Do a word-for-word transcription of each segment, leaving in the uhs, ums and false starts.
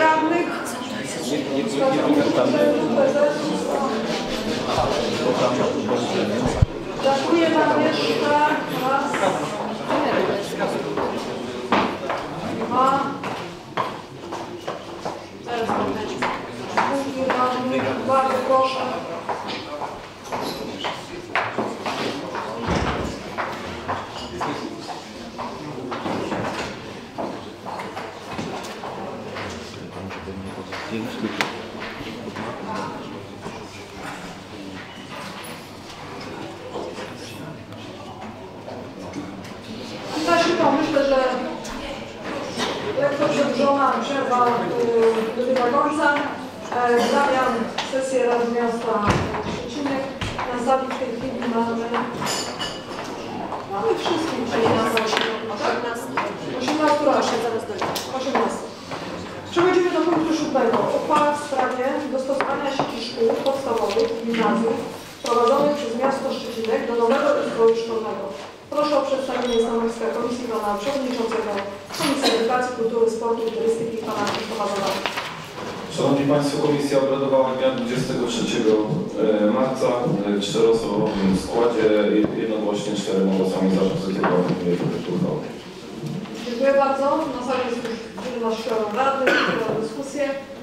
radnych. Dziękuję wam jeszcze raz. Dwa. Teraz dziękuję radnych. Bardzo proszę. To myślę, że lekko przedłużona przerwa dobiega końca. Wznawiam sesję Rady Miasta Szczecinek. Na sali w tej chwili mamy, mamy wszystkich, czyli na osiemnaście proszę, zaraz dojdę. osiemnaście. Przechodzimy do punktu siódmego. Uchwała w sprawie dostosowania sieci szkół podstawowych i gimnazjów prowadzonych przez miasto Szczecinek do nowego ustroju szkolnego. Proszę o przedstawienie stanowiska Komisji Pana Przewodniczącego Komisji Edukacji, Kultury, Sportu i Turystyki Pana Krzysztofa Zawadza. Szanowni Państwo, Komisja obradowała dnia dwudziestego trzeciego marca w czteroosobowym składzie, jednogłośnie czterema głosami za pozytywną uchwałę. Dziękuję bardzo. Na sali jest już jedenaście radnych, dyskusję.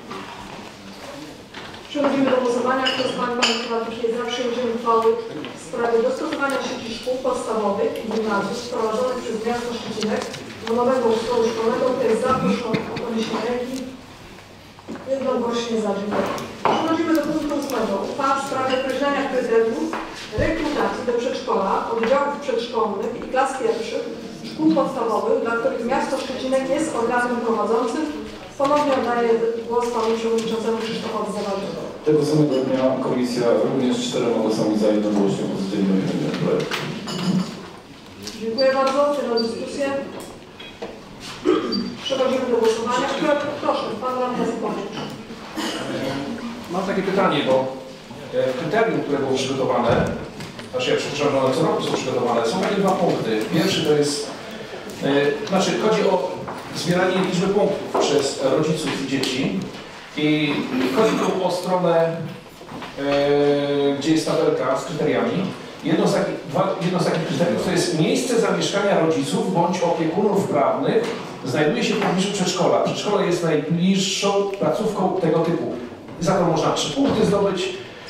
Przechodzimy do głosowania. Kto z Pań Panów Radnych jest za przyjęciem uchwały w sprawie dostosowania sieci szkół podstawowych i gimnazjów prowadzonych przez miasto Szczecinek do nowego ustroju szkolnego, kto jest za, proszę o podniesienie ręki. Jednogłośnie za. Dziękuję. Przechodzimy do punktu ósmego. Uchwała w sprawie określenia kryteriów rekrutacji do przedszkola, oddziałów przedszkolnych i klas pierwszych szkół podstawowych, dla których miasto Szczecinek jest organem prowadzącym. Ponownie oddaję głos Panu Przewodniczącemu Krzysztofowi Zawadze. Tego samego dnia Komisja również czterema głosami za jednogłośnie pozytywnie oceniła projekt. Dziękuję bardzo. Tyle dyskusję. Przechodzimy do głosowania. Proszę, Pan Radny Zapomnieć. Mam takie pytanie, bo kryterium, które było przygotowane, znaczy ja przepraszam, że one co roku są przygotowane, są takie dwa punkty. Pierwszy to jest, yy, znaczy chodzi o zbieranie liczby punktów przez rodziców i dzieci i chodzi tu o stronę, yy, gdzie jest tabelka z kryteriami. Jedno z, takich, dwa, jedno z takich kryteriów to jest miejsce zamieszkania rodziców bądź opiekunów prawnych znajduje się w pobliżu przedszkola. Przedszkole jest najbliższą placówką tego typu. Za to można trzy punkty zdobyć.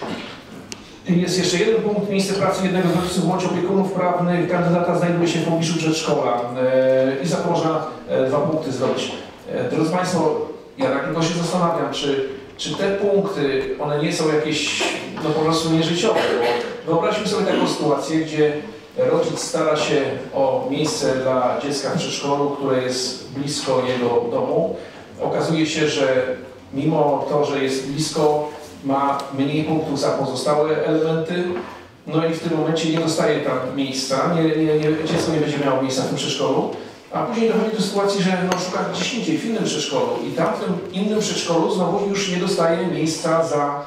Jest jeszcze jeden punkt, miejsce pracy jednego z rodziców bądź opiekunów prawnych kandydata znajduje się w pobliżu przedszkola i za to można dwa punkty zdobyć. Drodzy Państwo, ja tak tylko się zastanawiam, czy, czy te punkty, one nie są jakieś no po prostu nieżyciowe, bo wyobraźmy sobie taką sytuację, gdzie rodzic stara się o miejsce dla dziecka w przedszkolu, które jest blisko jego domu. Okazuje się, że mimo to, że jest blisko, ma mniej punktów za pozostałe elementy, no i w tym momencie nie dostaje tam miejsca, nie, nie, nie, dziecko nie będzie miało miejsca w tym przedszkolu, a później dochodzi do sytuacji, że no, szuka gdzieś indziej, w innym przedszkolu i tam w tym innym przedszkolu znowu już nie dostaje miejsca za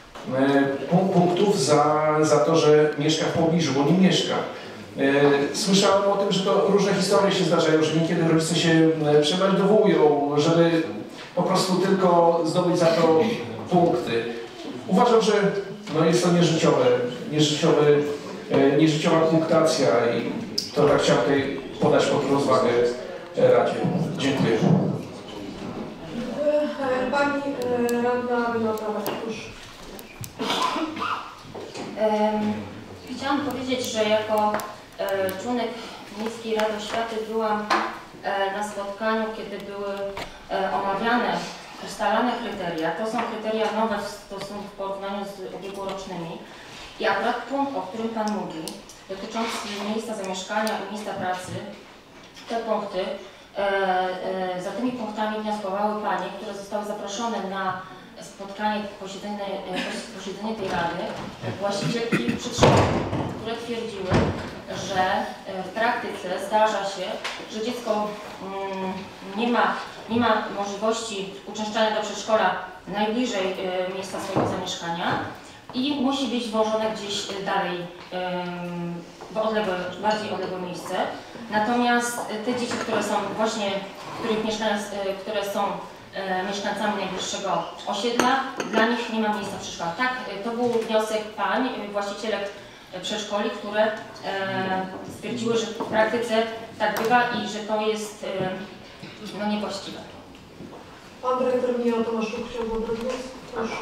e, punktów za, za to, że mieszka w pobliżu, bo nie mieszka. E, słyszałem o tym, że to różne historie się zdarzają, że niekiedy rodzice się przemeldowują, żeby po prostu tylko zdobyć za to punkty. Uważam, że no jest to nieżyciowe, nieżyciowy, e, nieżyciowa punktacja i to tak chciałem tutaj podać pod rozwagę Radzie. Dziękuję. Pani Radna Renata Maciusz. Chciałam powiedzieć, że jako e, członek Miejskiej Rady Oświaty byłam e, na spotkaniu, kiedy były e, omawiane, ustalane kryteria. To są kryteria nowe w stosunku w porównaniu z ubiegłorocznymi. I akurat punkt, o którym Pan mówi, dotyczący miejsca zamieszkania i miejsca pracy, te punkty, e, e, za tymi punktami wnioskowały Panie, które zostały zaproszone na spotkanie, posiedzenie, posiedzenie tej Rady, właścicielki przedszkola, które twierdziły, że w praktyce zdarza się, że dziecko mm, nie ma, nie ma możliwości uczęszczania do przedszkola najbliżej y, miejsca swojego zamieszkania i musi być włożone gdzieś dalej, y, w odległe, bardziej odległe miejsce. Natomiast te dzieci, które są właśnie, których mieszkania, y, które są e, mieszkańcami najbliższego osiedla, dla nich nie ma miejsca w przedszkolach. Tak, to był wniosek pań, właścicielek przedszkoli, które e, stwierdziły, że w praktyce tak bywa i że to jest e, no, niewłaściwe. Pan dyrektor Michał Tomaszuk chciałby oddać głos? Proszę.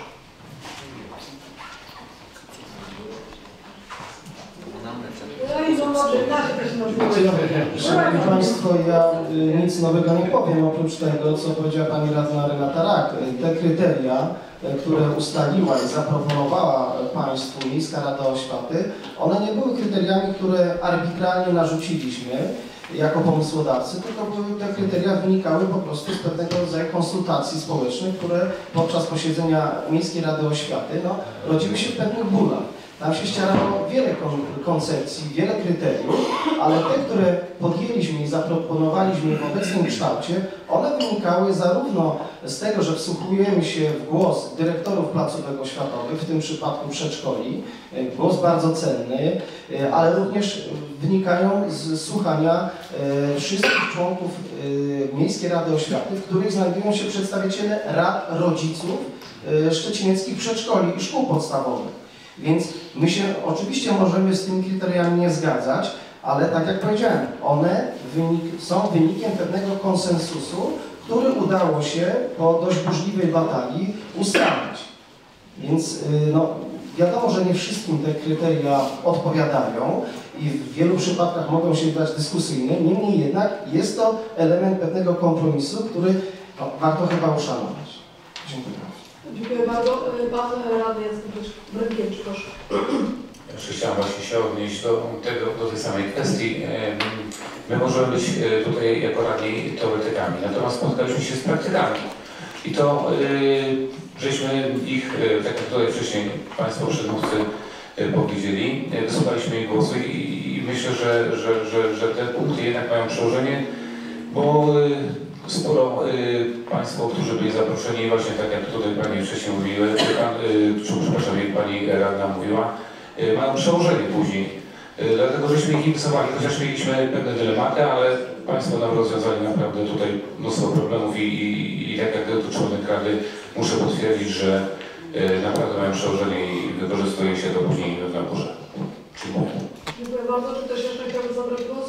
No i no może inaczej też można. Szanowni Państwo, ja y, nic nowego nie powiem, oprócz tego, co powiedziała Pani Radna Renata Rak. Te kryteria, y, które ustaliła i zaproponowała Państwu Miejska Rada Oświaty, one nie były kryteriami, które arbitralnie narzuciliśmy jako pomysłodawcy, tylko były, te kryteria wynikały po prostu z pewnego rodzaju konsultacji społecznych, które podczas posiedzenia Miejskiej Rady Oświaty no, rodziły się w pewnych bólach. Tam się ścierało wiele koncepcji, wiele kryteriów, ale te, które podjęliśmy i zaproponowaliśmy w obecnym kształcie, one wynikały zarówno z tego, że wsłuchujemy się w głos dyrektorów placówek oświatowych, w tym przypadku przedszkoli, głos bardzo cenny, ale również wynikają z słuchania wszystkich członków Miejskiej Rady Oświaty, w których znajdują się przedstawiciele rad rodziców szczecineckich przedszkoli i szkół podstawowych. Więc my się oczywiście możemy z tymi kryteriami nie zgadzać, ale tak jak powiedziałem, one wynik, są wynikiem pewnego konsensusu, który udało się po dość burzliwej batalii ustalić. Więc no, wiadomo, że nie wszystkim te kryteria odpowiadają i w wielu przypadkach mogą się wydać dyskusyjne, niemniej jednak jest to element pewnego kompromisu, który no, warto chyba uszanować. Dziękuję. Dziękuję bardzo. Pan radny Jacek Brękiewicz, proszę. Jeszcze chciałem właśnie się odnieść do, tego, do tej samej kwestii. My możemy być tutaj jako radni teoretykami, natomiast spotkaliśmy się z praktykami. I to yy, żeśmy ich, tak jak tutaj wcześniej Państwo przedmówcy powiedzieli, wysłuchaliśmy ich głosu i, i myślę, że, że, że, że te punkty jednak mają przełożenie, bo yy, sporo y, Państwo, którzy byli zaproszeni, właśnie tak jak tutaj Pani wcześniej mówiły, pan, y, przepraszam, jak Pani radna mówiła, y, mają przełożenie później. Y, dlatego żeśmy ich indyksowali, chociaż mieliśmy pewne dylematy, ale Państwo nam rozwiązali naprawdę tutaj mnóstwo problemów i, i, i tak jak to członek Rady muszę potwierdzić, że y, naprawdę mają przełożenie i wykorzystuje się to później na górze. Dziękuję. Dziękuję bardzo. Czy ktoś jeszcze chciałby zabrać głos?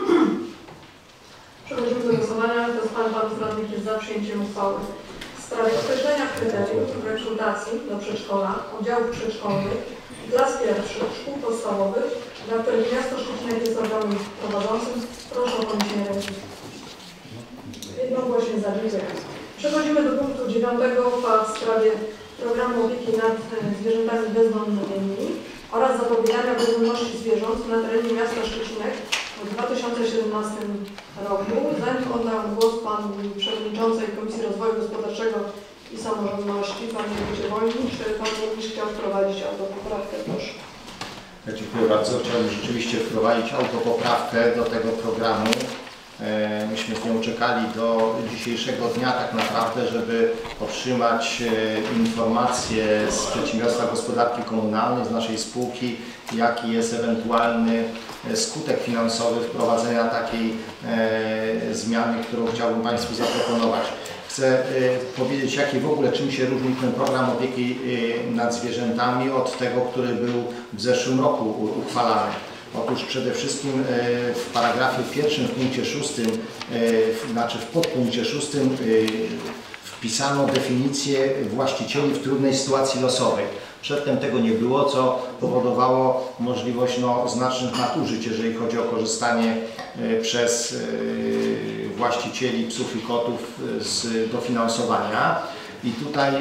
Przechodzimy do głosowania. Kto z Pań i Panów Radnych jest za przyjęciem uchwały w sprawie określenia kryteriów rekrutacji do przedszkola, oddziałów przedszkolnych, klas pierwszych, szkół podstawowych, dla których miasto Szczecinek jest organem prowadzącym? Proszę o podniesienie ręki. Jednogłośnie za. Dziękuję. Przechodzimy do punktu dziewiątego. Uchwała w sprawie programu opieki nad zwierzętami bezdomnymi oraz zapobiegania bezdomności zwierząt na terenie miasta Szczecinek w dwa tysiące siedemnastym roku. Zanim oddam głos Pani Przewodniczącej Komisji Rozwoju Gospodarczego i Samorządności, Pani Jolcie Wojnik, czy Pan Burmistrz chciał wprowadzić autopoprawkę? Proszę. Dziękuję bardzo. Chciałbym rzeczywiście wprowadzić autopoprawkę do tego programu. Myśmy z nią czekali do dzisiejszego dnia tak naprawdę, żeby otrzymać informacje z Przedsiębiorstwa Gospodarki Komunalnej, z naszej spółki, jaki jest ewentualny skutek finansowy wprowadzenia takiej zmiany, którą chciałbym Państwu zaproponować. Chcę powiedzieć, jaki w ogóle, czym się różni ten program opieki nad zwierzętami od tego, który był w zeszłym roku uchwalany. Otóż przede wszystkim w paragrafie pierwszym, w punkcie szóstym, znaczy w podpunkcie szóstym wpisano definicję właścicieli w trudnej sytuacji losowej. Przedtem tego nie było, co powodowało możliwość no, znacznych nadużyć, jeżeli chodzi o korzystanie przez właścicieli psów i kotów z dofinansowania. I tutaj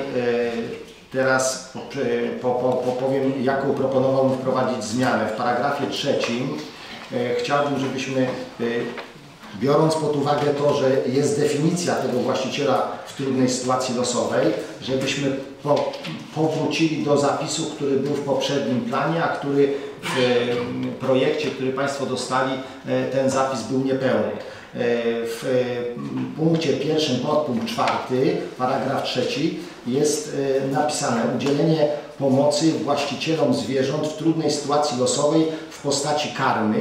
teraz po, po, po powiem, jaką proponowałbym wprowadzić zmianę. W paragrafie trzecim e, chciałbym, żebyśmy, e, biorąc pod uwagę to, że jest definicja tego właściciela w trudnej sytuacji losowej, żebyśmy po, powrócili do zapisu, który był w poprzednim planie, a który w e, projekcie, który Państwo dostali, e, ten zapis był niepełny. W punkcie pierwszym, podpunkt czwarty, paragraf trzeci jest napisane udzielenie pomocy właścicielom zwierząt w trudnej sytuacji losowej w postaci karmy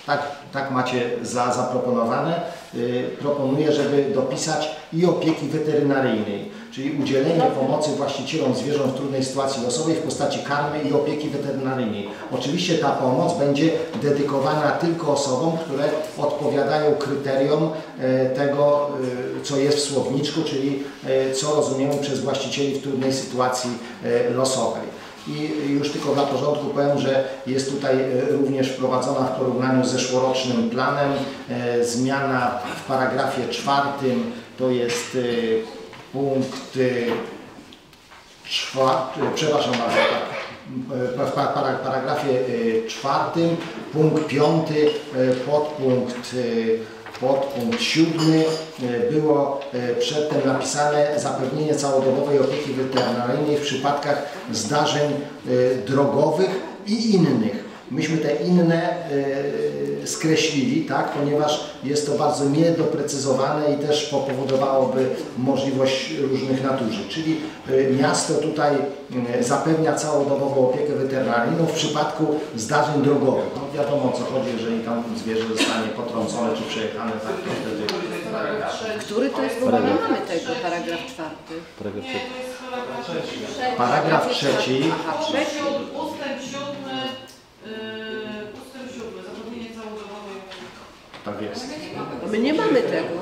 Tak, tak macie za, zaproponowane. Yy, proponuję, żeby dopisać i opieki weterynaryjnej, czyli udzielenie pomocy właścicielom zwierząt w trudnej sytuacji losowej w postaci karmy i opieki weterynaryjnej. Oczywiście ta pomoc będzie dedykowana tylko osobom, które odpowiadają kryterium yy, tego, yy, co jest w słowniczku, czyli yy, co rozumiemy przez właścicieli w trudnej sytuacji yy, losowej. I już tylko dla porządku powiem, że jest tutaj również wprowadzona w porównaniu z zeszłorocznym planem e, zmiana w paragrafie czwartym, to jest e, punkt e, czwarty, przepraszam bardzo, w para, paragrafie e, czwartym, punkt piąty, e, podpunkt e, Podpunkt siódmy było przedtem napisane zapewnienie całodobowej opieki weterynaryjnej w przypadkach zdarzeń drogowych i innych. Myśmy te inne skreślili, tak, ponieważ jest to bardzo niedoprecyzowane i też powodowałoby możliwość różnych nadużyć. Czyli miasto tutaj zapewnia całodobową opiekę weterynaryjną w przypadku zdarzeń drogowych. No wiadomo o co chodzi, jeżeli tam zwierzę zostanie potrącone czy przejechane, tak to wtedy... Który to jest? Bo nie mamy tego, paragraf czwarty. Paragraf trzeci. Paragraf trzeci. Aha, trzeci. Ustęp siódmy. Ustęp siódmy. Zapewnienie całodobowej. Tak jest. My nie mamy tego.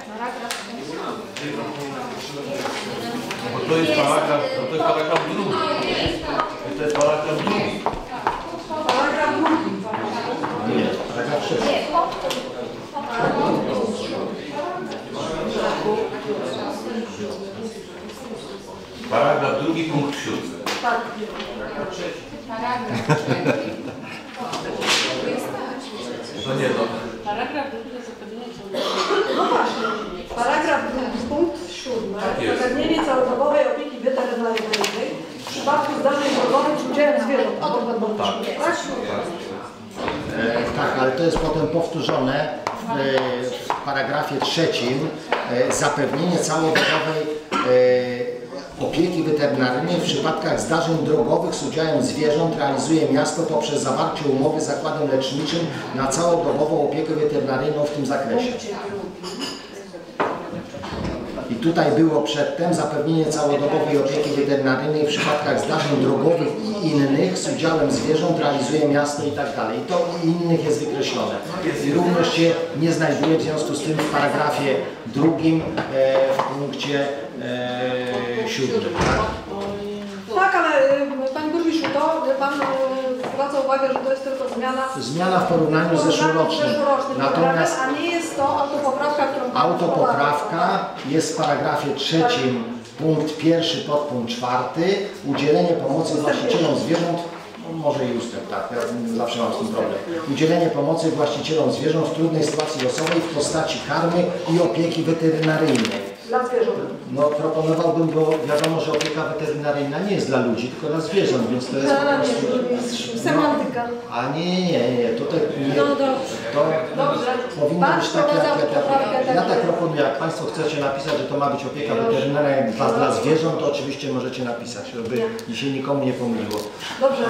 Bo to jest paragraf, to jest paragraf drugi. To jest paragraf drugi. Paragraf drugi. Nie, paragraf trzeci. Paragraf drugi, punkt siódmy. Tak. To nie, no. Paragraf drugi to zapewnienie No właśnie. Paragraf drugi, punkt siódmy. jest. Zapewnienie całodobowej opieki weterynaryjnej w przypadku zdarzeń drogowych z udziałem zwierząt. O tym będą Tak. tak? E, tak, ale to jest potem powtórzone w, e, w paragrafie trzecim. E, zapewnienie całodobowej e, opieki weterynaryjnej w przypadkach zdarzeń drogowych z udziałem zwierząt realizuje miasto poprzez zawarcie umowy z zakładem leczniczym na całodobową opiekę weterynaryjną w tym zakresie. I tutaj było przedtem zapewnienie całodobowej opieki weterynaryjnej w przypadkach zdarzeń drogowych i innych z udziałem zwierząt realizuje miasto i tak dalej. I to i innych jest wykreślone. I również się nie znajduje w związku z tym w paragrafie drugim e, w punkcie e, siódmym. Tak? Tak, ale y, Panie Burmistrzu, to y, Pan y, zwraca uwagę, że to jest tylko zmiana Zmiana w porównaniu z zeszłorocznym. Natomiast a nie jest to autopoprawka, którą Pan autopoprawka jest w paragrafie trzecim, punkt pierwszy, podpunkt czwarty. Udzielenie pomocy właścicielom zwierząt, no może i ustęp, tak, ja zawsze mam z tym problem. Udzielenie pomocy właścicielom zwierząt w trudnej sytuacji losowej w postaci karmy i opieki weterynaryjnej. dla zwierząt. No proponowałbym, bo wiadomo, że opieka weterynaryjna nie jest dla ludzi, tylko dla zwierząt, więc to jest po Dla prostu... jest semantyka. A nie, nie, nie, tutaj nie, No dobrze. to Dobrze. powinno Pan być tak, jak, wprowadzał jak, poprawkę jak, ja tak, tak że- proponuję, jak Państwo chcecie napisać, że to ma być opieka weterynaryjna jak dla, dla zwierząt, to oczywiście możecie napisać, żeby się nikomu nie pomyliło. Dobrze.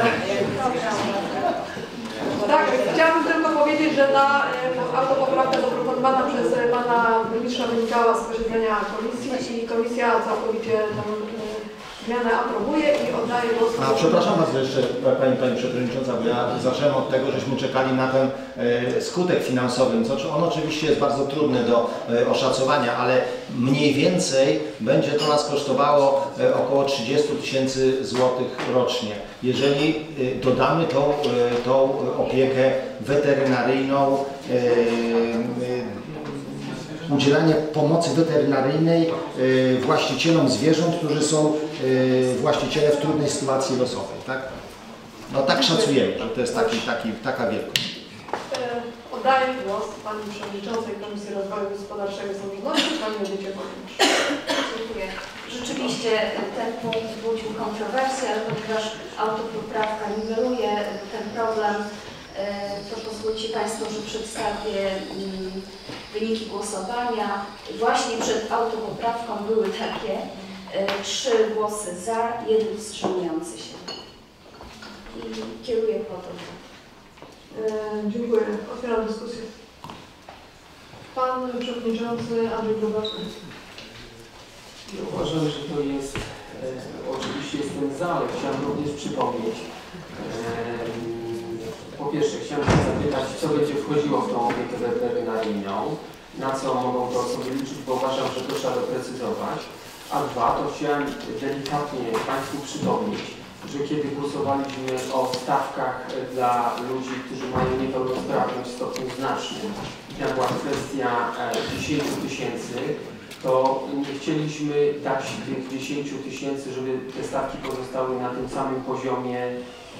Tak, chciałabym tylko powiedzieć, że ta e, autopoprawka zaproponowana przez e, Pana Burmistrza wynikała z posiedzenia komisji i komisja całkowicie tę e, zmianę aprobuje i oddaje głos. A przepraszam bardzo jeszcze Pani, Pani Przewodnicząca, bo ja zacząłem od tego, żeśmy czekali na ten e, skutek finansowy. Co, on oczywiście jest bardzo trudny do e, oszacowania, ale mniej więcej będzie to nas kosztowało e, około trzydzieści tysięcy złotych rocznie. Jeżeli e, dodamy tą, e, tą opiekę weterynaryjną, e, e, udzielanie pomocy weterynaryjnej y, właścicielom zwierząt, którzy są y, właściciele w trudnej sytuacji losowej, tak? No tak szacujemy, że to jest taki, taki, taka wielkość. E, Oddaję głos Pani Przewodniczącej Komisji Rozwoju Gospodarczego i Samorządności, Pani Edycie Burmistrz. Dziękuję. Rzeczywiście ten punkt budził kontrowersję, ale ponieważ autopoprawka niweluje ten problem, to pozwólcie Państwo, że przedstawię wyniki głosowania. Właśnie przed autopoprawką były takie trzy głosy za, jeden wstrzymujący się. I kieruję po to. Dziękuję. Otwieram dyskusję. Pan Przewodniczący Andrzej Grubowski. Uważam, że to jest, e, oczywiście jestem za, ale chciałem również przypomnieć. E, po pierwsze, chciałem się zapytać, co będzie wchodziło w tą opiekę weterynaryjną, na co mogą to osoby liczyć, bo uważam, że to trzeba doprecyzować. A dwa, to chciałem delikatnie Państwu przypomnieć, że kiedy głosowaliśmy o stawkach dla ludzi, którzy mają niepełnosprawność w stopniu znacznym, i tam była kwestia dziesięciu tysięcy, to nie chcieliśmy dać tych dziesięciu tysięcy, żeby te stawki pozostały na tym samym poziomie, e,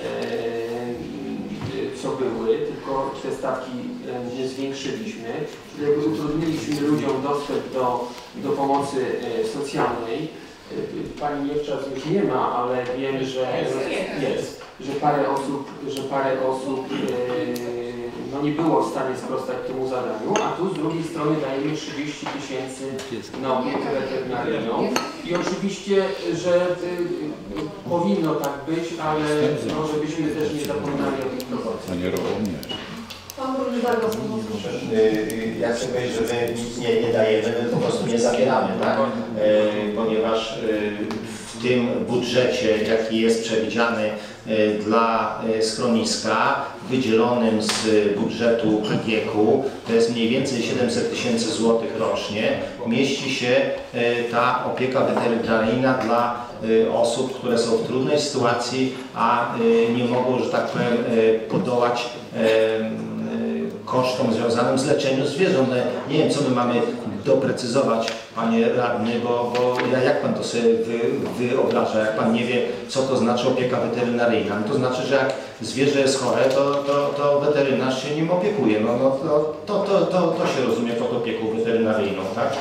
co były, tylko te stawki e, zwiększyliśmy, czyli jakby utrudniliśmy ludziom dostęp do, do pomocy e, socjalnej. Pani Niewczas już nie ma, ale wiem, że jest, że parę osób, że parę osób e, no nie było w stanie sprostać temu zadaniu, a tu z drugiej strony dajemy trzydzieści tysięcy na opiekę weterynaryjną i oczywiście, że y, y, powinno tak być, ale no, żebyśmy też nie zapominali o tych proporcjach. Pan Burmistrz Douglas. Ja chcę powiedzieć, że my nic nie, nie dajemy, my po prostu nie zabieramy, tak? E, ponieważ e, w tym budżecie, jaki jest przewidziany e, dla e, schroniska, wydzielonym z budżetu P G K u, to jest mniej więcej siedemset tysięcy złotych rocznie, mieści się e, ta opieka weterynaryjna dla e, osób, które są w trudnej sytuacji, a e, nie mogą, że tak powiem, e, podołać e, kosztom związanym z leczeniem zwierząt. Nie wiem, co my mamy doprecyzować, panie radny, bo, bo jak pan to sobie wy, wyobraża, jak pan nie wie, co to znaczy opieka weterynaryjna. No to znaczy, że jak zwierzę jest chore, to, to, to weterynarz się nim opiekuje. No, no, to, to, to, to, to się rozumie pod opieką weterynaryjną, tak?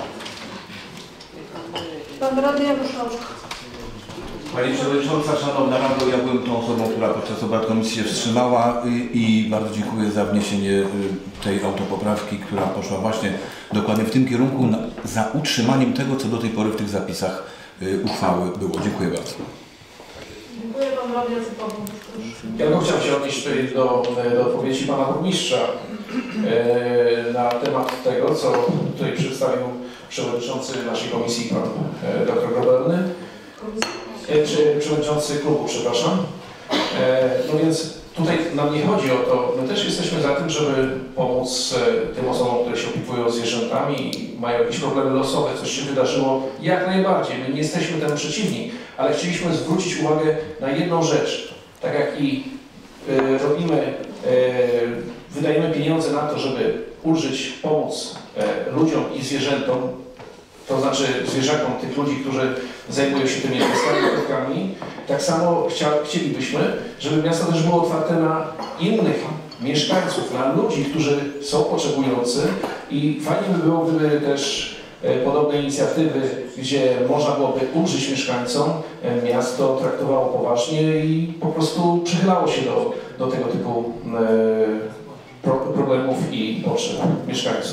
Pan radny Janusz Rączka. Pani Przewodnicząca, Szanowna Rado, ja byłem tą osobą, która podczas obrad komisji się wstrzymała i, i bardzo dziękuję za wniesienie tej autopoprawki, która poszła właśnie dokładnie w tym kierunku, na, za utrzymaniem tego, co do tej pory w tych zapisach y, uchwały było. Dziękuję bardzo. Dziękuję. Pan radny Jacek Pawłowicz. Ja bym chciał się odnieść tutaj do, do odpowiedzi pana burmistrza e, na temat tego, co tutaj przedstawił przewodniczący naszej komisji, pan e, dr Grobelny. Czy przewodniczący klubu, przepraszam. E, no więc tutaj nam nie chodzi o to, my też jesteśmy za tym, żeby pomóc e, tym osobom, które się opiekują zwierzętami i mają jakieś problemy losowe, coś się wydarzyło, jak najbardziej. My nie jesteśmy temu przeciwni, ale chcieliśmy zwrócić uwagę na jedną rzecz. Tak jak i e, robimy, e, wydajemy pieniądze na to, żeby ulżyć, pomóc e, ludziom i zwierzętom, to znaczy zwierzakom tych ludzi, którzy zajmują się tymi kotkami, tak samo chcia, chcielibyśmy, żeby miasto też było otwarte na innych mieszkańców, na ludzi, którzy są potrzebujący i fajnie by było, gdyby też e, podobne inicjatywy, gdzie można byłoby ulżyć mieszkańcom, e, miasto traktowało poważnie i po prostu przychylało się do, do tego typu e, pro, problemów i potrzeb mieszkańców.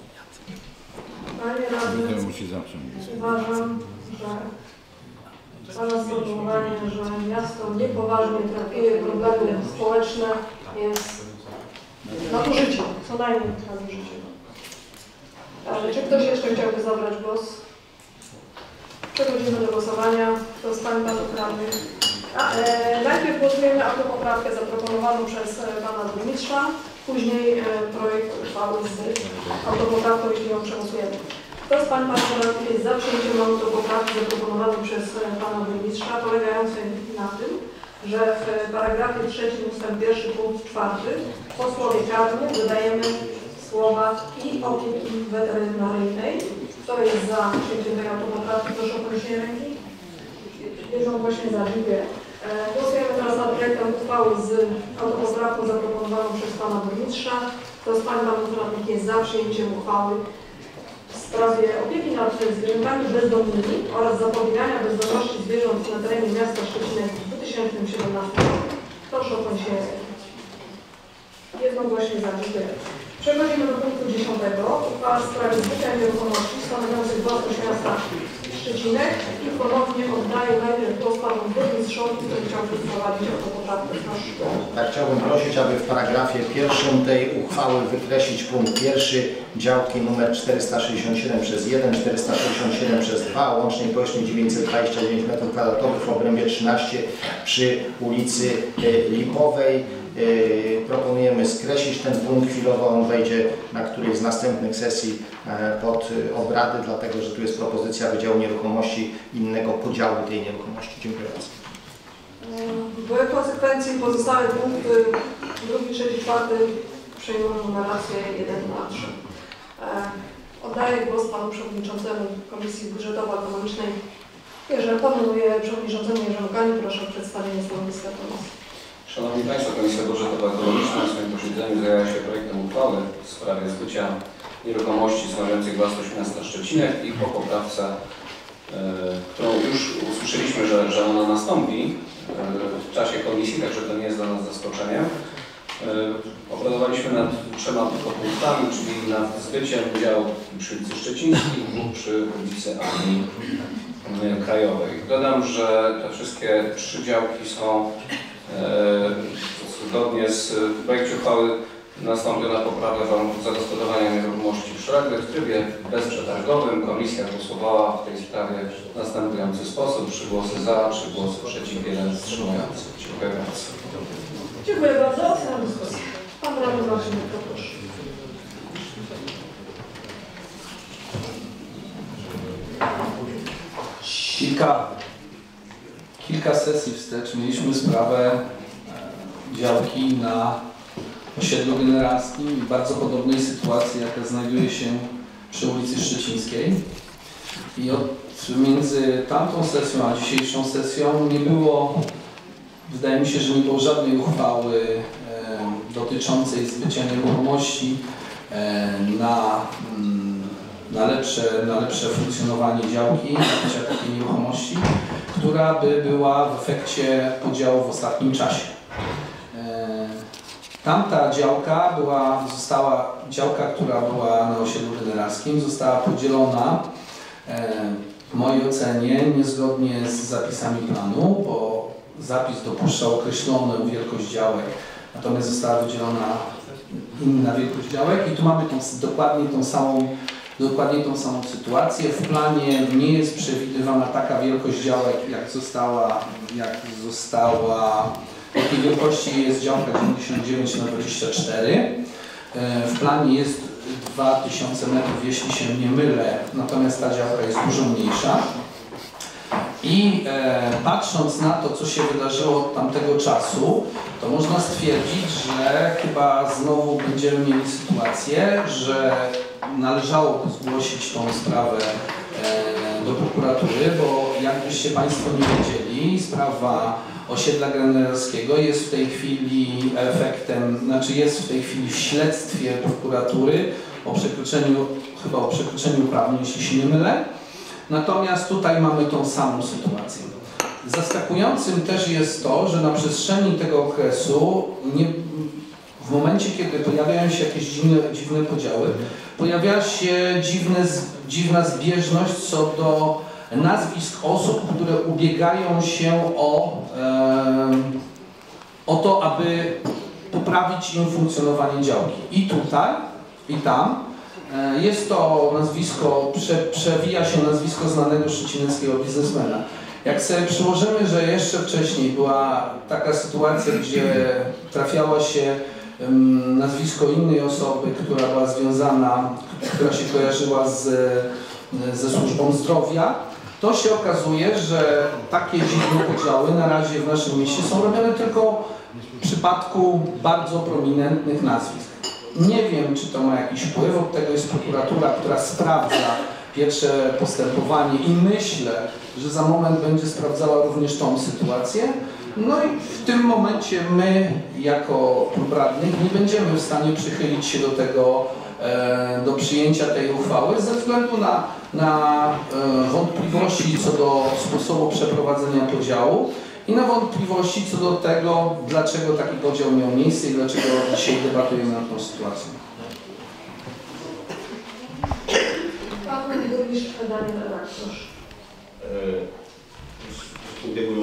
Panie radny, uważam, że Pana sformułowanie, że miasto niepoważnie traktuje problemy społeczne jest nadużyciem, co najmniej nadużyciem. Ale czy ktoś jeszcze chciałby zabrać głos? Przechodzimy do głosowania. Kto z Pań Panów Radnych? A, e, najpierw głosujemy autopoprawkę zaproponowaną przez e, Pana Burmistrza, później e, projekt uchwały z autopoprawką, jeśli ją przegłosujemy. Kto z Pań Panów Radnych jest za przyjęciem autopoprawki zaproponowanej przez e, Pana Burmistrza, polegającej na tym, że w paragrafie trzecim ustęp pierwszy punkt czwarty po słowie karny dodajemy słowa i opieki weterynaryjnej. Kto jest za przyjęciem tej autopoprawki? Proszę o podniesienie ręki. Jednogłośnie za. Dziękuję. Głosujemy teraz nad projektem uchwały z autopoprawką zaproponowaną przez Pana Burmistrza. Kto z Pań Panów Radnych jest za przyjęciem uchwały w sprawie opieki nad zwierzętami bezdomnymi oraz zapobiegania bezdomności zwierząt na terenie miasta Szczecina w dwa tysiące siedemnastym roku. Proszę o podniesienie ręki. Jednogłośnie za. Dziękuję. Przechodzimy do punktu dziesiątego. Uchwała w sprawie zbycia nieruchomości stanowiących własność miasta Szczecinek i ponownie oddaję najpierw głos panu burmistrzowi, który chciałby wprowadzić autopoprawkę. Proszę. Tak, chciałbym prosić, aby w paragrafie pierwszym tej uchwały wykreślić punkt pierwszy działki numer czterysta sześćdziesiąt siedem przez jeden, czterysta sześćdziesiąt siedem przez dwa, łącznie powierzchni dziewięćset dwadzieścia dziewięć metrów kwadratowych w obrębie trzynaście przy ulicy Lipowej. Proponujemy skreślić ten punkt, chwilowo on wejdzie na którejś z następnych sesji pod obrady, dlatego że tu jest propozycja Wydziału Nieruchomości innego podziału tej nieruchomości. Dziękuję bardzo. W konsekwencji pozostałe punkty drugi, trzeci, czwarty przejmują numerację jeden, dwa, trzy. Oddaję głos panu przewodniczącemu Komisji Budżetowo-Ekonomicznej. Jeżeli panuje przewodniczącemu Jerzemu Gani, proszę o przedstawienie stanowiska komisji. Szanowni Państwo, Komisja Budżetowo-Ekonomiczna na swoim posiedzeniu zajęła się projektem uchwały w sprawie zbycia nieruchomości stanowiących własność miasta Szczecinek i po poprawce, e, którą już usłyszeliśmy, że, że ona nastąpi e, w czasie komisji, także to nie jest dla nas zaskoczeniem. E, obradowaliśmy nad trzema tylko punktami, czyli nad zbyciem udziału przy ulicy Szczecińskiej lub przy ulicy Armii Krajowej. Dodam, że te wszystkie trzy działki są zgodnie z projektem uchwały nastąpiona poprawa warunków zagospodarowania nieruchomości wszelakich w trybie bezprzetargowym. Komisja głosowała w tej sprawie w następujący sposób. Trzy głosy za, trzy głosy przeciw, jeden wstrzymujący. Dziękuję bardzo. Dziękuję bardzo. Otwieram dyskusję. Pan radny Marcin, proszę. Kilka, kilka sesji wstecz mieliśmy sprawę działki na osiedlu generalskim i bardzo podobnej sytuacji, jaka znajduje się przy ulicy Szczecińskiej. I od, między tamtą sesją a dzisiejszą sesją nie było, wydaje mi się, że nie było żadnej uchwały e, dotyczącej zbycia nieruchomości e, na, na, lepsze, na lepsze funkcjonowanie działki, zbycia takiej nieruchomości, która by była w efekcie podziału w ostatnim czasie. Tamta działka była, została, działka, która była na osiedlu generalskim, została podzielona e, w mojej ocenie niezgodnie z zapisami planu, bo zapis dopuszczał określoną wielkość działek, natomiast została wydzielona inna wielkość działek i tu mamy tą, dokładnie, tą samą, dokładnie tą samą sytuację. W planie nie jest przewidywana taka wielkość działek, jak została, jak została jakiej wielkości jest działka dziewięćdziesiąt dziewięć na dwadzieścia cztery. W planie jest dwa tysiące metrów, jeśli się nie mylę, natomiast ta działka jest dużo mniejsza. I e, patrząc na to, co się wydarzyło od tamtego czasu, to można stwierdzić, że chyba znowu będziemy mieli sytuację, że należałoby zgłosić tą sprawę e, do prokuratury, bo jakbyście Państwo nie wiedzieli, sprawa osiedla generalskiego jest w tej chwili efektem, znaczy jest w tej chwili w śledztwie prokuratury o przekroczeniu, chyba o przekroczeniu uprawnień, jeśli się nie mylę. Natomiast tutaj mamy tą samą sytuację. Zaskakującym też jest to, że na przestrzeni tego okresu, nie, w momencie, kiedy pojawiają się jakieś dziwne, dziwne podziały, pojawia się dziwne, dziwna zbieżność co do nazwisk osób, które ubiegają się o, e, o to, aby poprawić im funkcjonowanie działki. I tutaj, i tam e, jest to nazwisko, prze, przewija się nazwisko znanego szczecineckiego biznesmena. Jak sobie przyłożymy, że jeszcze wcześniej była taka sytuacja, gdzie trafiała się um, nazwisko innej osoby, która była związana, która się kojarzyła z, ze służbą zdrowia, to się okazuje, że takie dziwne podziały na razie w naszym mieście są robione tylko w przypadku bardzo prominentnych nazwisk. Nie wiem, czy to ma jakiś wpływ, od tego jest prokuratura, która sprawdza pierwsze postępowanie i myślę, że za moment będzie sprawdzała również tą sytuację. No i w tym momencie my, jako klub radnych, nie będziemy w stanie przychylić się do tego, do przyjęcia tej uchwały ze względu na, na wątpliwości co do sposobu przeprowadzenia podziału i na wątpliwości co do tego, dlaczego taki podział miał miejsce i dlaczego dzisiaj debatujemy nad tą sytuacją. Pan burmistrz Daniel Erak, proszę.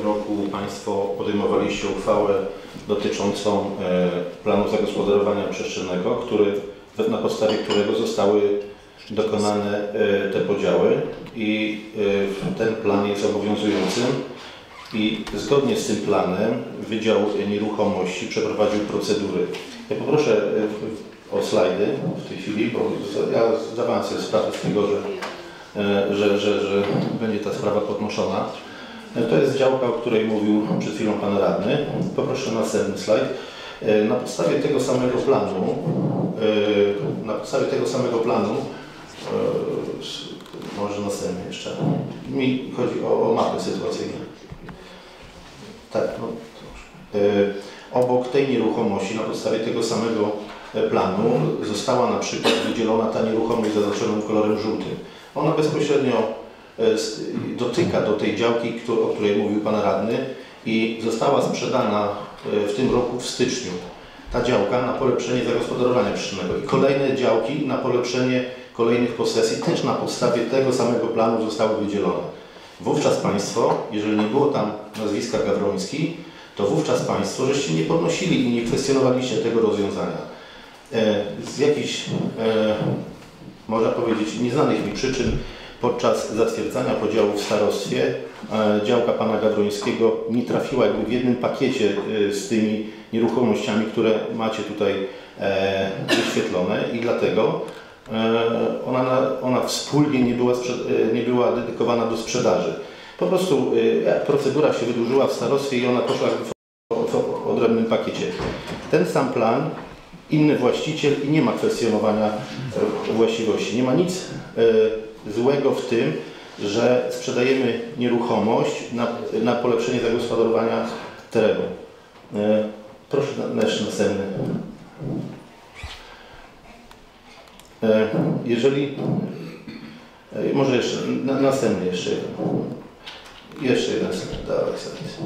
roku Państwo podejmowaliście uchwałę dotyczącą planu zagospodarowania przestrzennego, który, na podstawie którego zostały dokonane te podziały i ten plan jest obowiązującym i zgodnie z tym planem Wydział Nieruchomości przeprowadził procedury. Ja poproszę o slajdy w tej chwili, bo ja zdawałem sobie sprawę z tego, że, że, że, że będzie ta sprawa podnoszona. To jest działka, o której mówił przed chwilą Pan Radny. Poproszę następny slajd. Na podstawie tego samego planu, na podstawie tego samego planu, może następny jeszcze, mi chodzi o, o mapę sytuacyjną. Tak, no, obok tej nieruchomości, na podstawie tego samego planu, została na przykład wydzielona ta nieruchomość zaznaczoną kolorem żółtym. Ona bezpośrednio dotyka do tej działki, o której mówił Pan Radny i została sprzedana w tym roku w styczniu. Ta działka na polepszenie zagospodarowania przestrzennego i kolejne działki na polepszenie kolejnych posesji też na podstawie tego samego planu zostały wydzielone. Wówczas Państwo, jeżeli nie było tam nazwiska Gawroński, to wówczas Państwo żeście nie podnosili i nie kwestionowaliście tego rozwiązania. Z jakichś, można powiedzieć, nieznanych mi przyczyn podczas zatwierdzania podziału w starostwie działka Pana Gawrońskiego nie trafiła jakby w jednym pakiecie z tymi nieruchomościami, które macie tutaj wyświetlone i dlatego ona, ona wspólnie nie była, nie była dedykowana do sprzedaży. Po prostu procedura się wydłużyła w starostwie i ona poszła w odrębnym pakiecie. Ten sam plan, inny właściciel i nie ma kwestionowania właściwości. Nie ma nic złego w tym, że sprzedajemy nieruchomość na, na polepszenie zagospodarowania terenu. Proszę następny. Jeżeli, może jeszcze, następny jeszcze jeden. Jeszcze jeden slajd. Dawaj slajd.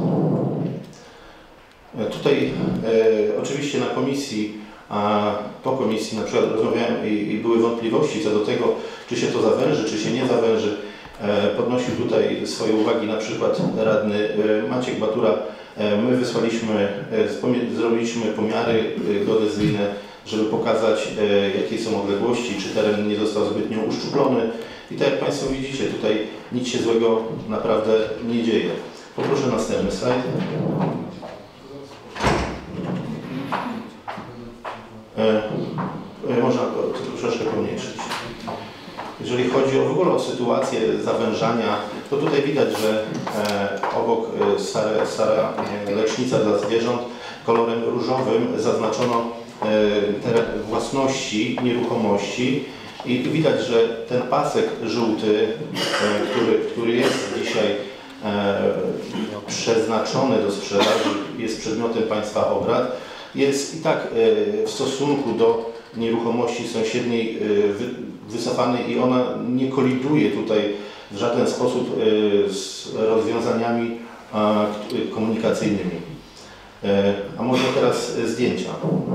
Tutaj e, oczywiście na komisji, a po komisji na przykład rozmawiałem i, i były wątpliwości co do tego, czy się to zawęży, czy się nie zawęży. E, podnosił tutaj swoje uwagi na przykład radny e, Maciek Batura. E, my wysłaliśmy, e, zrobiliśmy pomiary e, geodezyjne, żeby pokazać e, jakie są odległości, czy teren nie został zbytnio uszczuplony. I tak jak Państwo widzicie, tutaj nic się złego naprawdę nie dzieje. Poproszę następny slajd. E, e, można to, to troszeczkę pomniejszyć. Jeżeli chodzi o w ogóle o sytuację zawężania, to tutaj widać, że e, obok e, stara, stara e, lecznica dla zwierząt kolorem różowym zaznaczono e, teren własności nieruchomości i tu widać, że ten pasek żółty, e, który, który jest dzisiaj e, przeznaczony do sprzedaży, jest przedmiotem Państwa obrad, jest i tak w stosunku do nieruchomości sąsiedniej wycofany i ona nie koliduje tutaj w żaden sposób z rozwiązaniami komunikacyjnymi. A może teraz zdjęcia.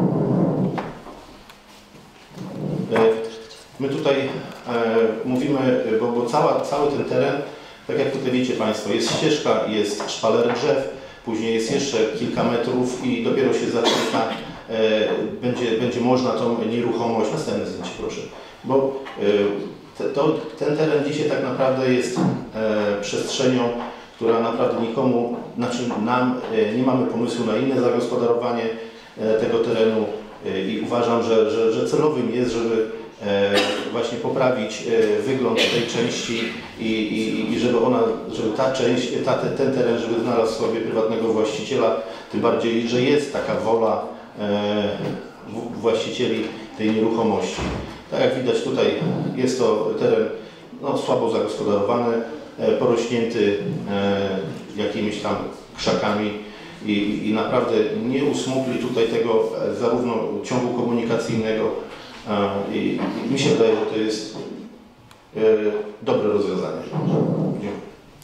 My tutaj mówimy, bo, bo cała, cały ten teren, tak jak tutaj wiecie Państwo, jest ścieżka, jest szpaler drzew, później jest jeszcze kilka metrów i dopiero się zaczyna, e, będzie, będzie można tą nieruchomość, następne zdjęcie proszę, bo e, te, to, ten teren dzisiaj tak naprawdę jest e, przestrzenią, która naprawdę nikomu, znaczy nam e, nie mamy pomysłu na inne zagospodarowanie e, tego terenu e, i uważam, że, że, że celowym jest, żeby e, właśnie poprawić e, wygląd tej części i, i, i żeby ona, żeby ta część, ta, ten teren, żeby znalazł sobie prywatnego właściciela, tym bardziej, że jest taka wola e, właścicieli tej nieruchomości. Tak jak widać tutaj jest to teren no, słabo zagospodarowany, e, porośnięty e, jakimiś tam krzakami i, i naprawdę nie usmukli tutaj tego e, zarówno ciągu komunikacyjnego e, i, i mi się wydaje, że to jest e, dobre rozwiązanie. Dziękuję.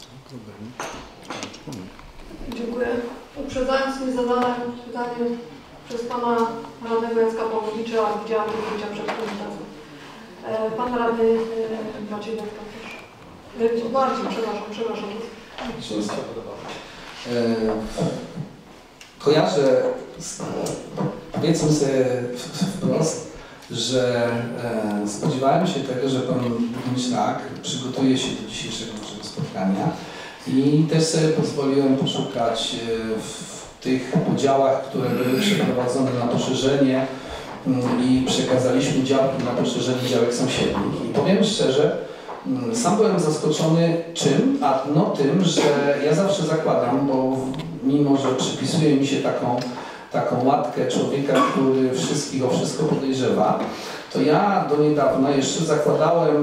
Dziękuję. Uprzedzając mi zadane pytanie przez Pana Radnego Jacka Pawłowicza, a widziałam to zdjęcia przed komunikatem. E, Pan Radny e, Maciej Dębka, proszę. E, Marcin, przepraszam, przepraszam. kojarzę, powiedzmy sobie wprost, że e, spodziewałem się tego, że Pan Burmistrz tak przygotuje się do dzisiejszego naszego spotkania i też sobie pozwoliłem poszukać w tych podziałach, które były przeprowadzone na poszerzenie i przekazaliśmy działki na poszerzenie działek sąsiednich. I powiem szczerze, sam byłem zaskoczony czym? A no tym, że ja zawsze zakładam, bo mimo, że przypisuje mi się taką, taką łatkę człowieka, który wszystkich o wszystko podejrzewa, to ja do niedawna jeszcze zakładałem,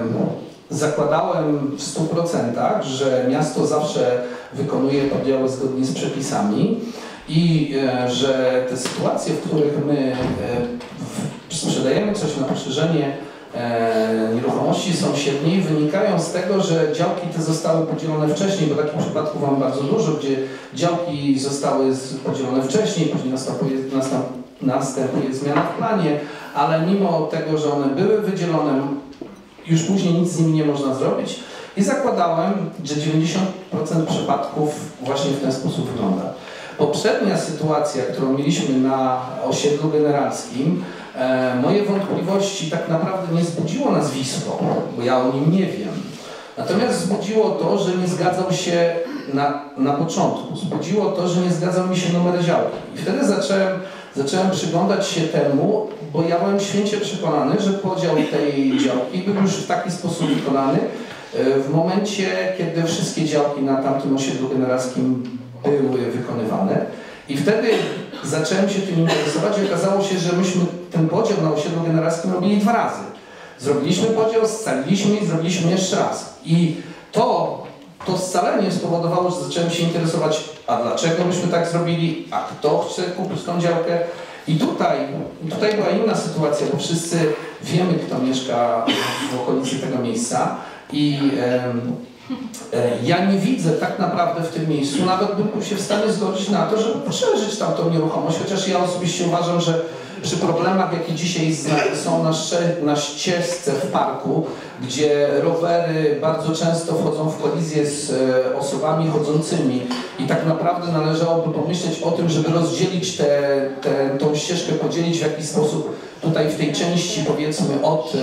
zakładałem w stu procentach, że miasto zawsze wykonuje podziały zgodnie z przepisami i że te sytuacje, w których my sprzedajemy coś na poszerzenie nieruchomości sąsiedniej, wynikają z tego, że działki te zostały podzielone wcześniej, bo takich przypadków mam bardzo dużo, gdzie działki zostały podzielone wcześniej, później następuje, następuje zmiana w planie, ale mimo tego, że one były wydzielone, już później nic z nimi nie można zrobić i zakładałem, że dziewięćdziesiąt procent przypadków właśnie w ten sposób wygląda. Poprzednia sytuacja, którą mieliśmy na osiedlu generalskim, e, moje wątpliwości tak naprawdę nie zbudziło nazwisko, bo ja o nim nie wiem. Natomiast zbudziło to, że nie zgadzał się na, na początku. Zbudziło to, że nie zgadzał mi się numer działki. I wtedy zacząłem, zacząłem przyglądać się temu, bo ja byłem święcie przekonany, że podział tej działki był już w taki sposób wykonany w momencie, kiedy wszystkie działki na tamtym osiedlu generalskim były wykonywane. I wtedy zacząłem się tym interesować i okazało się, że myśmy ten podział na osiedlu generalskim robili dwa razy. Zrobiliśmy podział, scaliliśmy i zrobiliśmy jeszcze raz. I to, to scalenie spowodowało, że zacząłem się interesować, a dlaczego myśmy tak zrobili, a kto chce kupić tą działkę. I tutaj, tutaj była inna sytuacja, bo wszyscy wiemy, kto mieszka w okolicy tego miejsca. I em, ja nie widzę tak naprawdę w tym miejscu, nawet bym się w stanie zgodzić na to, żeby poszerzyć tamtą nieruchomość, chociaż ja osobiście uważam, że przy problemach, jakie dzisiaj są na, na ścieżce w parku, gdzie rowery bardzo często wchodzą w kolizję z osobami chodzącymi i tak naprawdę należałoby pomyśleć o tym, żeby rozdzielić tę te, te, tą ścieżkę, podzielić w jakiś sposób tutaj w tej części, powiedzmy od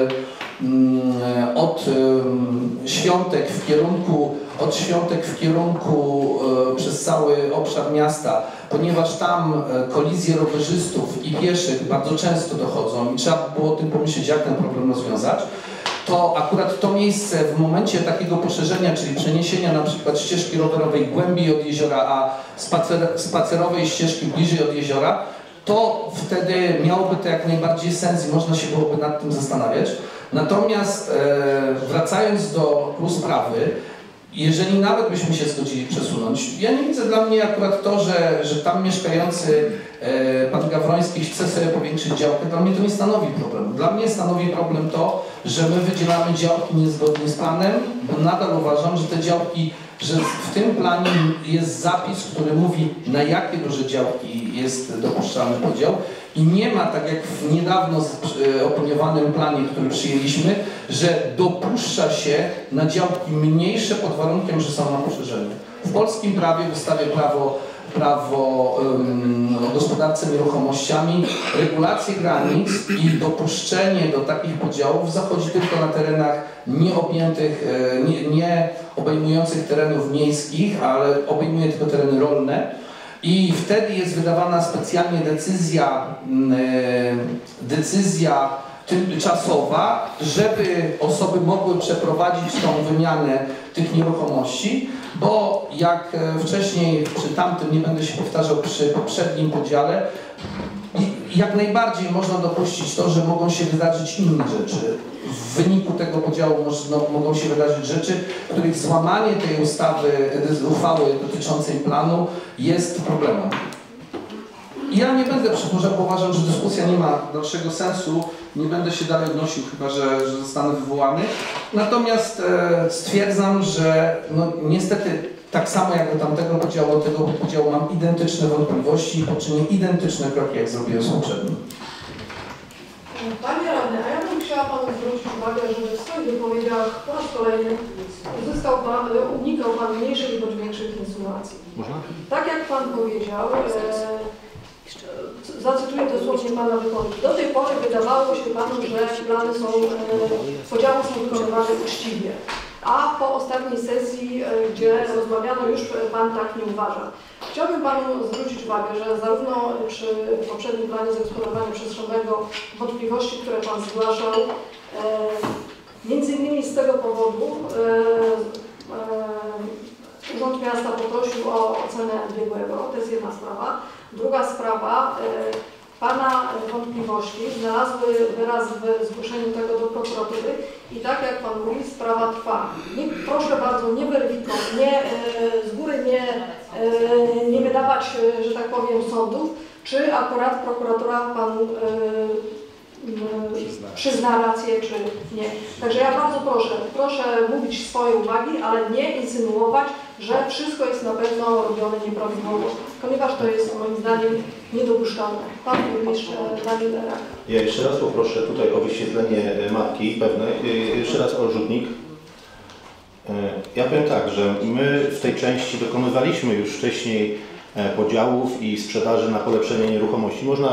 od Świątek w kierunku, od Świątek w kierunku przez cały obszar miasta, ponieważ tam kolizje rowerzystów i pieszych bardzo często dochodzą i trzeba było o tym pomyśleć, jak ten problem rozwiązać, to akurat to miejsce w momencie takiego poszerzenia, czyli przeniesienia na przykład ścieżki rowerowej głębiej od jeziora, a spacer, spacerowej ścieżki bliżej od jeziora, to wtedy miałoby to jak najbardziej sens i można się byłoby nad tym zastanawiać. Natomiast e, wracając do sprawy, jeżeli nawet byśmy się zgodzili przesunąć, ja nie widzę dla mnie akurat to, że, że tam mieszkający e, pan Gawroński chce sobie powiększyć działkę, dla mnie to nie stanowi problemu. Dla mnie stanowi problem to, że my wydzielamy działki niezgodnie z planem, bo nadal uważam, że te działki, że w tym planie jest zapis, który mówi, na jakie duże działki jest dopuszczalny podział. I nie ma, tak jak w niedawno opiniowanym planie, który przyjęliśmy, że dopuszcza się na działki mniejsze pod warunkiem, że są na poszerzeniu. W polskim prawie, w ustawie prawo, prawo um, o gospodarce nieruchomościami, regulacje granic i dopuszczenie do takich podziałów zachodzi tylko na terenach nieobjętych, nie, nie obejmujących terenów miejskich, ale obejmuje tylko tereny rolne. I wtedy jest wydawana specjalnie decyzja, decyzja tymczasowa, żeby osoby mogły przeprowadzić tą wymianę tych nieruchomości, bo jak wcześniej przy tamtym, nie będę się powtarzał, przy poprzednim podziale, jak najbardziej można dopuścić to, że mogą się wydarzyć inne rzeczy. W wyniku tego podziału no, mogą się wydarzyć rzeczy, których złamanie tej ustawy, uchwały dotyczącej planu jest problemem. I ja nie będę przedłużał, bo uważam, że dyskusja nie ma dalszego sensu. Nie będę się dalej odnosił, chyba że, że zostanę wywołany. Natomiast e, stwierdzam, że no, niestety tak samo jak do tamtego podziału, do tego podziału mam identyczne wątpliwości i poczynię identyczne kroki, jak zrobiłem z poprzednim. Panie radny, a ja bym chciała Panu zwrócić uwagę, że w swoich wypowiedziach po raz kolejny uzyskał pan, unikał Pan mniejszych bądź większych insynuacji. Można? Tak jak Pan powiedział, e, zacytuję dosłownie Pana wypowiedź. Do tej pory wydawało się Panu, że plany są, e, podziały są wykonywane uczciwie. A po ostatniej sesji, e, gdzie rozmawiano, już Pan tak nie uważa. Chciałbym Panu zwrócić uwagę, że zarówno przy poprzednim planie zagospodarowania przestrzennego wątpliwości, które Pan zgłaszał, e, między innymi z tego powodu e, e, Urząd Miasta poprosił o ocenę biegłego, to jest jedna sprawa. Druga sprawa, e, Pana wątpliwości znalazły wyraz w zgłoszeniu tego do prokuratury i tak jak Pan mówi, sprawa trwa. Nie, proszę bardzo, nie weryfikować, nie, e, z góry nie, e, nie wydawać, e, że tak powiem, sądów, czy akurat prokuratura Panu e, przyzna rację, czy nie. Także ja bardzo proszę, proszę mówić swoje uwagi, ale nie insynuować, że wszystko jest na pewno robione nieprawidłowo, ponieważ to jest moim zdaniem niedopuszczalne. Pan burmistrz Daniel Rak. Ja jeszcze raz poproszę tutaj o wyświetlenie mapki pewnej, jeszcze raz o rzutnik. Ja powiem tak, że my w tej części dokonywaliśmy już wcześniej podziałów i sprzedaży na polepszenie nieruchomości. Można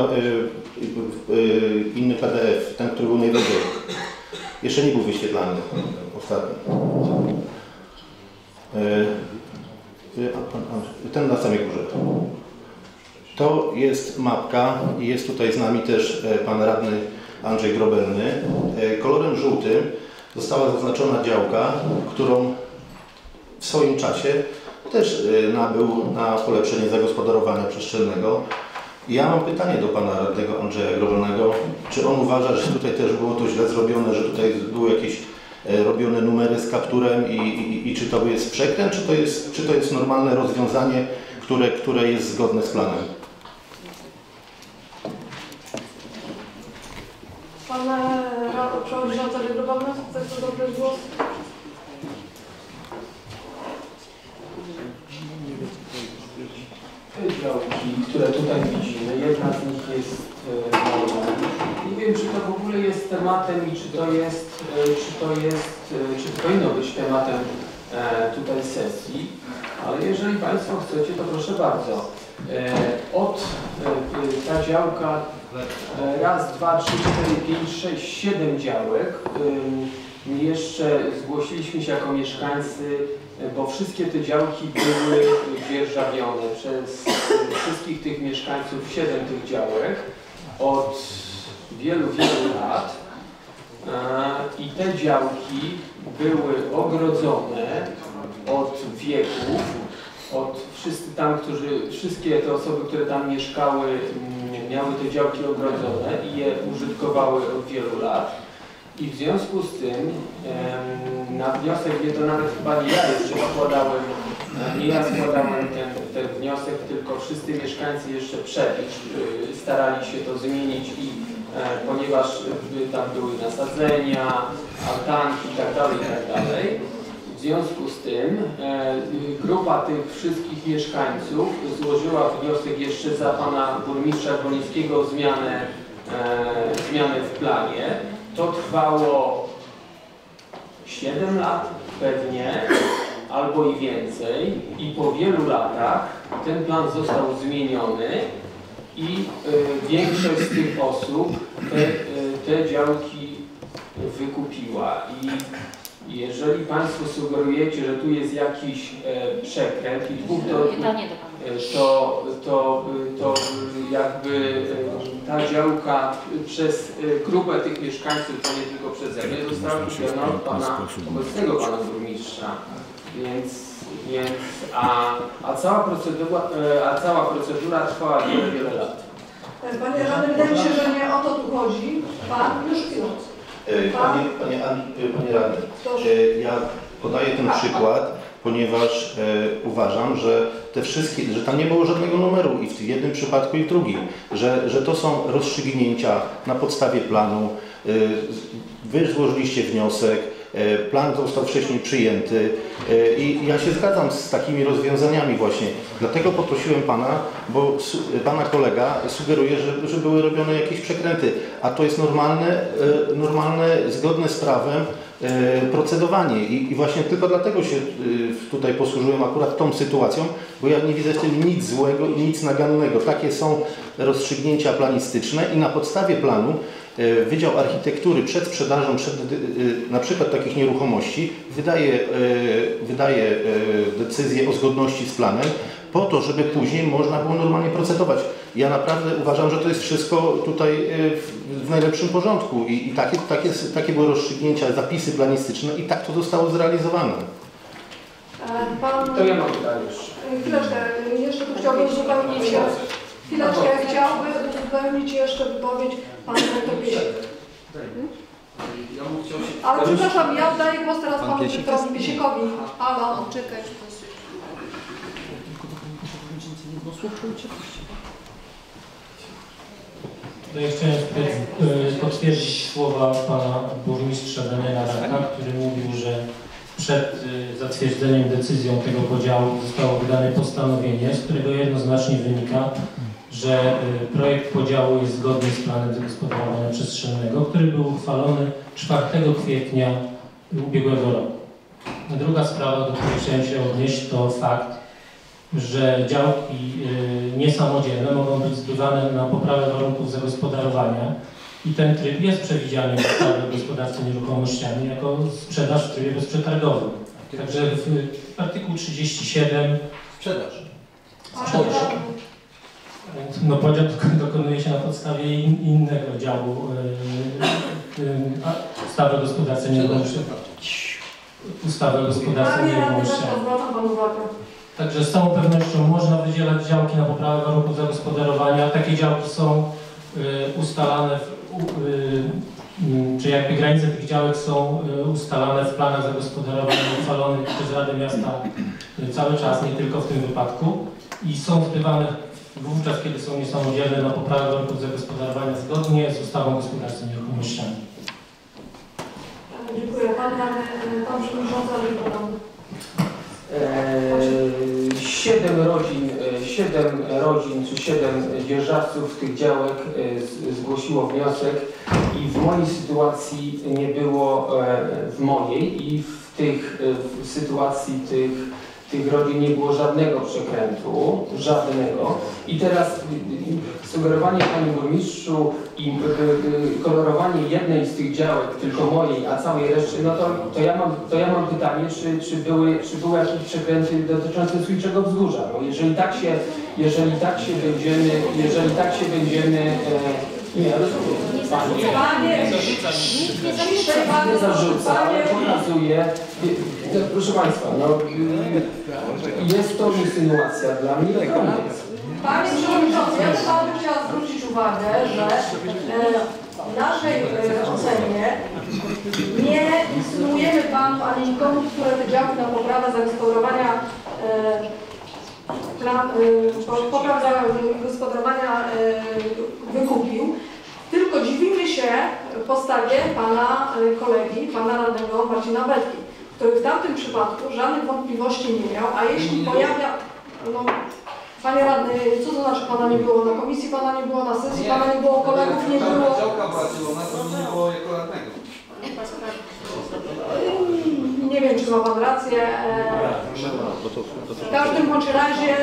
inny P D F, ten, który był najwyżej. Jeszcze nie był wyświetlany ostatni. Ten na samej górze. To jest mapka i jest tutaj z nami też pan radny Andrzej Grobelny. Kolorem żółtym została zaznaczona działka, którą w swoim czasie też nabył na polepszenie zagospodarowania przestrzennego. Ja mam pytanie do pana radnego Andrzeja Grobelnego. Czy on uważa, że tutaj też było to źle zrobione, że tutaj były jakieś robione numery z kapturem i, i, i czy to jest przekręt, czy to jest, czy to jest normalne rozwiązanie, które, które jest zgodne z planem? Pan przewodniczący Grobelny, chce zabrać głos? Te działki, które tutaj widzimy, jedna z nich jest mała. Nie wiem, czy to w ogóle jest tematem i czy to jest, czy to jest, czy to powinno być tematem tutaj sesji, ale jeżeli Państwo chcecie, to proszę bardzo. Od ta działka raz, dwa, trzy, cztery, pięć, sześć, siedem działek. Jeszcze zgłosiliśmy się jako mieszkańcy, bo wszystkie te działki były dzierżawione przez wszystkich tych mieszkańców, siedem tych działek od wielu, wielu lat. I te działki były ogrodzone od wieków, od wszyscy tam, którzy, wszystkie te osoby, które tam mieszkały, miały te działki ogrodzone i je użytkowały od wielu lat. I w związku z tym na wniosek, nie to nawet chyba nie ja jeszcze składałem, nie ja składałem ten, ten wniosek, tylko wszyscy mieszkańcy jeszcze przed starali się to zmienić i ponieważ tam były nasadzenia, altanki itd., itd. W związku z tym grupa tych wszystkich mieszkańców złożyła wniosek jeszcze za pana burmistrza Golińskiego o zmianę, zmianę w planie. To trwało siedem lat pewnie, albo i więcej i po wielu latach ten plan został zmieniony i y, większość z tych osób te, y, te działki wykupiła. I jeżeli Państwo sugerujecie, że tu jest jakiś e, przekręt i dwóch, to, to, to, to jakby ta działka przez grupę tych mieszkańców, to nie tylko przeze mnie, została kupiona od pana obecnego pana burmistrza. Więc, więc a, a, cała procedura, a cała procedura trwała wiele, wiele lat. Panie radny, wydaje mi się, że nie o to tu chodzi. Pan już chwilę. Panie, panie, panie radny, ja podaję ten przykład, ponieważ e, uważam, że te wszystkie, że tam nie było żadnego numeru i w jednym przypadku i w drugim, że, że to są rozstrzygnięcia na podstawie planu. E, wy złożyliście wniosek, e, plan został wcześniej przyjęty e, i ja się zgadzam z takimi rozwiązaniami właśnie. Dlatego poprosiłem pana, bo su, pana kolega sugeruje, że, że były robione jakieś przekręty, a to jest normalne, e, normalne, zgodne z prawem procedowanie i, i właśnie tylko dlatego się tutaj posłużyłem akurat tą sytuacją, bo ja nie widzę w tym nic złego i nic nagannego. Takie są rozstrzygnięcia planistyczne i na podstawie planu Wydział Architektury przed sprzedażą przed, na przykład takich nieruchomości wydaje, wydaje decyzję o zgodności z planem po to, żeby później można było normalnie procedować. Ja naprawdę uważam, że to jest wszystko tutaj w najlepszym porządku i, i takie, takie, takie były rozstrzygnięcia, zapisy planistyczne i tak to zostało zrealizowane. Pan... To ja mam pytanie jeszcze. Chwileczkę, jeszcze tu chciałbym uzupełnić, chwileczkę, chciałbym uzupełnić jeszcze wypowiedź pana doktor Piesiek. Ale przepraszam, ja oddaję głos teraz panu doktor Piesiekowi. Halo. Czekaj, No ja chciałem potwierdzić słowa pana burmistrza Daniela Raka, który mówił, że przed zatwierdzeniem decyzją tego podziału zostało wydane postanowienie, z którego jednoznacznie wynika, że projekt podziału jest zgodny z planem zagospodarowania przestrzennego, który był uchwalony czwartego kwietnia ubiegłego roku. Druga sprawa, do której chciałem się odnieść, to fakt, że działki niesamodzielne mogą być zbywane na poprawę warunków zagospodarowania i ten tryb jest przewidziany w ustawie o gospodarce nieruchomościami jako sprzedaż w trybie bezprzetargowym. Także w artykuł trzydzieści siedem sprzedaż. Sprzedaż. No podział dokonuje się na podstawie in, innego działu yy, yy, ustawy o gospodarce nieruchomościami. Ustawy o gospodarce nieruchomościami. Także z całą pewnością można wydzielać działki na poprawę warunków zagospodarowania. Takie działki są y, ustalane, w, y, y, czy jakby granice tych działek są y, ustalane w planach zagospodarowania uchwalonych przez Radę Miasta y, cały czas, nie tylko w tym wypadku. I są zbywane wówczas, kiedy są niesamodzielne na poprawę warunków zagospodarowania zgodnie z ustawą o gospodarce nieruchomościami. Dziękuję. Pan, pan Przewodniczący Andrzej Grobelny. Siedem rodzin, siedem rodzin czy siedem dzierżawców tych działek zgłosiło wniosek i w mojej sytuacji nie było w mojej i w tych w sytuacji tych, tych rodzin nie było żadnego przekrętu, żadnego. I teraz sugerowanie panie burmistrzu i kolorowanie jednej z tych działek, tylko mojej, a całej reszty, no to, to, ja, mam, to ja mam pytanie, czy, czy, były, czy były jakieś przekręty dotyczące Słujczego Wzgórza? Bo jeżeli tak się, jeżeli tak się będziemy, jeżeli tak się będziemy, e, nie, rozumiem, panie, nie zarzuca, ale pokazuje, proszę państwa, no, jest to insynuacja dla mnie, koniec. Panie Przewodniczący, ja bym panu chciała zwrócić uwagę, że w naszej ocenie nie insynuujemy panu ani nikomu, które te działki na poprawę zagospodarowania plan, poprawę zagospodarowania wykupił, tylko dziwimy się postawie pana kolegi, pana radnego Marcina Betki, który w tamtym przypadku żadnych wątpliwości nie miał, a jeśli pojawia... No, panie radny, co to znaczy pana nie było na komisji, pana nie było na sesji, pana nie było kolegów, nie było... Nie wiem, czy ma pan rację. W każdym bądź razie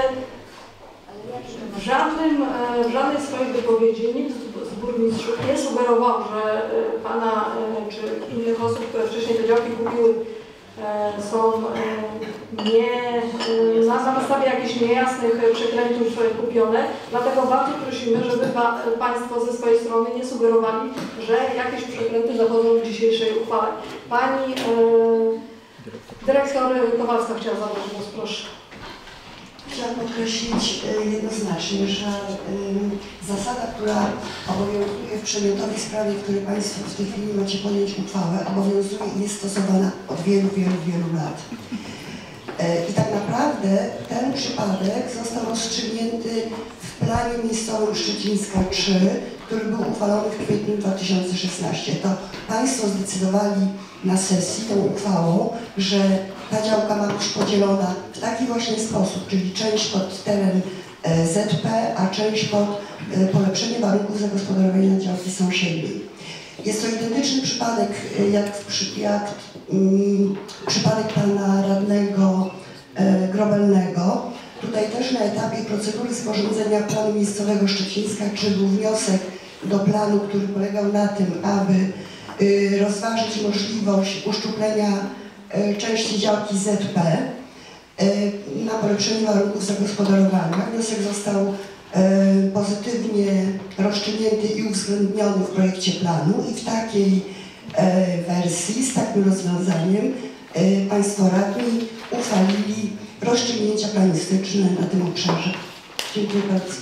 w, żadnym, w żadnej swojej wypowiedzi nikt z burmistrzów nie sugerował, że pana czy innych osób, które wcześniej te działki kupiły, są nie, na, na podstawie jakichś niejasnych przekrętów kupione. Dlatego bardzo prosimy, żeby pa, Państwo ze swojej strony nie sugerowali, że jakieś przekręty zachodzą w dzisiejszej uchwale. Pani e, dyrektor Kowalska chciała zabrać głos, proszę. Chciałam podkreślić jednoznacznie, że y, zasada, która obowiązuje w przedmiotowej sprawie, w której Państwo w tej chwili macie podjąć uchwałę, obowiązuje i jest stosowana od wielu, wielu, wielu lat. Y, I tak naprawdę ten przypadek został rozstrzygnięty w planie miejscowym Szczecińska trzy, który był uchwalony w kwietniu dwa tysiące szesnastego. To Państwo zdecydowali na sesji tą uchwałą, że ta działka ma być podzielona w taki właśnie sposób, czyli część pod teren Z P, a część pod polepszenie warunków zagospodarowania działki sąsiedniej. Jest to identyczny przypadek jak, w przy, jak mm, przypadek pana radnego e, Grobelnego. Tutaj też na etapie procedury sporządzenia planu miejscowego Szczecińska, czy był wniosek do planu, który polegał na tym, aby y, rozważyć możliwość uszczuplenia y, części działki Z P y, na polepszenie warunków zagospodarowania. Wniosek został y, pozytywnie rozstrzygnięty i uwzględniony w projekcie planu i w takiej y, wersji, z takim rozwiązaniem y, Państwo radni uchwalili rozstrzygnięcia planistyczne na tym obszarze. Dziękuję bardzo.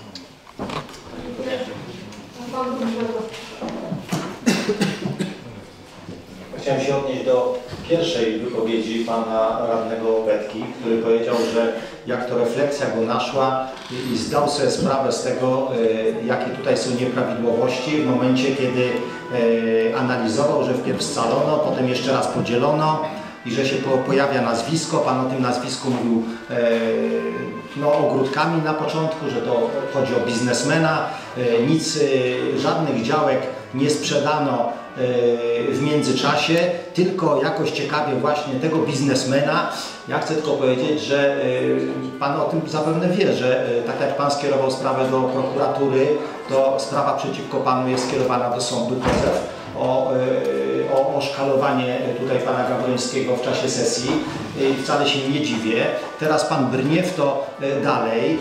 Chciałem się odnieść do pierwszej wypowiedzi pana radnego Betki, który powiedział, że jak to refleksja go naszła i, i zdał sobie sprawę z tego, e, jakie tutaj są nieprawidłowości w momencie, kiedy e, analizował, że wpierw scalono, potem jeszcze raz podzielono i że się po, pojawia nazwisko. Pan o tym nazwisku mówił e, no, ogródkami na początku, że to chodzi o biznesmena. E, nic, e, żadnych działek nie sprzedano w międzyczasie, tylko jakoś ciekawie właśnie tego biznesmena. Ja chcę tylko powiedzieć, że Pan o tym zapewne wie, że tak jak Pan skierował sprawę do prokuratury, to sprawa przeciwko Panu jest skierowana do sądu, pozew o, o oszkalowanie tutaj Pana Gawrońskiego w czasie sesji. Wcale się nie dziwię. Teraz Pan brnie w to dalej.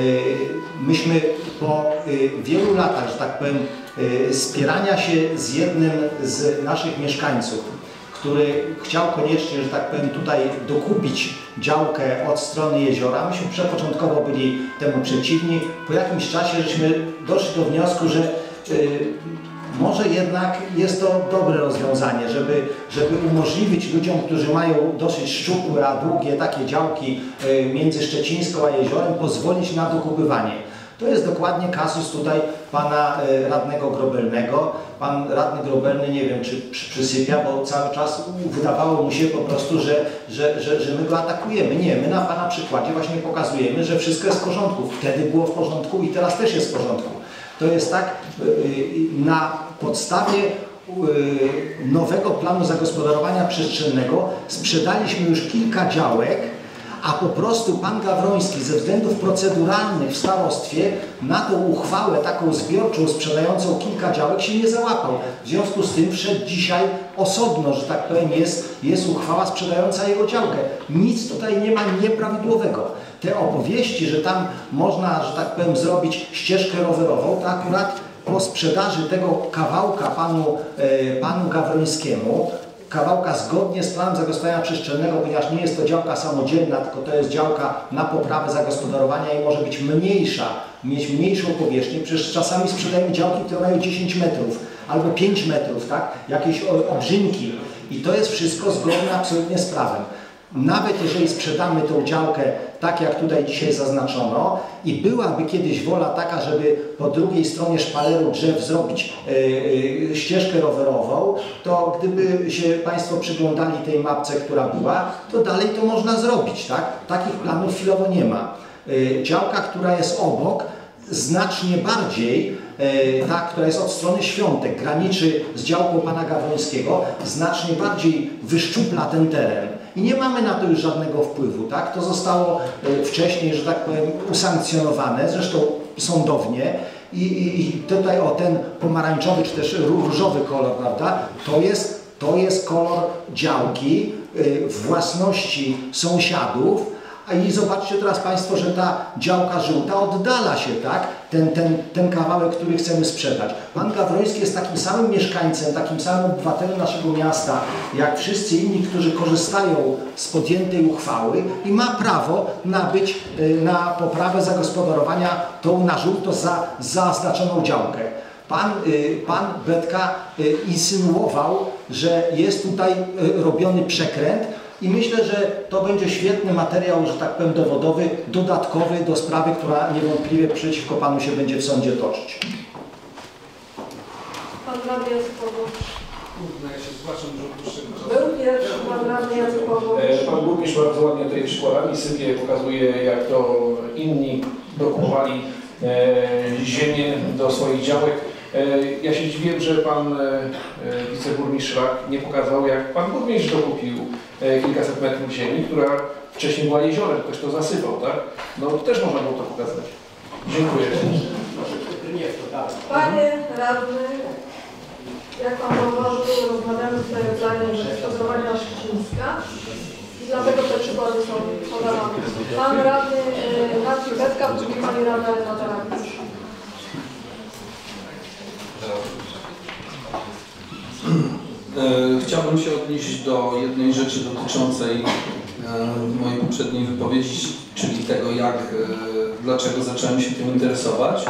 Myśmy po wielu latach, że tak powiem, spierania się z jednym z naszych mieszkańców, który chciał koniecznie, że tak powiem, tutaj dokupić działkę od strony jeziora. Myśmy przepoczątkowo byli temu przeciwni. Po jakimś czasie żeśmy doszli do wniosku, że yy, może jednak jest to dobre rozwiązanie, żeby, żeby umożliwić ludziom, którzy mają dosyć szczupłe, a długie takie działki yy, między Szczecińską a jeziorem, pozwolić na dokupywanie. To jest dokładnie kasus tutaj pana y, radnego Grobelnego. Pan radny Grobelny, nie wiem, czy przy, przysypia, bo cały czas wydawało mu się po prostu, że, że, że, że my go atakujemy. Nie, my na pana przykładzie właśnie pokazujemy, że wszystko jest w porządku. Wtedy było w porządku i teraz też jest w porządku. To jest tak, y, y, na podstawie y, nowego planu zagospodarowania przestrzennego sprzedaliśmy już kilka działek, a po prostu pan Gawroński ze względów proceduralnych w starostwie na tą uchwałę taką zbiorczą sprzedającą kilka działek się nie załapał. W związku z tym wszedł dzisiaj osobno, że tak powiem, jest, jest uchwała sprzedająca jego działkę. Nic tutaj nie ma nieprawidłowego. Te opowieści, że tam można, że tak powiem, zrobić ścieżkę rowerową, to akurat po sprzedaży tego kawałka panu, e, panu Gawrońskiemu, kawałka zgodnie z planem zagospodarowania przestrzennego, ponieważ nie jest to działka samodzielna, tylko to jest działka na poprawę zagospodarowania i może być mniejsza, mieć mniejszą powierzchnię. Przecież czasami sprzedajemy działki, które mają dziesięć metrów albo pięć metrów, tak? Jakieś obrzynki. I to jest wszystko zgodne absolutnie z prawem. Nawet jeżeli sprzedamy tą działkę tak, jak tutaj dzisiaj zaznaczono i byłaby kiedyś wola taka, żeby po drugiej stronie szpaleru drzew zrobić yy, ścieżkę rowerową, to gdyby się Państwo przyglądali tej mapce, która była, to dalej to można zrobić, tak? Takich planów chwilowo nie ma. Yy, działka, która jest obok, znacznie bardziej, e, ta, która jest od strony Świątek, graniczy z działką pana Gawrońskiego, znacznie bardziej wyszczupla ten teren. I nie mamy na to już żadnego wpływu, tak? To zostało e, wcześniej, że tak powiem, usankcjonowane, zresztą sądownie. I, i, i tutaj o ten pomarańczowy, czy też różowy kolor, prawda? To jest, to jest kolor działki e, własności sąsiadów. A i zobaczcie teraz Państwo, że ta działka żółta oddala się, tak? Ten, ten, ten kawałek, który chcemy sprzedać. Pan Gawroński jest takim samym mieszkańcem, takim samym obywatelem naszego miasta, jak wszyscy inni, którzy korzystają z podjętej uchwały i ma prawo nabyć na poprawę zagospodarowania tą na żółto za, zaznaczoną działkę. Pan, pan Betka insynuował, że jest tutaj robiony przekręt. I myślę, że to będzie świetny materiał, że tak powiem, dowodowy, dodatkowy do sprawy, która niewątpliwie przeciwko panu się będzie w sądzie toczyć. Pan radny Jacek Pawłowicz. No ja się zgłaszam, że Był pierwszy pan radny Jacek Pawłowicz. Pan burmistrz bardzo ładnie tutaj przykładami sypie, pokazuje, jak to inni dokupowali e, ziemię do swoich działek. Ja się dziwiłem, że pan wiceburmistrz Rak nie pokazał, jak pan burmistrz dokupił kilkaset metrów ziemi, która wcześniej była jeziorem, ktoś to zasypał, tak? No też można było to pokazać. Dziękuję. Panie radny, jak pan zauważył, rozmawiamy tutaj o planie zagospodarowania Szczecińska i dlatego te przykłady są podawane. Pan radny Marcin Betka, drugi pani radna Renata Rakiewicz. Chciałbym się odnieść do jednej rzeczy dotyczącej mojej poprzedniej wypowiedzi, czyli tego, jak, dlaczego zacząłem się tym interesować.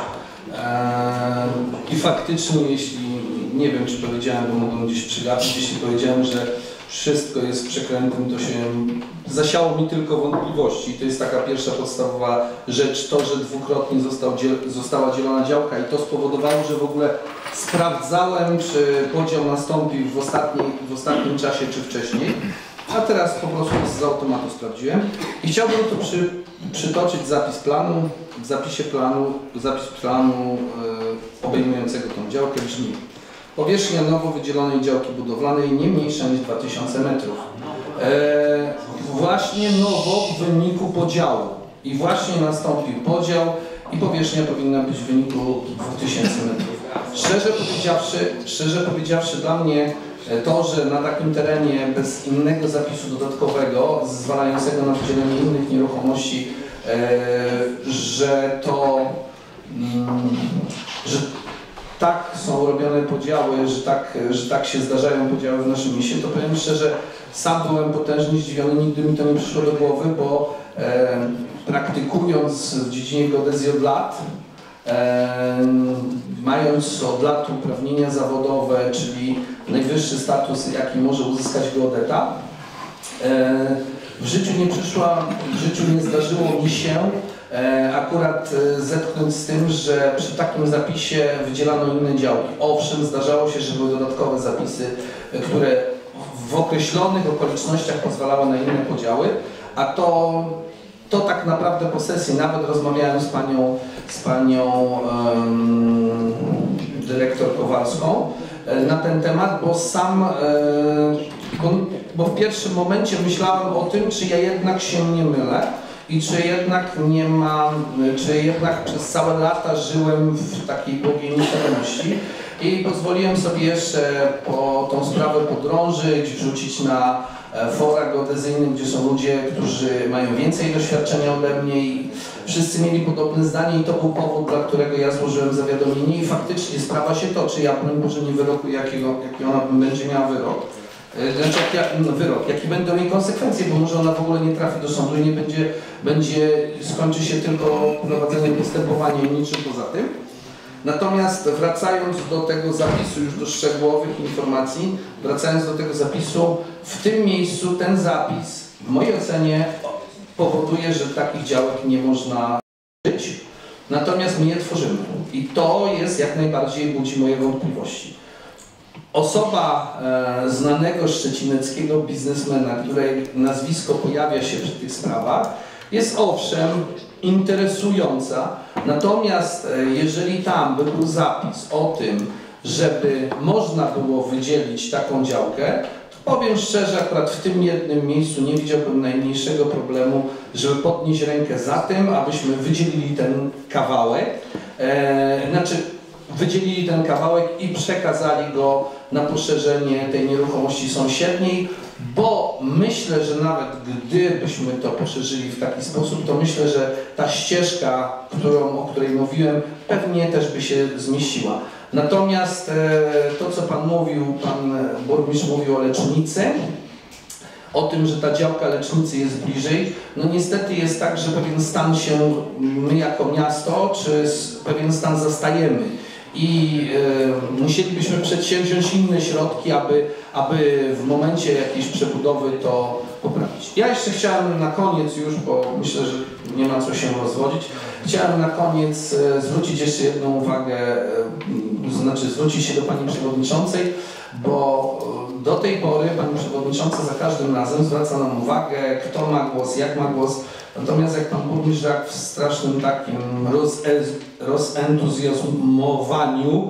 I faktycznie, jeśli, nie wiem czy powiedziałem, bo mogłem gdzieś przygapić, jeśli powiedziałem, że wszystko jest przekrętem, to się zasiało mi tylko wątpliwości. To jest taka pierwsza podstawowa rzecz, to, że dwukrotnie został dziel, została dzielona działka i to spowodowało, że w ogóle sprawdzałem, czy podział nastąpił w, ostatniej, w ostatnim czasie, czy wcześniej. A teraz po prostu z automatu sprawdziłem. I chciałbym tu przy, przytoczyć zapis planu. W zapisie planu, zapis planu yy, obejmującego tą działkę brzmi: powierzchnia nowo wydzielonej działki budowlanej nie mniejsza niż dwa tysiące metrów. E, właśnie nowo w wyniku podziału. I właśnie nastąpił podział i powierzchnia powinna być w wyniku dwóch tysięcy metrów. Szczerze powiedziawszy, szczerze powiedziawszy dla mnie to, że na takim terenie bez innego zapisu dodatkowego zezwalającego na wydzielenie innych nieruchomości, e, że to, mm, że tak są robione podziały, że tak, że tak się zdarzają podziały w naszym mieście, to powiem szczerze, sam byłem potężnie zdziwiony, nigdy mi to nie przyszło do głowy, bo e, praktykując w dziedzinie geodezji od lat, e, mając od lat uprawnienia zawodowe, czyli najwyższy status, jaki może uzyskać geodeta, e, w życiu nie przyszła, w życiu nie zdarzyło mi się akurat zetknąć z tym, że przy takim zapisie wydzielano inne działki. Owszem, zdarzało się, że były dodatkowe zapisy, które w określonych okolicznościach pozwalały na inne podziały, a to, to tak naprawdę po sesji, nawet rozmawiałem z panią, z panią um, dyrektor Kowalską na ten temat, bo sam, bo, bo w pierwszym momencie myślałem o tym, czy ja jednak się nie mylę, i czy jednak nie mam, czy jednak przez całe lata żyłem w takiej błogiej nieświadomości i pozwoliłem sobie jeszcze po tą sprawę podrążyć, wrzucić na fora geodezyjne, gdzie są ludzie, którzy mają więcej doświadczenia ode mnie i wszyscy mieli podobne zdanie i to był powód, dla którego ja złożyłem zawiadomienie i faktycznie sprawa się toczy. Ja broń Boże nie wyrokuję, jakiego, jaki ona będzie miała wyrok. Znaczy, jak ja, wyrok, jakie będą jej konsekwencje, bo może ona w ogóle nie trafi do sądu i nie będzie, będzie skończy się tylko prowadzeniem postępowania i niczym poza tym. Natomiast wracając do tego zapisu, już do szczegółowych informacji, wracając do tego zapisu, w tym miejscu ten zapis w mojej ocenie powoduje, że takich działek nie można żyć, natomiast my je tworzymy i to jest jak najbardziej budzi moje wątpliwości. Osoba e, znanego szczecineckiego biznesmena, której nazwisko pojawia się przy tych sprawach, jest owszem interesująca, natomiast e, jeżeli tam by był zapis o tym, żeby można było wydzielić taką działkę, to powiem szczerze, akurat w tym jednym miejscu nie widziałbym najmniejszego problemu, żeby podnieść rękę za tym, abyśmy wydzielili ten kawałek, e, znaczy wydzielili ten kawałek i przekazali go na poszerzenie tej nieruchomości sąsiedniej, bo myślę, że nawet gdybyśmy to poszerzyli w taki sposób, to myślę, że ta ścieżka, którą, o której mówiłem, pewnie też by się zmieściła. Natomiast e, to, co Pan mówił, Pan burmistrz mówił o lecznicy, o tym, że ta działka lecznicy jest bliżej, no niestety jest tak, że pewien stan się my jako miasto, czy pewien stan zastajemy. I y, musielibyśmy przedsięwziąć inne środki, aby, aby w momencie jakiejś przebudowy to poprawić. Ja jeszcze chciałem na koniec już, bo myślę, że nie ma co się rozwodzić, chciałem na koniec y, zwrócić jeszcze jedną uwagę, y, znaczy zwrócić się do Pani Przewodniczącej, bo y, do tej pory Pani Przewodnicząca za każdym razem zwraca nam uwagę, kto ma głos, jak ma głos. Natomiast jak Pan Burmistrz w strasznym takim rozentuzjazmowaniu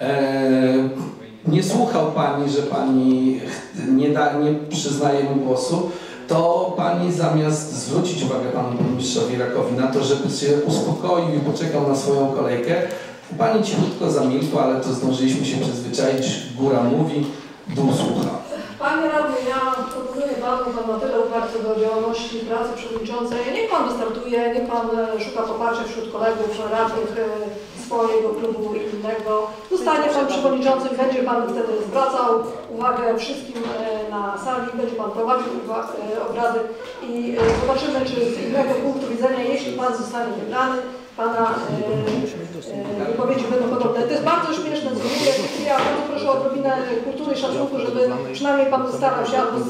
e, nie słuchał Pani, że Pani nie, da, nie przyznaje mu głosu, to Pani zamiast zwrócić uwagę Panu Burmistrzowi Rakowi na to, żeby się uspokoił i poczekał na swoją kolejkę, Pani cichutko zamilkła, ale to zdążyliśmy się przyzwyczaić. Góra mówi, dół słucha. Panie Radny, ja proponuję Panu, Pan ma tyle uparty do działalności pracy przewodniczącej. Niech Pan wystartuje, niech Pan szuka poparcia wśród kolegów, radnych swojego klubu i innego. Zostanie Pan przewodniczącym, będzie Pan wtedy zwracał uwagę wszystkim na sali, będzie Pan prowadził obrady i zobaczymy, czy z innego punktu widzenia, jeśli Pan zostanie wybrany, Pana e, e, wypowiedzi będą podobne. To jest bardzo śmieszne, zwykle. Ja bardzo proszę o odrobinę kultury i szacunku, żeby przynajmniej Pan starał się albo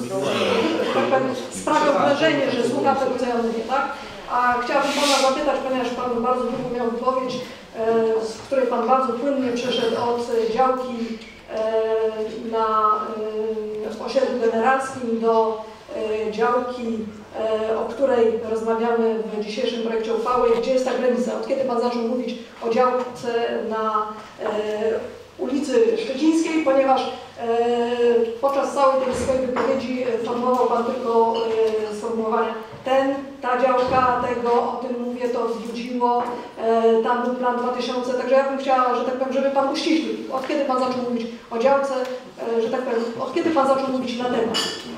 sprawiał wrażenie, że słucha tego, co ja mówię, tak? A chciałabym Pana zapytać, ponieważ Pan bardzo długo miał wypowiedź, e, z której Pan bardzo płynnie przeszedł od działki e, na e, osiedlu generalskim do e, działki, o której rozmawiamy w dzisiejszym projekcie uchwały, gdzie jest ta granica. Od kiedy Pan zaczął mówić o działce na e, ulicy Szczecińskiej, ponieważ e, podczas całej tej swojej wypowiedzi formułował Pan tylko e, sformułowania ten, ta działka, tego, o tym mówię, to wzbudziło, e, tam był plan dwa tysiące, także ja bym chciała, że tak powiem, żeby Pan uściślił. Od kiedy Pan zaczął mówić o działce, e, że tak powiem, od kiedy Pan zaczął mówić na temat?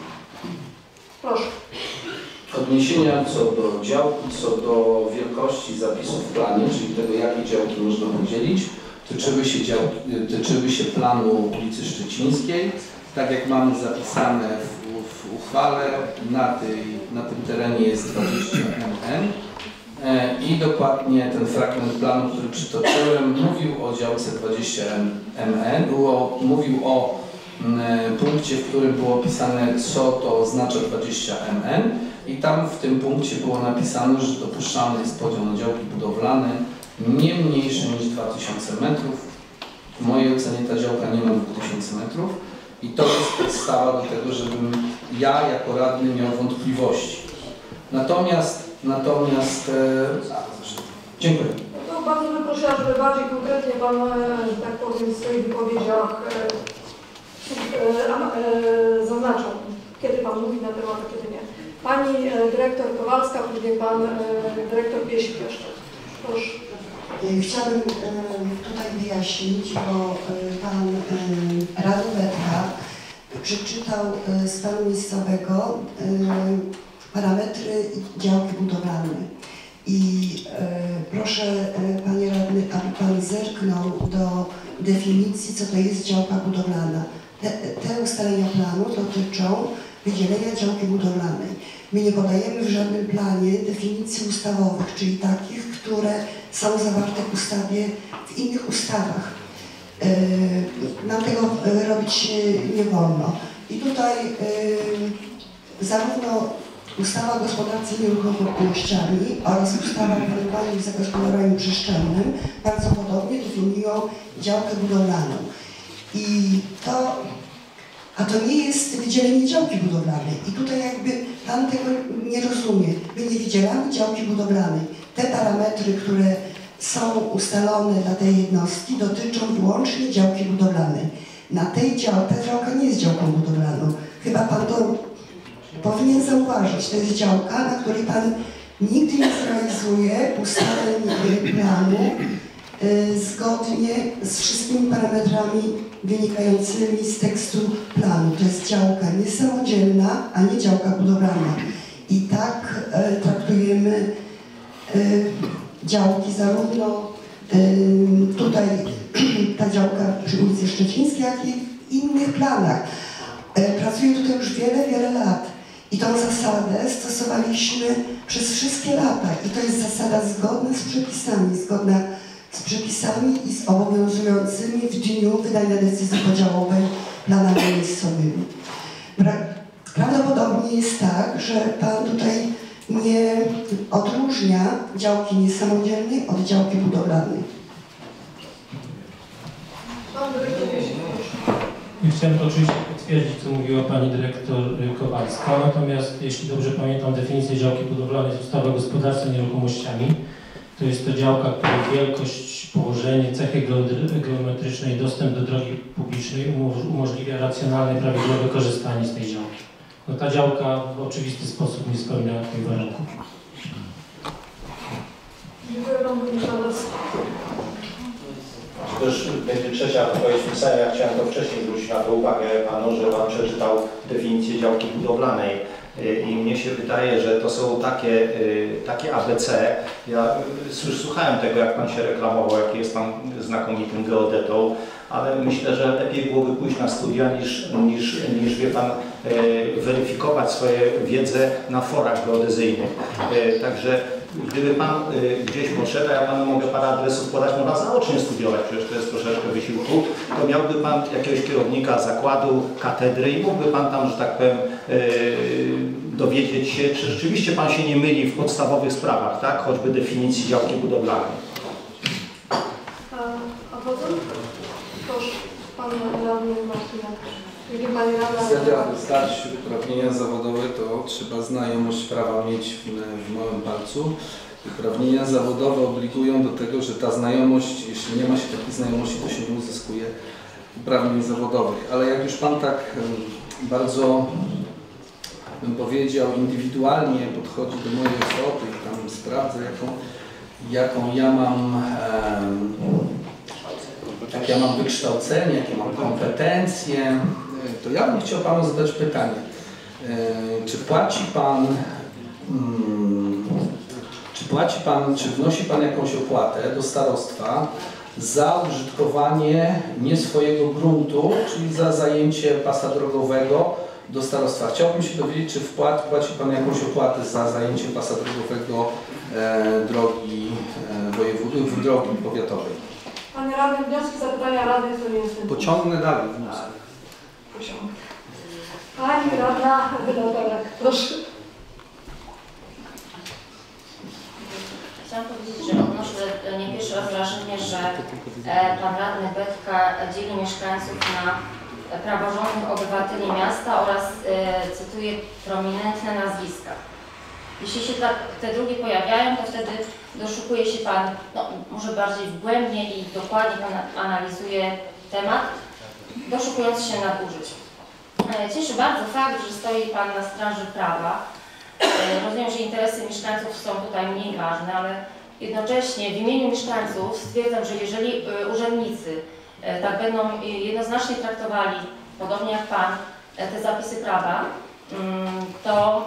Proszę. Odniesienia co do działki, co do wielkości zapisów w planie, czyli tego, jakie działki można podzielić, tyczyły się, dział, tyczyły się planu ulicy Szczecińskiej. Tak jak mamy zapisane w, w uchwale, na, tej, na tym terenie jest dwadzieścia metrów e, i dokładnie ten fragment planu, który przytoczyłem, mówił o działce dwadzieścia metrów, mówił o punkcie, w którym było opisane, co to oznacza dwadzieścia metrów i tam w tym punkcie było napisane, że dopuszczalny jest podział na działki budowlane nie mniejszy niż dwa tysiące metrów. W mojej ocenie ta działka nie ma dwa tysiące metrów i to jest podstawa do tego, żebym ja jako radny miał wątpliwości. Natomiast, natomiast e, dziękuję. No to bardzo bym prosiła, żeby bardziej konkretnie Pan, tak powiem, w swoich wypowiedziach zaznaczał, kiedy Pan mówi na temat, a kiedy nie. Pani dyrektor Kowalska, później Pan dyrektor Piesik jeszcze. Proszę. Chciałabym tutaj wyjaśnić, bo Pan radny Betka przeczytał z planu miejscowego parametry działki budowlanej. I proszę Panie Radny, aby Pan zerknął do definicji, co to jest działka budowlana. Te, te ustalenia planu dotyczą wydzielenia działki budowlanej. My nie podajemy w żadnym planie definicji ustawowych, czyli takich, które są zawarte w ustawie, w innych ustawach. Yy, nam tego robić nie wolno. I tutaj yy, zarówno ustawa o gospodarce nieruchomościami oraz ustawa o planowaniu i zagospodarowaniu przestrzennym bardzo podobnie definiują działkę budowlaną. I to, a to nie jest wydzielenie działki budowlanej. I tutaj jakby Pan tego nie rozumie. My nie wydzielamy działki budowlanej. Te parametry, które są ustalone dla tej jednostki, dotyczą wyłącznie działki budowlanej. Na tej działce, ta działka nie jest działką budowlaną. Chyba Pan to powinien zauważyć. To jest działka, na której Pan nigdy nie zrealizuje ustaleń planu y, zgodnie z wszystkimi parametrami wynikającymi z tekstu planu. To jest działka niesamodzielna, a nie działka budowlana. I tak y, traktujemy y, działki zarówno y, tutaj ta działka przy ulicy Szczecińskiej, jak i w innych planach. Y, pracuję tutaj już wiele, wiele lat. I tą zasadę stosowaliśmy przez wszystkie lata. I to jest zasada zgodna z przepisami, zgodna z przepisami i z obowiązującymi w dniu wydania decyzji podziałowej planami miejscowymi. Prawdopodobnie jest tak, że Pan tutaj nie odróżnia działki niesamodzielnej od działki budowlanej. Chciałem to oczywiście potwierdzić, co mówiła Pani Dyrektor Kowalska, natomiast jeśli dobrze pamiętam definicję działki budowlanej z ustawy o gospodarce nieruchomościami, To jest to działka, której wielkość, położenie, cechy geometryczne i dostęp do drogi publicznej umożliwia racjonalne, prawidłowe korzystanie z tej działki. No ta działka w oczywisty sposób nie spełnia tych warunków. Dziękuję Panu Burmistrzowi. To już będzie trzecia wypowiedź w tym samym. Ja chciałem to wcześniej zwrócić na to uwagę Panu, że Pan przeczytał definicję działki budowlanej. I mnie się wydaje, że to są takie, takie A B C. Ja już słuchałem tego, jak Pan się reklamował, jaki jest Pan znakomitym geodetą, ale myślę, że lepiej byłoby pójść na studia niż, niż, niż wie Pan, weryfikować swoje wiedzę na forach geodezyjnych. Także gdyby Pan gdzieś poszedł, a ja Panu mogę parę adresów podać, można zaocznie studiować, przecież to jest troszeczkę wysiłku, to miałby Pan jakiegoś kierownika zakładu, katedry i mógłby Pan tam, że tak powiem, dowiedzieć się, czy rzeczywiście Pan się nie myli w podstawowych sprawach, tak? Choćby definicji działki budowlanej. A, a potem? Proszę, Pan Radny Martyniak. Aby zdać uprawnienia zawodowe, to trzeba znajomość prawa mieć w, w małym palcu. Uprawnienia zawodowe obligują do tego, że ta znajomość, jeśli nie ma się takiej znajomości, to się nie uzyskuje uprawnień zawodowych. Ale jak już Pan tak bardzo, bym powiedział, indywidualnie podchodzi do mojej osoby i tam sprawdza, jaką, jaką ja mam jakie ja mam wykształcenie, jakie mam kompetencje, to ja bym chciał Panu zadać pytanie. Czy płaci Pan, czy płaci Pan, czy wnosi Pan jakąś opłatę do starostwa za użytkowanie nie swojego gruntu, czyli za zajęcie pasa drogowego do starostwa? Chciałbym się dowiedzieć, czy wpłat, płaci Pan jakąś opłatę za zajęcie pasa drogowego e, drogi, e, wojewód, drogi powiatowej? Panie Radny, wnioski, zapytania Rady, to nie jest... Pociągnę dalej wniosek. Pociągnę. Pani Radna Wydatorek, proszę. Chciałam powiedzieć, że odnoszę nie pierwszy raz wrażenie, że Pan Radny Betka dzieli mieszkańców na praworządnych obywateli miasta oraz cytuję prominentne nazwiska. Jeśli się tak te drugie pojawiają, to wtedy doszukuje się Pan, no, może bardziej wgłębnie i dokładnie Pan analizuje temat, doszukując się nadużyć. Cieszy bardzo fakt, że stoi Pan na straży prawa. Rozumiem, że interesy mieszkańców są tutaj mniej ważne, ale jednocześnie w imieniu mieszkańców stwierdzam, że jeżeli urzędnicy tak będą jednoznacznie traktowali, podobnie jak Pan, te zapisy prawa, to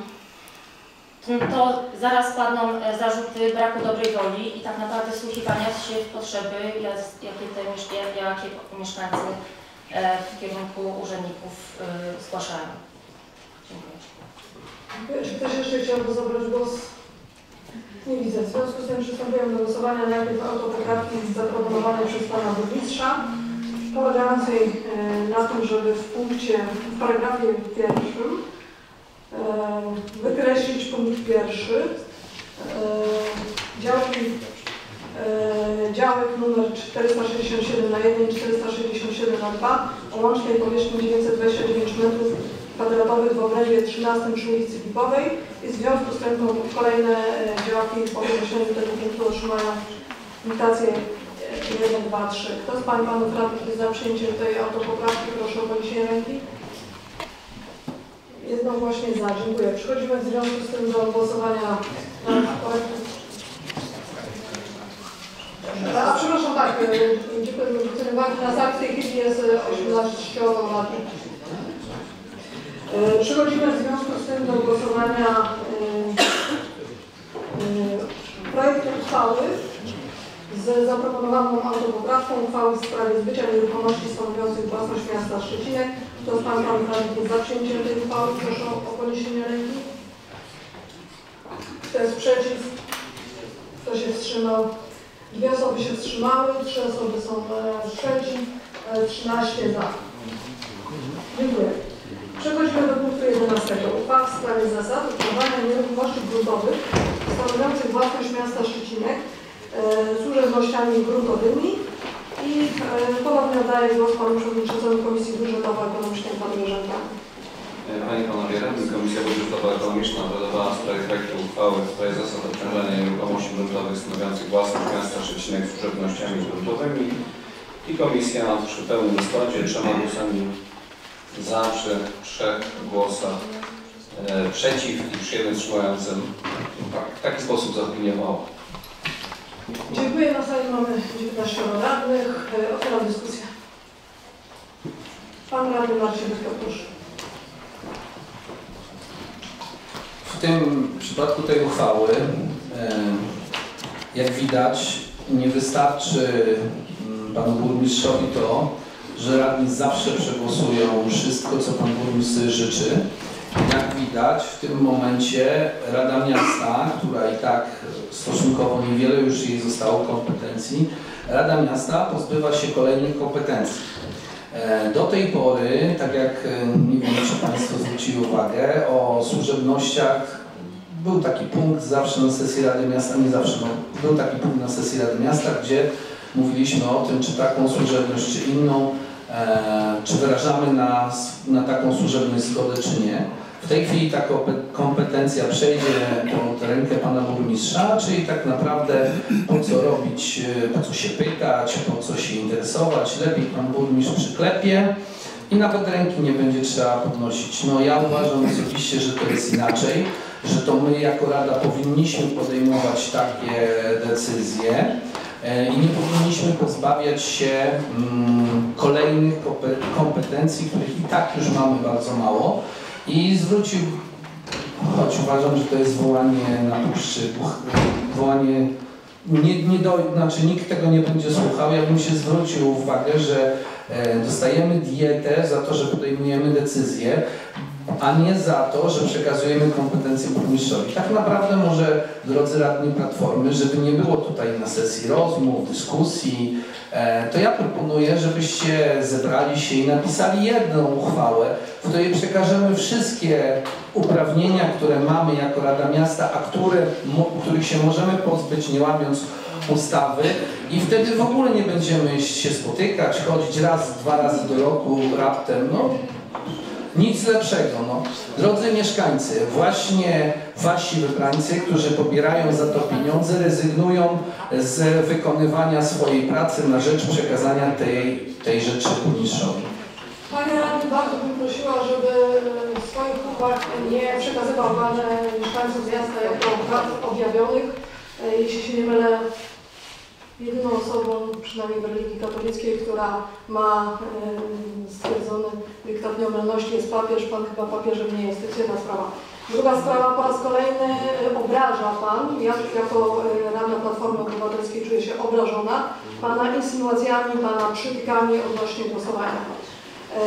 to zaraz padną zarzuty braku dobrej woli i tak naprawdę wsłuchiwania się w potrzeby, jakie te jakie mieszkańcy w kierunku urzędników zgłaszają. Dziękuję. Czy ktoś jeszcze chciałby zabrać głos? Nie widzę. W związku z tym przystępujemy do głosowania najpierw autopoprawki zaproponowanej przez Pana Burmistrza, polegającej na tym, żeby w punkcie, w paragrafie pierwszym wykreślić punkt pierwszy, działki, działek numer czterysta sześćdziesiąt siedem na jeden i czterysta sześćdziesiąt siedem na dwa o łącznej powierzchni dziewięćset dwadzieścia dziewięć metrów kwadratowych w obrębie trzynastym przy ulicy Lipowej i w związku z tym kolejne działki po określeniu tego punktu otrzymają notację jeden, dwa, trzy. Kto z Pań i Panów Radnych jest za przyjęciem tej autopoprawki? Proszę o podniesienie ręki. Jedno właśnie za. Dziękuję. Przechodzimy w związku z tym do głosowania nad projektem. A przepraszam, tak, dziękuję za zwrócenie uwagi. Na sali w tej chwili jest osiemnastolatków. Przechodzimy w związku z tym do głosowania projektu uchwały z zaproponowaną autopoprawką uchwały w sprawie zbycia nieruchomości stanowiących własność miasta Szczecinek. Kto z Pan Panów Radnych jest za przyjęciem tej uchwały? Proszę o podniesienie ręki. Kto jest przeciw? Kto się wstrzymał? Dwie osoby się wstrzymały, trzy osoby są przeciw, trzynaście za. Dziękuję. Przechodzimy do punktu jedenastego. Uchwała w sprawie zasad utrzymywania nieruchomości gruntowych stanowiących własność miasta Szczecinek z urzędnościami gruntowymi i ponownie oddaję głos Panu Przewodniczącemu Komisji Budżetowo-Ekonomicznej, Panu Jerzemu. Panie i Panowie Radni, Komisja Budżetowo-Ekonomiczna obradowała w sprawie projektu uchwały w sprawie zasad obciążania nieruchomości nieruchomości gruntowych stanowiących własność miasta Szczecinek z służebnościami gruntowymi i komisja przy pełnym składzie trzema głosami za, przy trzech głosach e, przeciw i przy jednym wstrzymującym tak, w taki sposób zaopiniowała. Dziękuję. Na sali mamy dziewiętnaście radnych. E, Otwieram dyskusję. Pan radny Marcin Bytka, proszę. W tym przypadku tej uchwały, jak widać, nie wystarczy panu burmistrzowi to, że radni zawsze przegłosują wszystko, co pan burmistrz sobie życzy. Jak widać, w tym momencie Rada Miasta, która i tak stosunkowo niewiele już jej zostało kompetencji, Rada Miasta pozbywa się kolejnych kompetencji. Do tej pory, tak jak nie wiem, czy Państwo zwrócili uwagę, o służebnościach był taki punkt zawsze na sesji Rady Miasta, nie zawsze, no, był taki punkt na sesji Rady Miasta, gdzie mówiliśmy o tym, czy taką służebność, czy inną, e, czy wyrażamy na, na taką służebność zgodę, czy nie. W tej chwili ta kompetencja przejdzie pod rękę pana burmistrza, czyli tak naprawdę po co robić, po co się pytać, po co się interesować, lepiej pan burmistrz przyklepie i nawet ręki nie będzie trzeba podnosić. No ja uważam osobiście, że to jest inaczej, że to my jako Rada powinniśmy podejmować takie decyzje i nie powinniśmy pozbawiać się mm, kolejnych kompetencji, których i tak już mamy bardzo mało. I zwrócił, choć uważam, że to jest wołanie na puszczy, wołanie, nie, nie do, znaczy nikt tego nie będzie słuchał, ja bym się zwrócił uwagę, że e, dostajemy dietę za to, że podejmujemy decyzje, a nie za to, że przekazujemy kompetencje burmistrzowi. Tak naprawdę może, drodzy radni Platformy, żeby nie było tutaj na sesji rozmów, dyskusji, e, to ja proponuję, żebyście zebrali się i napisali jedną uchwałę, w której przekażemy wszystkie uprawnienia, które mamy jako Rada Miasta, a które, których się możemy pozbyć, nie łamiąc ustawy, i wtedy w ogóle nie będziemy się spotykać, chodzić raz, dwa razy do roku raptem. No, nic lepszego. No. Drodzy mieszkańcy, właśnie wasi wybrańcy, którzy pobierają za to pieniądze, rezygnują z wykonywania swojej pracy na rzecz przekazania tej, tej rzeczy burmistrzowi. Panie radny, bardzo bym prosiła, żeby w swoich uchwałach nie przekazywał pan mieszkańców miasta jako praw objawionych. Jeśli się nie mylę, jedyną osobą, przynajmniej w religii katolickiej, która ma e, stwierdzony dyktat nieomylności, jest papież. Pan chyba papieżem nie jest. To jest jedna sprawa. Druga sprawa, po raz kolejny obraża pan, ja jako radna Platformy Obywatelskiej czuję się obrażona, pana insynuacjami, pana przytykami odnośnie głosowania. E,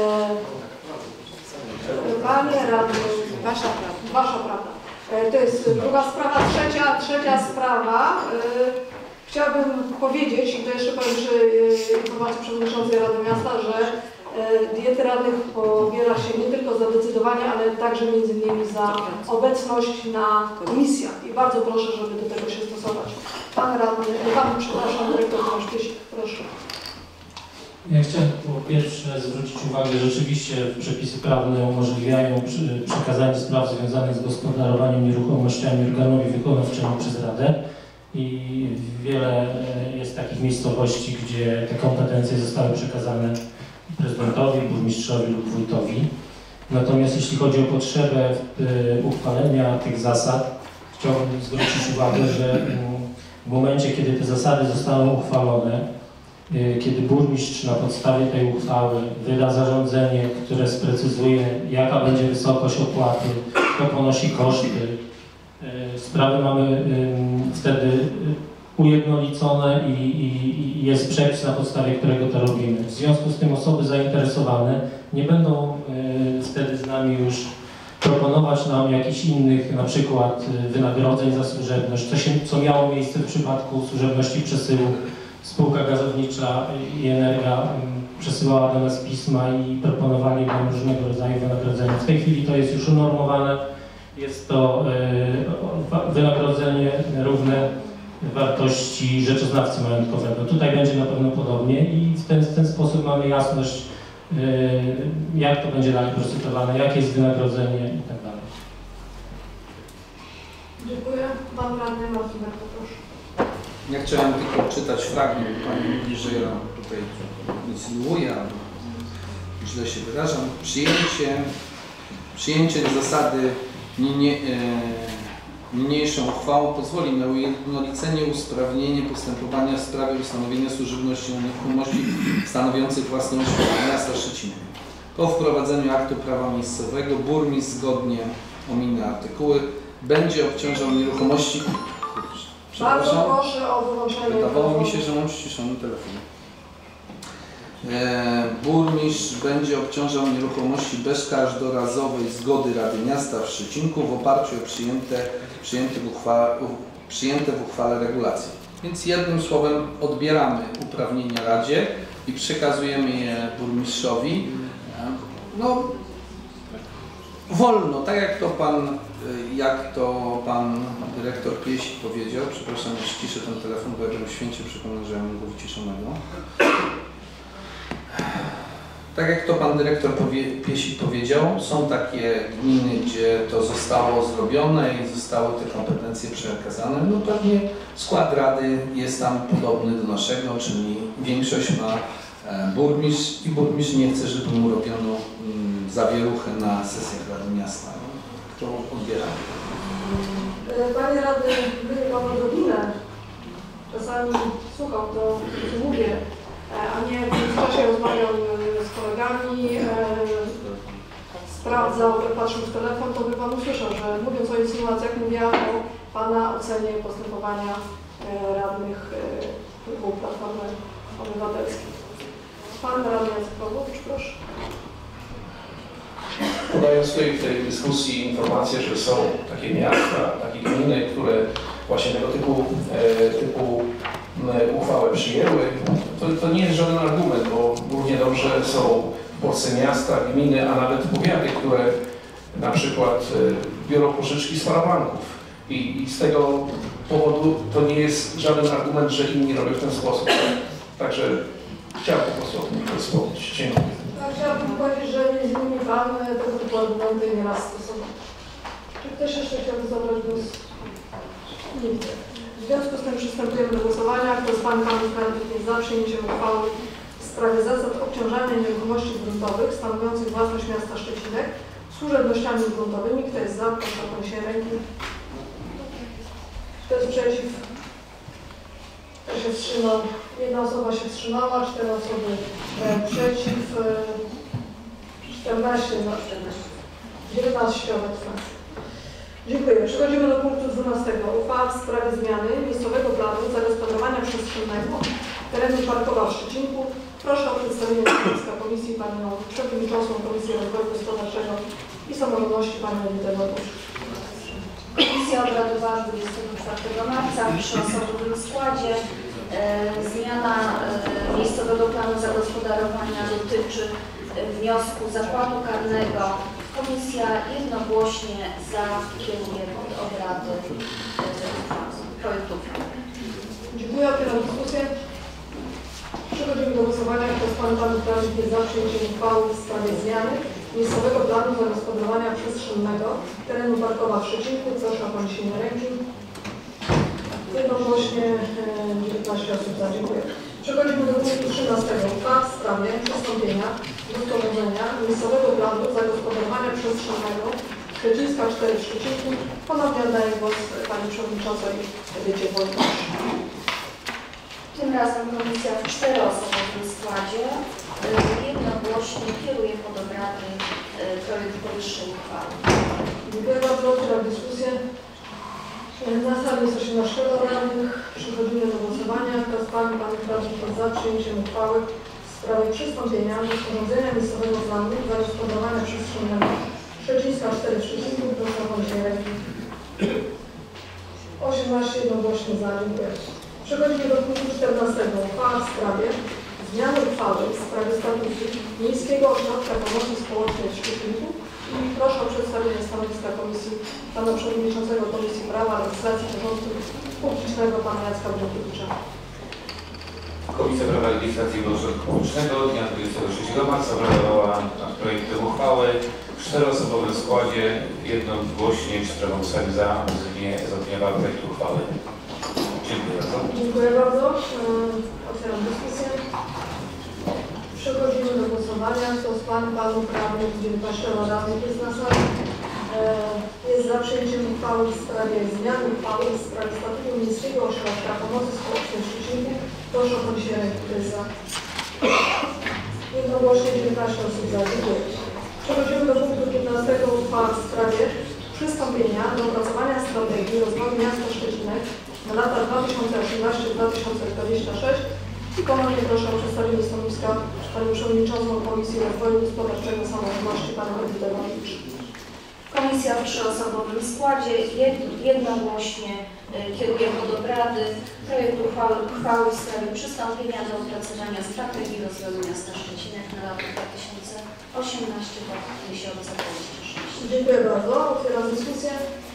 panie radny, wasza prawda. Wasza prawda. E, to jest druga sprawa. Trzecia, trzecia sprawa. E, Chciałabym powiedzieć, i to jeszcze powiem przy informacji przewodniczącej Rady Miasta, że diety radnych pobiera się nie tylko za decydowanie, ale także między innymi za obecność na komisjach. I bardzo proszę, żeby do tego się stosować. Pan radny, pan, przepraszam, dyrektor Tomasz Piesik, proszę. Ja chciałem po pierwsze zwrócić uwagę, że rzeczywiście przepisy prawne umożliwiają przekazanie spraw związanych z gospodarowaniem nieruchomościami organowi wykonawczemu przez Radę. I wiele jest takich miejscowości, gdzie te kompetencje zostały przekazane prezydentowi, burmistrzowi lub wójtowi. Natomiast jeśli chodzi o potrzebę uchwalenia tych zasad, chciałbym zwrócić uwagę, że w momencie, kiedy te zasady zostaną uchwalone, kiedy burmistrz na podstawie tej uchwały wyda zarządzenie, które sprecyzuje, jaka będzie wysokość opłaty, kto ponosi koszty, sprawy mamy wtedy ujednolicone i, i, i jest przepis, na podstawie którego to robimy. W związku z tym osoby zainteresowane nie będą wtedy z nami już proponować nam jakichś innych, na przykład wynagrodzeń za służebność, co, się, co miało miejsce w przypadku służebności przesyłu. Spółka gazownicza i Energa przesyłała do nas pisma i proponowali nam różnego rodzaju wynagrodzenia. W tej chwili to jest już unormowane. Jest to y, wynagrodzenie równe wartości rzeczoznawcy majątkowego. Tutaj będzie na pewno podobnie i w ten, w ten sposób mamy jasność, y, jak to będzie dalej procedowane, jakie jest wynagrodzenie i tak dalej. Dziękuję. Pan radny Marcin, proszę. Ja chciałem tylko czytać fragment. Pani mówi, że ja tutaj insynuuję, albo źle się wyrażam. Przyjęcie, przyjęcie zasady ninie, e, niniejszą uchwałą pozwoli na ujednolicenie, usprawnienie postępowania w sprawie ustanowienia służebności na nieruchomości stanowiących własność miasta Szczecina. Po wprowadzeniu aktu prawa miejscowego burmistrz zgodnie, ominę artykuły, będzie obciążał nieruchomości. Bardzo proszę o wyłączenie. Wydawało mi się, że mam przyciszony telefon. E, burmistrz będzie obciążał nieruchomości bez każdorazowej zgody Rady Miasta w Szczecinku w oparciu o przyjęte, przyjęte, w uchwale, przyjęte w uchwale regulacje. Więc jednym słowem odbieramy uprawnienia Radzie i przekazujemy je burmistrzowi. No, wolno, tak jak to pan, jak to pan dyrektor Piesi powiedział, przepraszam, już ciszę ten telefon, bo ja bym święcie przypomnę, że ja mam go wyciszonego. Tak jak to pan dyrektor powie, Piesi powiedział, są takie gminy, gdzie to zostało zrobione i zostały te kompetencje przekazane. No pewnie skład rady jest tam podobny do naszego, czyli większość ma burmistrz i burmistrz nie chce, żeby mu robiono mm, zawieruchę na sesjach Rady Miasta. To odbieram. Panie radny, gdyby pan odrobinę czasami słuchał to, co mówię, a nie w międzyczasie rozmawiał z kolegami, e, sprawdzał, patrzył w telefon, to by pan usłyszał, że mówiąc o insynuacjach mówiłam o pana ocenie postępowania e, radnych e, klubu Platformy Obywatelskiej. Pan radny Jacek Pawłowicz, proszę. Podając tutaj w tej dyskusji informację, że są takie miasta, takie gminy, które właśnie tego typu, e, typu e, uchwałę przyjęły, to, to nie jest żaden argument, bo równie dobrze są w Polsce miasta, gminy, a nawet powiaty, które na przykład e, biorą pożyczki z parabanków. I, I z tego powodu to nie jest żaden argument, że inni robią w ten sposób. Także chciałem po prostu o tym wspomnieć. Dziękuję. Tak, chciałabym powiedzieć, że nie zmieni Pan tego typu argumenty nie raz stosował. Czy ktoś jeszcze chciałby zabrać głos? Nie widzę. W związku z tym przystępujemy do głosowania. Kto z Pań i Panów Radnych jest za przyjęciem uchwały w sprawie zasad obciążania nieruchomości gruntowych stanowiących własność miasta Szczecinek służebnościami gruntowymi? Kto jest za? Proszę o podniesienie ręki. Kto jest przeciw? Kto się wstrzymał? Jedna osoba się wstrzymała, cztery osoby e, przeciw, e, czternaście za, dziewiętnaście obecne. Dziękuję. Przechodzimy do punktu dwunastego. Uchwała w sprawie zmiany miejscowego planu zagospodarowania przestrzennego terenu Parkowa w Szczecinku. Proszę o przedstawienie stanowiska Komisji Panią Przewodniczącą Komisji Rozwoju Gospodarczego i Samorządności Panią Edytę Bogusz. Komisja obradowała dwudziestego czwartego marca w trzyosobowym składzie. E, zmiana e, miejscowego planu zagospodarowania dotyczy e, wniosku zakładu karnego. Komisja jednogłośnie za kieruje pod obrady e, projektu uchwały. Dziękuję. Otwieram dyskusję. Przechodzimy do głosowania. Kto z Pań i Panów Radnych jest za przyjęciem uchwały w sprawie zmiany miejscowego planu zagospodarowania przestrzennego terenu Parkowa w Szczecinku? Proszę o podniesienie ręki. Jednogłośnie dziewiętnaście osób za. Dziękuję. Przechodzimy do punktu trzynastego. Uchwała w sprawie przystąpienia do sporządzenia miejscowego planu zagospodarowania przestrzennego Szczecińska cztery w Szczecinku. Ponownie oddaję głos Pani Przewodniczącej Edycie Wojtkosz. Tym razem komisja w czteroosobowym składzie jednogłośnie kieruje pod obrady projekt powyższej uchwały. Dziękuję bardzo. Otwieram dyskusję. Na sali jest osiemnaście radnych. Przechodzimy do głosowania. Kto z Pań i Panów Radnych jest za przyjęciem uchwały w sprawie przystąpienia do sporządzenia miejscowego planu zagospodarowania przestrzennego Szczecińska cztery w Szczecinku? Proszę o podniesienie ręki. osiemnaście jednogłośnie za. Dziękuję. Przechodzimy do punktu czternastego. Uchwała w sprawie zmiany uchwały w sprawie statusu Miejskiego Ośrodka Pomocy Społecznej w Szczecinku. I proszę o przedstawienie stanowiska Komisji Pana Przewodniczącego Komisji Prawa, Legislacji i Porządku Publicznego Pana Jacka Brzękiewicza. Komisja Prawa Legislacji i Porządku Publicznego dnia dwudziestego trzeciego marca obradowała nad projektem uchwały w czteroosobowym składzie, jednogłośnie czterogłosami za zaopiniowała projekt uchwały. Dziękuję bardzo. Dziękuję bardzo. Otwieram dyskusję. Przechodzimy do głosowania. Kto z Pań i Panów Radnych, dziewiętnaście radnych jest na sali, jest za przyjęciem uchwały w sprawie zmiany uchwały w sprawie statutu Miejskiego Ośrodka Pomocy Społecznej w Szczecinku. Proszę o podniesienie ręki. Kto jest za? Jednogłośnie dziewiętnaście osób za. Dziękuję. Przechodzimy do punktu piętnastego. Uchwała w sprawie przystąpienia do opracowania strategii rozwoju miasta Szczecinek na lata dwa tysiące osiemnasty do dwa tysiące dwudziestego szóstego. I ponownie proszę o przedstawienie stanowiska Panią Przewodniczącą Komisji Rozwoju Gospodarczego Samorządności, Panią Edytę Wawicz. Komisja w trzyosobowym składzie jednogłośnie kieruje pod obrady projekt uchwały, uchwały w sprawie przystąpienia do opracowania strategii rozwoju miasta Szczecinek na lata dwa tysiące osiemnasty do dwa tysiące dwudziestego szóstego. Dziękuję bardzo. Otwieram dyskusję.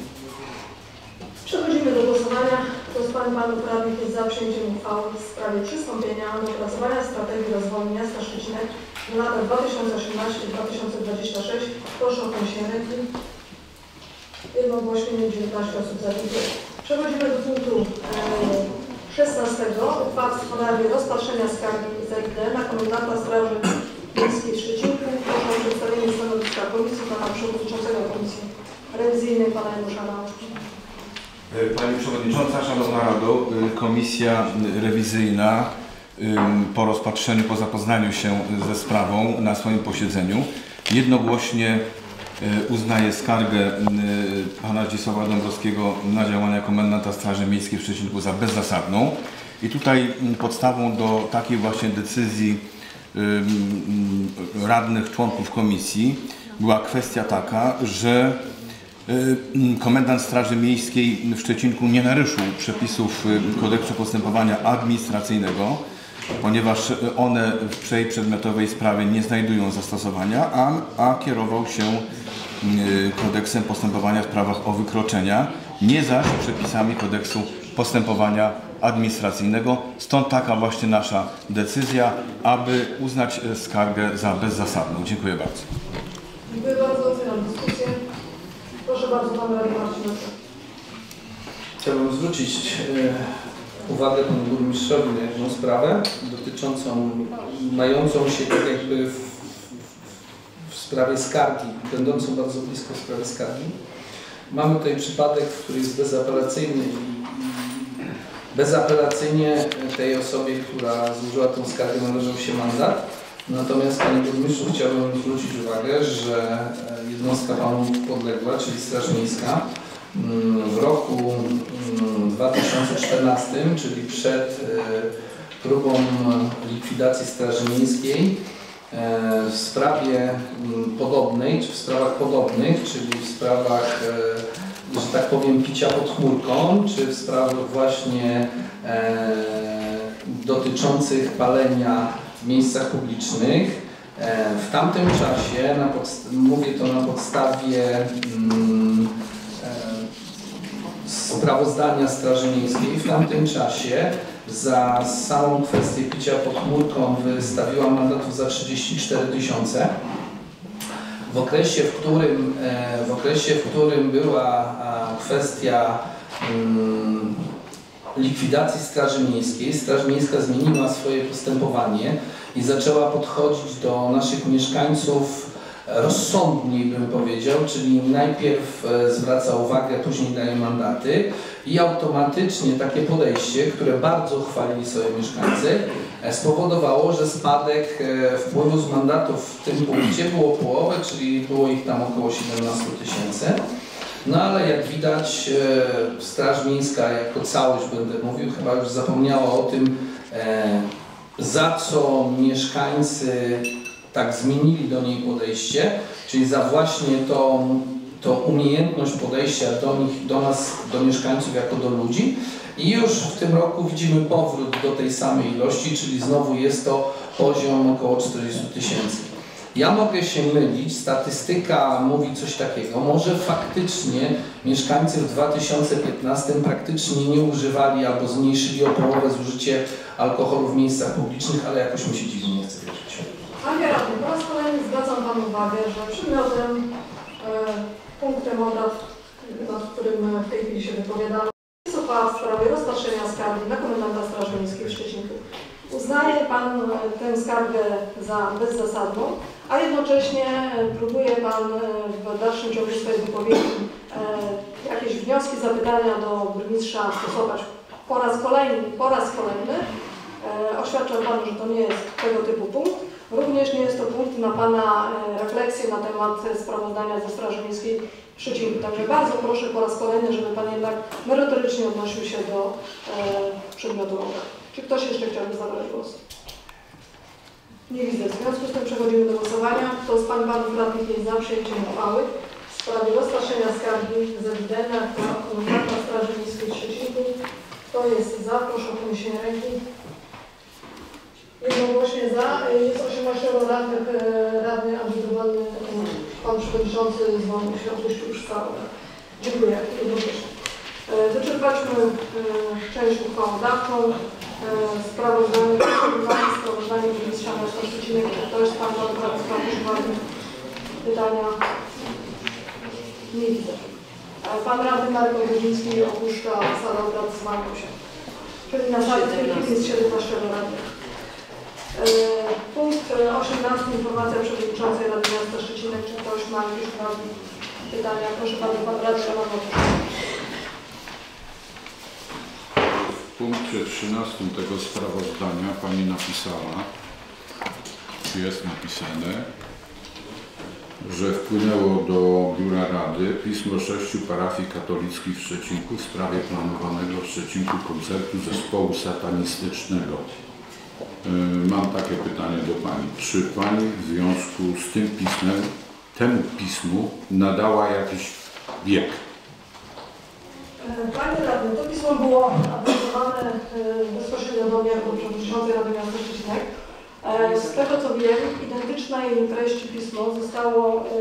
Przechodzimy do głosowania. Kto z Pań i Panów Radnych jest za przyjęciem uchwały w sprawie przystąpienia do opracowania strategii rozwoju miasta Szczecinek na lata dwa tysiące osiemnasty do dwa tysiące dwudziestego szóstego? Proszę o podniesienie ręki. Jednogłośnie dziewiętnaście osób za. Dziękuję. Przechodzimy do punktu szesnastego. Uchwała w sprawie rozpatrzenia skargi Z I D na komendanta Straży Miejskiej w Szczecinku. Proszę o przedstawienie stanowiska Komisji Pana Przewodniczącego Komisji Rewizyjnej Pana Janusza Małaszki. Pani Przewodnicząca, Szanowna Rado, Komisja Rewizyjna po rozpatrzeniu, po zapoznaniu się ze sprawą na swoim posiedzeniu jednogłośnie uznaje skargę pana Zdzisława Dąbrowskiego na działania komendanta Straży Miejskiej w Szczecinku za bezzasadną. I tutaj podstawą do takiej właśnie decyzji radnych, członków komisji była kwestia taka, że komendant Straży Miejskiej w Szczecinku nie naruszył przepisów Kodeksu Postępowania Administracyjnego, ponieważ one w tej przedmiotowej sprawie nie znajdują zastosowania, a, a kierował się Kodeksem Postępowania w sprawach o wykroczenia, nie zaś przepisami Kodeksu Postępowania Administracyjnego. Stąd taka właśnie nasza decyzja, aby uznać skargę za bezzasadną. Dziękuję bardzo. Dziękuję bardzo. Otwieram dyskusję. Proszę bardzo, Pan Radny Marcin. Chciałbym zwrócić e, uwagę Panu Burmistrzowi na jedną sprawę dotyczącą, mającą się tak jakby w, w sprawie skargi, będącą bardzo blisko sprawy skargi. Mamy tutaj przypadek, który jest bezapelacyjny i bezapelacyjnie tej osobie, która złożyła tę skargę, należał się mandat. Natomiast, Panie Burmistrzu, chciałbym zwrócić uwagę, że jednostka Panu podległa, czyli Straż Miejska, w roku dwa tysiące czternastym, czyli przed próbą likwidacji Straży Miejskiej, w sprawie podobnej, czy w sprawach podobnych, czyli w sprawach, że tak powiem, picia pod chmurką, czy w sprawach właśnie dotyczących palenia w miejscach publicznych. W tamtym czasie, na mówię to na podstawie mm, sprawozdania Straży Miejskiej, w tamtym czasie za samą kwestię picia pod chmurką wystawiła mandatów za trzydzieści cztery tysiące. W okresie, w którym, w okresie, w którym była kwestia mm, likwidacji Straży Miejskiej, Straż Miejska zmieniła swoje postępowanie i zaczęła podchodzić do naszych mieszkańców rozsądniej, bym powiedział, czyli najpierw zwraca uwagę, później daje mandaty i automatycznie takie podejście, które bardzo chwalili sobie mieszkańcy, spowodowało, że spadek wpływu z mandatów w tym punkcie było połowę, czyli było ich tam około siedemnaście tysięcy. No ale jak widać, Straż Miejska jako całość, będę mówił, chyba już zapomniała o tym, za co mieszkańcy tak zmienili do niej podejście, czyli za właśnie tą, tą umiejętność podejścia do nich, do nas, do mieszkańców jako do ludzi. I już w tym roku widzimy powrót do tej samej ilości, czyli znowu jest to poziom około czterdziestu tysięcy. Ja mogę się mylić, statystyka mówi coś takiego. Może faktycznie mieszkańcy w dwa tysiące piętnastym praktycznie nie używali albo zmniejszyli o połowę zużycie alkoholu w miejscach publicznych, ale jakoś mi się dziwnie nie chce wierzyć. Panie radny, po raz kolejny zwracam Panu uwagę, że przedmiotem, e, punktem obrad, nad którym w tej chwili się wypowiadamy, jest uchwała w sprawie rozpatrzenia skargi na komendanta Straży Miejskiej w Szczecinku. Uznaje Pan tę skargę za bezzasadną, a jednocześnie próbuje Pan w dalszym ciągu swojej wypowiedzi e, jakieś wnioski, zapytania do burmistrza stosować po raz kolejny. Po raz kolejny. E, oświadczam Panu, że to nie jest tego typu punkt. Również nie jest to punkt na Pana refleksję na temat sprawozdania ze Straży Miejskiej w Szczecinku. Także bardzo proszę po raz kolejny, żeby Pan jednak merytorycznie odnosił się do e, przedmiotu obrad. Czy ktoś jeszcze chciałby zabrać głos? Nie widzę. W związku z tym przechodzimy do głosowania. Kto z Pań i Panów Radnych jest za przyjęciem uchwały w sprawie rozpatrzenia skargi z ewidenta na komendanta Straży Miejskiej w Szczecinku? Kto jest za? Proszę o podniesienie ręki. Jednogłośnie za. Jest osiemnaście radnych. Radny Andrzej Grobelny, Pan Przewodniczący zwolnił się, opuścił już salę. Dziękuję. Jednogłośnie. Wyczerpaliśmy część uchwałodawczą. Sprawozdanie, sprawozdanie burmistrza miasta Szczecinek. Czy ktoś z Państwa uwagi pytania? Nie widzę. Pan radny Marek Ogrodziński opuszcza salę obrad, zwalniał się. Czyli na sali w tej chwili jest siedemnaście radnych. Punkt osiemnasty. Informacja przewodniczącej Rady Miasta Szczecinek. Czy ktoś ma jakieś uwagi, pytania? Proszę Pana, Pan radny Roman. W punkcie trzynastym tego sprawozdania Pani napisała, jest napisane, że wpłynęło do Biura Rady pismo sześciu parafii katolickich w Szczecinku w sprawie planowanego w Szczecinku koncertu zespołu satanistycznego. Mam takie pytanie do Pani. Czy Pani w związku z tym pismem, temu pismu nadała jakiś bieg? Panie radny, to pismo było adresowane bezpośrednio do mnie jako przewodniczącej Rady Miasta Szczecinek. Z tego co wiem, identycznej treści pismo zostało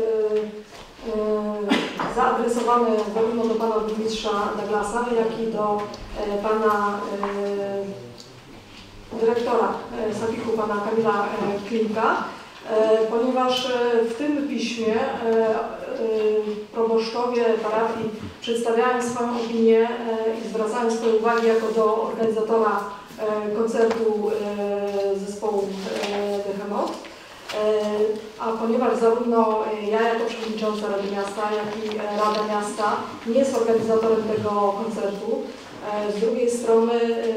zaadresowane zarówno do Pana burmistrza Douglasa, jak i do Pana dyrektora Sapiku, Pana Kamila Klimka, ponieważ w tym piśmie proboszczowie parafii przedstawiają swoją opinię i zwracają swoje uwagi jako do organizatora koncertu zespołu Behemoth. A ponieważ zarówno ja jako przewodnicząca Rady Miasta, jak i Rada Miasta nie jest organizatorem tego koncertu, z drugiej strony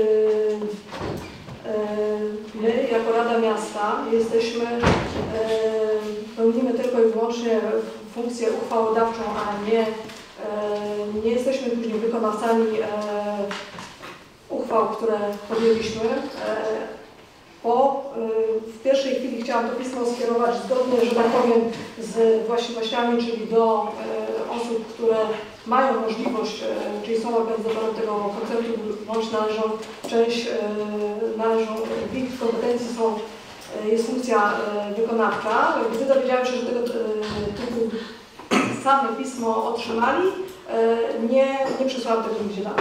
my jako Rada Miasta jesteśmy, pełnimy tylko i wyłącznie funkcję uchwałodawczą, a nie, nie jesteśmy później wykonawcami uchwał, które podjęliśmy. Po, w pierwszej chwili chciałam to pismo skierować zgodnie, że tak powiem, z właściwościami, czyli do osób, które mają możliwość, czyli są organizatorem tego koncertu, bądź należą, część należą, w ich kompetencji są, jest funkcja wykonawcza. Gdy dowiedziałam się, że tego typu same pismo otrzymali, nie, nie przesłałam tego nigdzie dalej.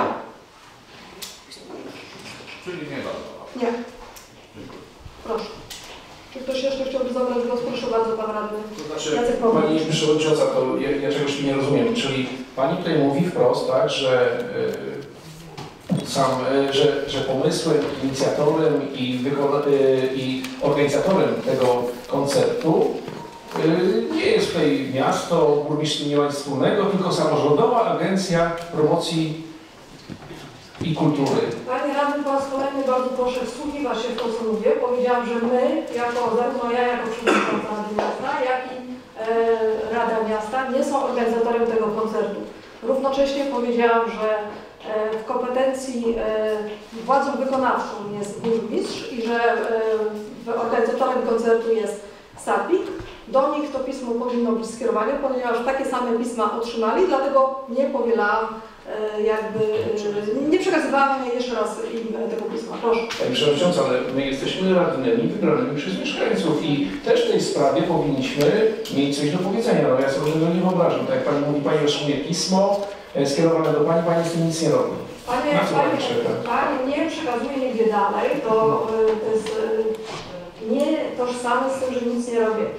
Czyli nie bardzo. Nie. Proszę. Czy ktoś jeszcze chciałby zabrać głos? Proszę bardzo, Pan Radny. To znaczy, Pani Przewodnicząca, to ja, ja czegoś nie rozumiem, czyli Pani tutaj mówi wprost, tak, że y, sam, y, że, że pomysłem, inicjatorem i, y, i organizatorem tego koncertu y, nie jest tutaj miasto, burmistrz nie ma nic wspólnego, tylko samorządowa agencja promocji i kultury. Panie Radny, po raz kolejny bardzo proszę wsłuchiwać się w to, co mówię. Powiedziałam, że my, jako, zarówno ja jako przewodnicząca Rady Miasta, jak i e, Rada Miasta nie są organizatorem tego koncertu. Równocześnie powiedziałam, że e, w kompetencji e, władzą wykonawczą jest burmistrz i że e, organizatorem koncertu jest Sapik. Do nich to pismo powinno być skierowane, ponieważ takie same pisma otrzymali, dlatego nie powielałam jakby nie przekazywałam jeszcze raz im tego pisma. Proszę. Pani Przewodnicząca, ale my jesteśmy radnymi wybranymi przez mieszkańców i też w tej sprawie powinniśmy mieć coś do powiedzenia. No ja sobie tego nie wyobrażam. Tak jak Pani mówi, Pani otrzymuje pismo skierowane do Pani, Pani z tym nic nie robi. Panie, Na co Pani, Pani czeka? Pani nie przekazuje nigdzie dalej, to, to jest nie tożsame z tym, że nic nie robię.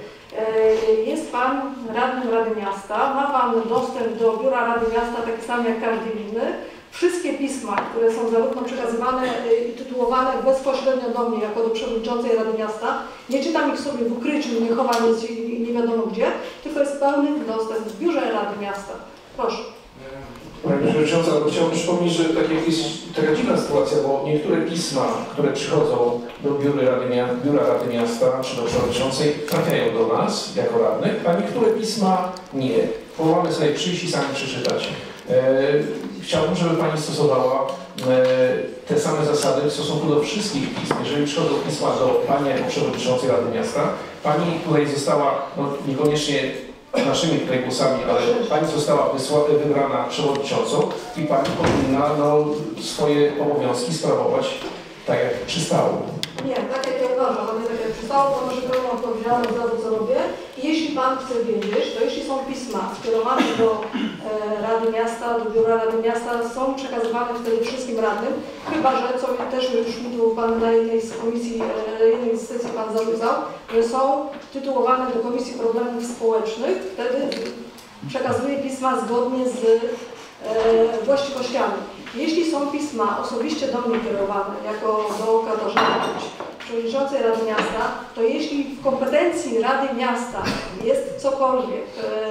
Jest Pan radnym Rady Miasta, ma Pan dostęp do biura Rady Miasta taki sam jak każdy inny. Wszystkie pisma, które są zarówno przekazywane i tytułowane bezpośrednio do mnie jako do przewodniczącej Rady Miasta, nie czytam ich sobie w ukryciu, nie chowam nic i nie wiadomo gdzie, tylko jest pełny dostęp w biurze Rady Miasta. Proszę. Pani Przewodnicząca, no chciałbym przypomnieć, że tak jak jest taka dziwna sytuacja, bo niektóre pisma, które przychodzą do biura Rady, biura Rady Miasta czy do przewodniczącej, trafiają do nas jako radnych, a niektóre pisma nie. Próbowamy sobie przyjść i sami przeczytać. E, chciałbym, żeby Pani stosowała e, te same zasady w stosunku do wszystkich pism. Jeżeli przychodzą pisma do Pani jako przewodniczącej Rady Miasta, Pani tutaj została no, niekoniecznie naszymi tutaj głosami, ale Pani została wybrana przewodniczącą i Pani powinna no, swoje obowiązki sprawować tak jak przystało. Nie, tak jak ja uważam, a nie tak jak przystało, to może pełną odpowiedzialność za to, co robię. I jeśli Pan chce wiedzieć, to jeśli są pisma skierowane do e, Rady Miasta, do biura Rady Miasta, są przekazywane wtedy wszystkim radnym, chyba że, co też już mi tu Pan na jednej z komisji, e, jednej z sesji Pan zarzucał, że są tytułowane do Komisji Problemów Społecznych, wtedy przekazuje pisma zgodnie z e, właściwościami. Jeśli są pisma osobiście do mnie kierowane, jako do Katarzyny, przewodniczącej Rady Miasta, to jeśli w kompetencji Rady Miasta jest cokolwiek,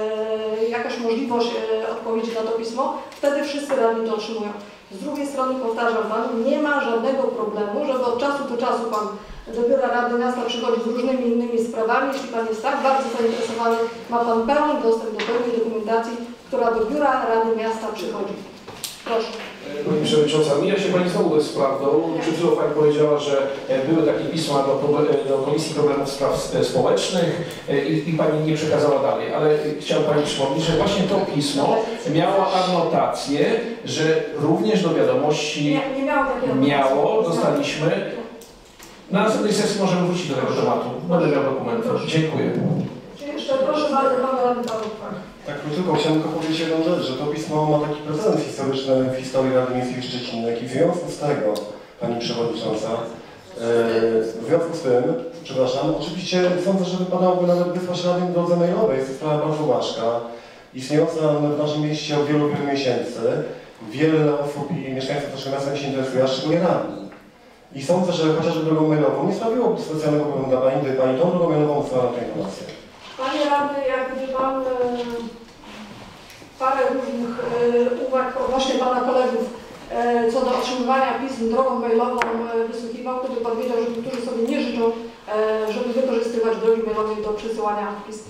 e, jakaś możliwość e, odpowiedzi na to pismo, wtedy wszyscy radni to otrzymują. Z drugiej strony powtarzam Panu, nie ma żadnego problemu, żeby od czasu do czasu Pan do biura Rady Miasta przychodzi z różnymi innymi sprawami. Jeśli Pan jest tak bardzo zainteresowany, ma Pan pełny dostęp do pełnej dokumentacji, która do biura Rady Miasta przychodzi. Proszę. Pani Przewodnicząca, mija się Pani znowu z prawdą. Przed chwilą Pani powiedziała, że były takie pisma do, do Komisji Problemów Spraw Społecznych i, i Pani nie przekazała dalej, ale chciałam Pani przypomnieć, że właśnie to pismo miało anotację, że również do wiadomości nie, nie miało, miało, dostaliśmy. Na następnej sesji możemy wrócić do tego tematu. Będę miał dokumenty. Dziękuję. Jeszcze proszę bardzo, Pan Radny Tak, krótko chciałem tylko powiedzieć jedną rzecz, że to pismo ma taki precedens historyczny w historii Rady Miejskiej Szczecinek i w związku z tego, Pani Przewodnicząca, w związku z tym, przepraszam, oczywiście sądzę, że wypadałoby nawet wysłać Radę w drodze mailowej, jest to sprawa bardzo ważka, istniejąca w naszym mieście od wielu, wielu miesięcy. Wiele osób i mieszkańców naszego miasta się interesuje, a szczególnie radni. I sądzę, że chociażby drogą mailową nie sprawiłoby specjalnego problemu dla Pani, gdyby Pani tą drogą mailową wysłała tę informację. Panie Radny, jak gdyby Pan e, parę różnych e, uwag odnośnie Pana kolegów e, co do otrzymywania pism drogą mailową e, wysłuchiwał, to by Pan wiedział, że niektórzy sobie nie życzą, e, żeby wykorzystywać drogi mailowej do przesyłania pism.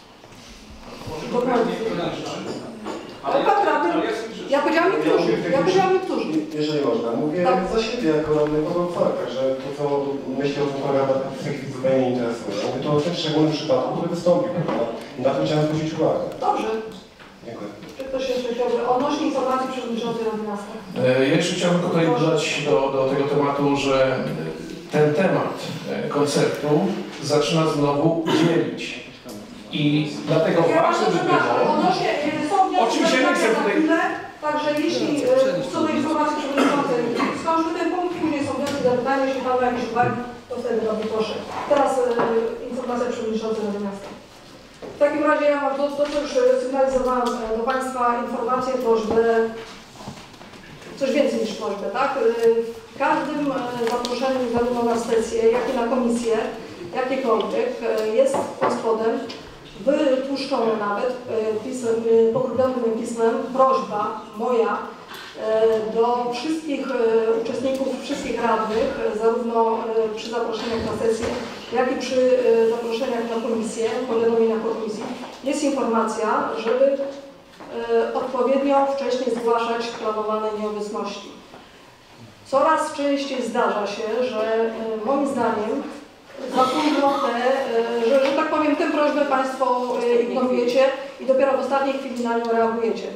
Ale Pan Radny, ja powiedziałam niektórzy, ja powiedziałam niektórzy. Jeżeli można, mówię tak. za siebie jako radny powiem fakt, że to co myślę o tym Pana Rada w tej chwili zupełnie nie interesuje. Mówię to o tym szczególnym przypadku, który wystąpił, prawda? I na to chciałem zwrócić uwagę. Dobrze. Dziękuję. Czy ktoś jeszcze chciałby odnośnie informacji przewodniczącej Rady Miasta? Ja jeszcze chciałbym tutaj dodać do, do tego tematu, że ten temat koncertu zaczyna znowu dzielić. I dlatego ja ważne by było... Odnośnie, są Oczywiście nie chcę tutaj... Także jeśli co do informacji przewodniczącej, skończmy ten punkt, później są wnioski do pytania, jeśli Pan ma jakieś uwagi, to wtedy bardzo proszę. Teraz e, informacja przewodniczącej Rady Miasta. W takim razie ja mam to, to co już sygnalizowałam do Państwa, informację, prośbę, coś więcej niż prośbę, tak? W każdym zaproszeniu zarówno na sesję, jak i na komisję, jakiekolwiek, jest pod spodem wytłuszczone nawet pisem, pochlubionym pismem prośba moja do wszystkich uczestników, wszystkich radnych, zarówno przy zaproszeniach na sesję, jak i przy zaproszeniach na komisję, powiadomieniach o komisji, jest informacja, żeby odpowiednio wcześniej zgłaszać planowane nieobecności. Coraz częściej zdarza się, że moim zdaniem za późno te, że, że tak powiem, tę prośbę Państwo ignorujecie i dopiero w ostatniej chwili na nią reagujecie.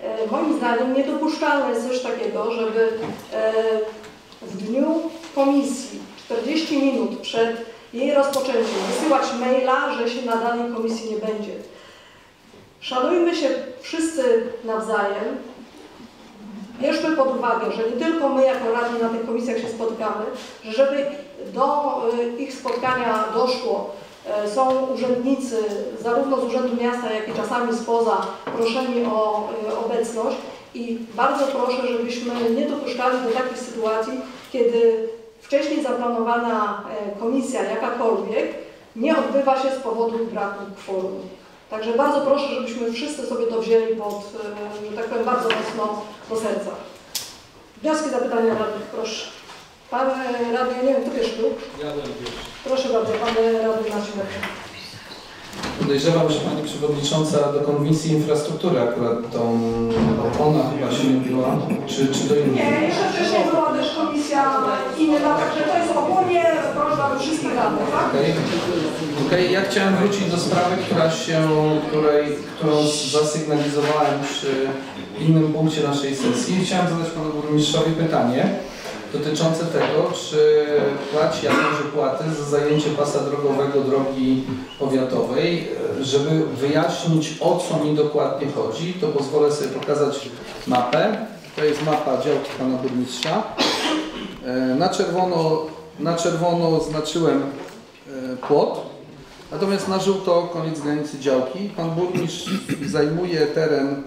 E, moim zdaniem niedopuszczalne jest coś takiego, żeby e, w dniu komisji czterdzieści minut przed jej rozpoczęciem wysyłać maila, że się na danej komisji nie będzie. Szanujmy się wszyscy nawzajem. Bierzmy pod uwagę, że nie tylko my jako radni na tych komisjach się spotykamy, że żeby do ich spotkania doszło, są urzędnicy zarówno z Urzędu Miasta, jak i czasami spoza proszeni o obecność i bardzo proszę, żebyśmy nie dopuszczali do takich sytuacji, kiedy wcześniej zaplanowana komisja jakakolwiek nie odbywa się z powodu braku kworum. Także bardzo proszę, żebyśmy wszyscy sobie to wzięli pod, że tak powiem, bardzo mocno do serca. Wnioski, zapytania radnych, proszę. Pan radny, ja nie wiem, kto pierwszy był? Ja byłem pierwszy. Proszę bardzo, pan radny Marcin Lechny. Podejrzewam, że Pani Przewodnicząca do Komisji Infrastruktury akurat tą, ona chyba się mówiła, czy, czy do innej? Nie, jeszcze wcześniej była też komisja inna, także to jest ogólnie prośba do wszystkich radnych, tak? Okej, okay. okay. Ja chciałem wrócić do sprawy, która się, której, którą zasygnalizowałem przy innym punkcie naszej sesji. Chciałem zadać Panu Burmistrzowi pytanie dotyczące tego, czy płaci jakąś opłatę za zajęcie pasa drogowego drogi powiatowej. Żeby wyjaśnić, o co mi dokładnie chodzi, to pozwolę sobie pokazać mapę. To jest mapa działki Pana Burmistrza. Na czerwono, na czerwono oznaczyłem płot, natomiast na żółto koniec granicy działki. Pan Burmistrz zajmuje teren,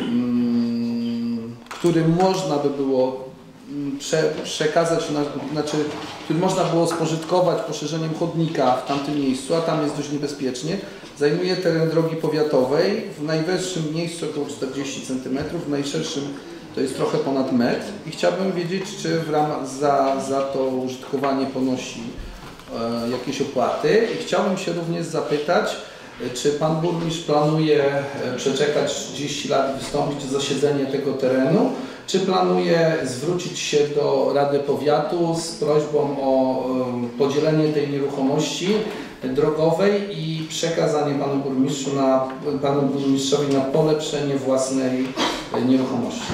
który można by było Prze, przekazać, na, znaczy, który można było spożytkować poszerzeniem chodnika w tamtym miejscu, a tam jest dość niebezpiecznie. Zajmuje teren drogi powiatowej, w najwyższym miejscu około czterdzieści centymetrów, w najszerszym to jest trochę ponad metr i chciałbym wiedzieć, czy w ramach za, za to użytkowanie ponosi e, jakieś opłaty i chciałbym się również zapytać, czy Pan Burmistrz planuje przeczekać trzydzieści lat i wystąpić o zasiedzenie tego terenu, czy planuje zwrócić się do Rady Powiatu z prośbą o podzielenie tej nieruchomości drogowej i przekazanie Panu Burmistrzu na, Panu Burmistrzowi na polepszenie własnej nieruchomości?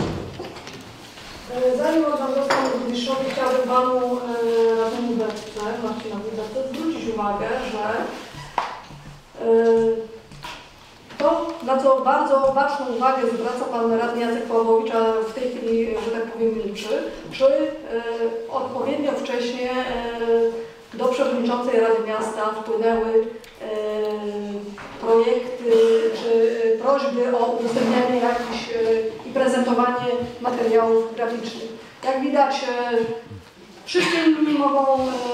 Zanim oddam głos Panu Burmistrzowi, chciałbym Panu radnemu Bertce, Marcinowi Bertce, zwrócić uwagę, że to, na co bardzo ważną uwagę zwraca Pan radny Jacek Pawłowicz, a w tej chwili, że tak powiem, milczy, czy odpowiednio wcześnie do Przewodniczącej Rady Miasta wpłynęły projekty czy prośby o udostępnianie jakichś i prezentowanie materiałów graficznych. Jak widać, wszyscy inni mogą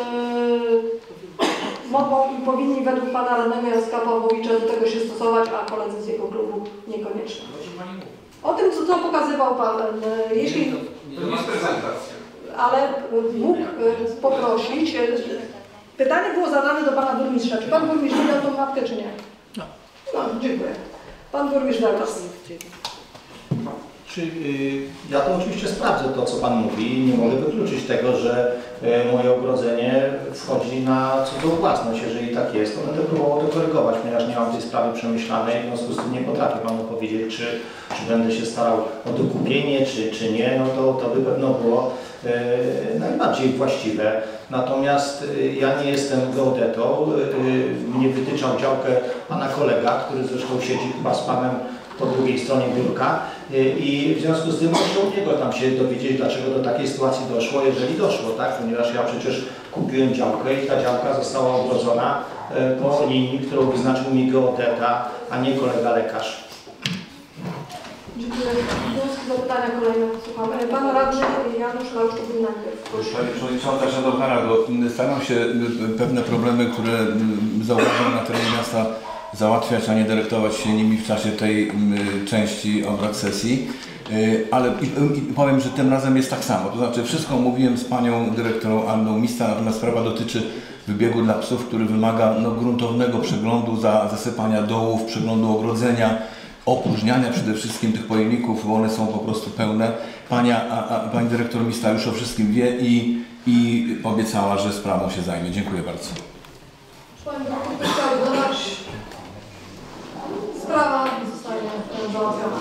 mogą i powinni według Pana radnego Jacka Pawłowicza do tego się stosować, a koledzy z jego klubu niekoniecznie. O tym, co, co pokazywał Pan, jeśli... To nie jest prezentacja. Ale mógł poprosić. Pytanie było zadane do Pana Burmistrza. Czy Pan Burmistrz wydał tą mapkę, czy nie? No. No, dziękuję. Pan Burmistrz Douglas. Czy, y, ja to oczywiście sprawdzę to, co Pan mówi. Nie mogę wykluczyć tego, że y, moje ogrodzenie wchodzi na cudzą własność. Jeżeli tak jest, to będę próbował to korygować, ponieważ nie mam tej sprawy przemyślanej. W związku z tym nie potrafię Panu powiedzieć, czy, czy będę się starał o dokupienie, czy, czy nie. No to, to by pewno było y, najbardziej właściwe. Natomiast y, ja nie jestem geodetą. Y, mnie wytyczał działkę Pana kolega, który zresztą siedzi chyba z Panem po drugiej stronie biurka i w związku z tym muszę u niego tam się dowiedzieć, dlaczego do takiej sytuacji doszło, jeżeli doszło, tak? Ponieważ ja przecież kupiłem działkę i ta działka została ogrodzona po linii, którą wyznaczył mi geodeta, a nie kolega lekarz. Dziękuję. Wnioski, zapytania kolejne. Słucham. Pan radny Janusz Lauszczuk najpierw. Pani Przewodnicząca, Szanowna Rado, staram się pewne problemy, które zauważam na terenie miasta, załatwiać, a nie dyrektować się nimi w czasie tej części obrad sesji, ale i, i powiem, że tym razem jest tak samo, to znaczy wszystko mówiłem z Panią Dyrektorą Anną Mista, natomiast sprawa dotyczy wybiegu dla psów, który wymaga no, gruntownego przeglądu, za, zasypania dołów, przeglądu ogrodzenia, opróżniania przede wszystkim tych pojemników, bo one są po prostu pełne. Pani, a, a, Pani Dyrektor Mista już o wszystkim wie i, i obiecała, że sprawą się zajmie. Dziękuję bardzo. Pani Dyrektor, chciałam dodać, sprawa zostanie załatwiona.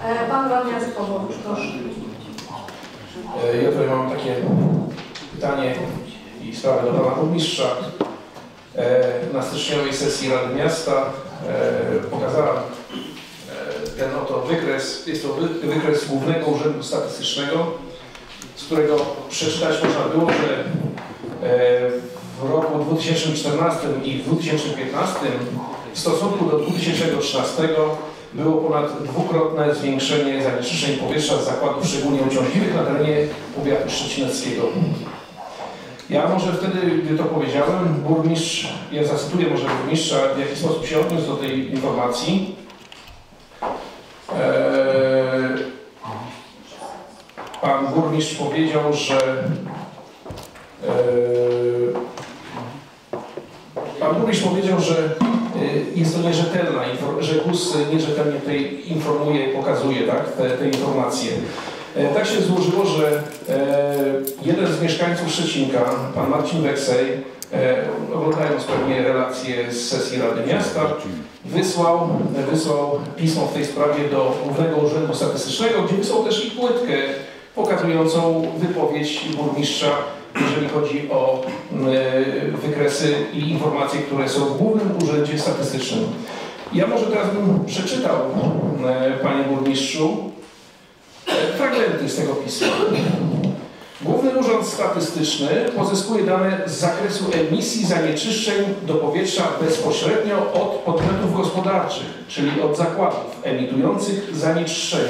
E, Pan radny Jacek Pawłowicz, proszę. E, Ja tutaj mam takie pytanie i sprawę do pana burmistrza. E, Na styczniowej sesji Rady Miasta e, pokazałem e, ten oto wykres. Jest to wy- wykres Głównego Urzędu Statystycznego, z którego przeczytać można było, że e, w roku dwa tysiące czternastym i dwa tysiące piętnastym w stosunku do dwa tysiące trzynastego było ponad dwukrotne zwiększenie zanieczyszczeń powietrza z zakładów szczególnie uciążliwych na terenie powiatu szczecineckiego. Ja może wtedy, gdy to powiedziałem, burmistrz, ja zacytuję może burmistrza, w jaki sposób się odniósł do tej informacji. Eee, pan burmistrz powiedział, że eee, Pan burmistrz powiedział, że jest to nierzetelna, że GUS nierzetelnie tutaj informuje, pokazuje tak, te, te informacje. Tak się złożyło, że jeden z mieszkańców Szczecinka, pan Marcin Weksej, oglądając pewnie relacje z sesji Rady Miasta, wysłał, wysłał pismo w tej sprawie do Głównego Urzędu Statystycznego, gdzie wysłał też i płytkę pokazującą wypowiedź burmistrza, jeżeli chodzi o wykresy i informacje, które są w Głównym Urzędzie Statystycznym. Ja może teraz bym przeczytał, panie burmistrzu, fragmenty z tego pisma. Główny Urząd Statystyczny pozyskuje dane z zakresu emisji zanieczyszczeń do powietrza bezpośrednio od podmiotów gospodarczych, czyli od zakładów emitujących zanieczyszczenia.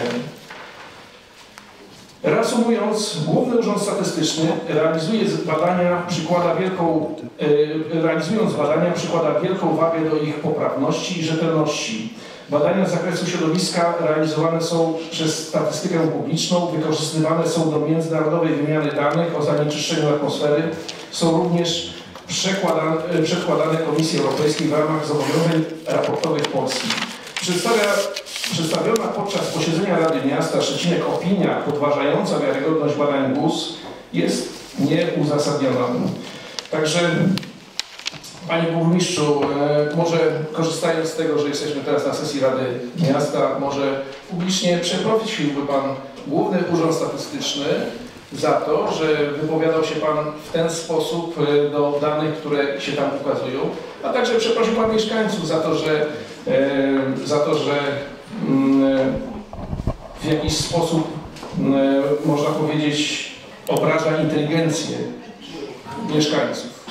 Reasumując, Główny Urząd Statystyczny realizuje badania, przykłada wielką, e, realizując badania przykłada wielką wagę do ich poprawności i rzetelności. Badania z zakresu środowiska realizowane są przez statystykę publiczną, wykorzystywane są do międzynarodowej wymiany danych o zanieczyszczeniu atmosfery, są również przekładane, przedkładane Komisji Europejskiej w ramach zobowiązań raportowych Polski. Przedstawia Przedstawiona podczas posiedzenia Rady Miasta Szczecinek opinia podważająca wiarygodność badań GUS jest nieuzasadniona. Także, panie burmistrzu, może korzystając z tego, że jesteśmy teraz na sesji Rady Miasta, może publicznie przeprosiłby pan Główny Urząd Statystyczny za to, że wypowiadał się pan w ten sposób do danych, które się tam ukazują, a także przeprosił pan mieszkańców za to, że, za to, że w jakiś sposób, można powiedzieć, obraża inteligencję mieszkańców.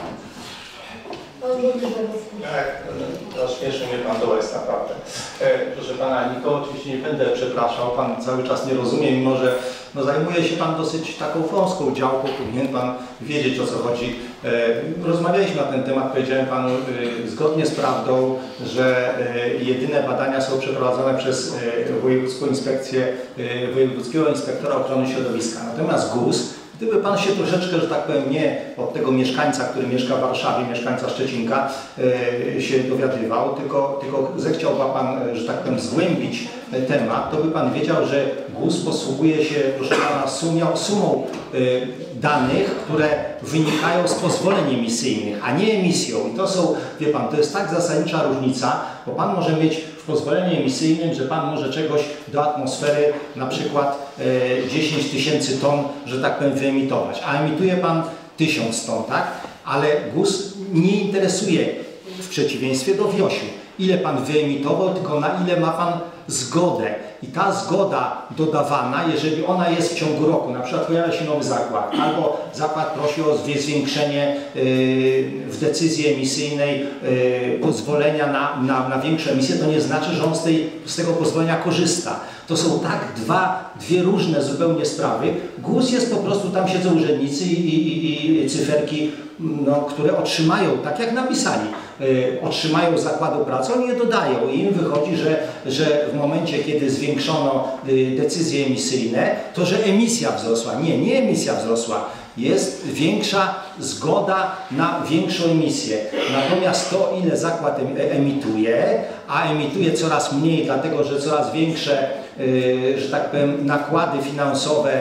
Tak, to śmieszy mnie pan to jest naprawdę. Proszę pana, nikogo oczywiście nie będę przepraszał, pan cały czas nie rozumie, mimo że no, zajmuje się pan dosyć taką wąską działką, powinien pan wiedzieć, o co chodzi. Rozmawialiśmy na ten temat, powiedziałem panu zgodnie z prawdą, że jedyne badania są przeprowadzone przez Wojewódzką Inspekcję, Wojewódzkiego Inspektora Ochrony Środowiska. Natomiast GUS, gdyby pan się troszeczkę, że tak powiem, nie od tego mieszkańca, który mieszka w Warszawie, mieszkańca Szczecinka, yy, się dowiadywał, tylko, tylko zechciałby pan, że tak powiem, zgłębić temat, to by pan wiedział, że GUS posługuje się, proszę pana, sumą, sumą yy, danych, które wynikają z pozwoleń emisyjnych, a nie emisją. I to są, wie pan, to jest tak zasadnicza różnica, bo pan może mieć w pozwoleniu emisyjnym, że pan może czegoś do atmosfery, na przykład e, dziesięć tysięcy ton, że tak powiem, wyemitować, a emituje pan tysiąc ton, tak? Ale GUS nie interesuje, w przeciwieństwie do WIOŚ-u, ile pan wyemitował, tylko na ile ma pan zgodę. I ta zgoda dodawana, jeżeli ona jest w ciągu roku, na przykład pojawia się nowy zakład, albo zakład prosi o zwiększenie w decyzji emisyjnej pozwolenia na, na, na większe emisje, to nie znaczy, że on z, tej, z tego pozwolenia korzysta. To są tak dwa, dwie różne zupełnie sprawy. GUS jest po prostu, tam siedzą urzędnicy i, i, i cyferki, no, które otrzymają, tak jak napisali, y, otrzymają z zakładu pracy, oni je dodają i im wychodzi, że, że w momencie, kiedy zwiększono y, decyzje emisyjne, to że emisja wzrosła. Nie, nie emisja wzrosła. Jest większa zgoda na większą emisję. Natomiast to, ile zakład emituje, a emituje coraz mniej, dlatego że coraz większe, yy, że tak powiem, nakłady finansowe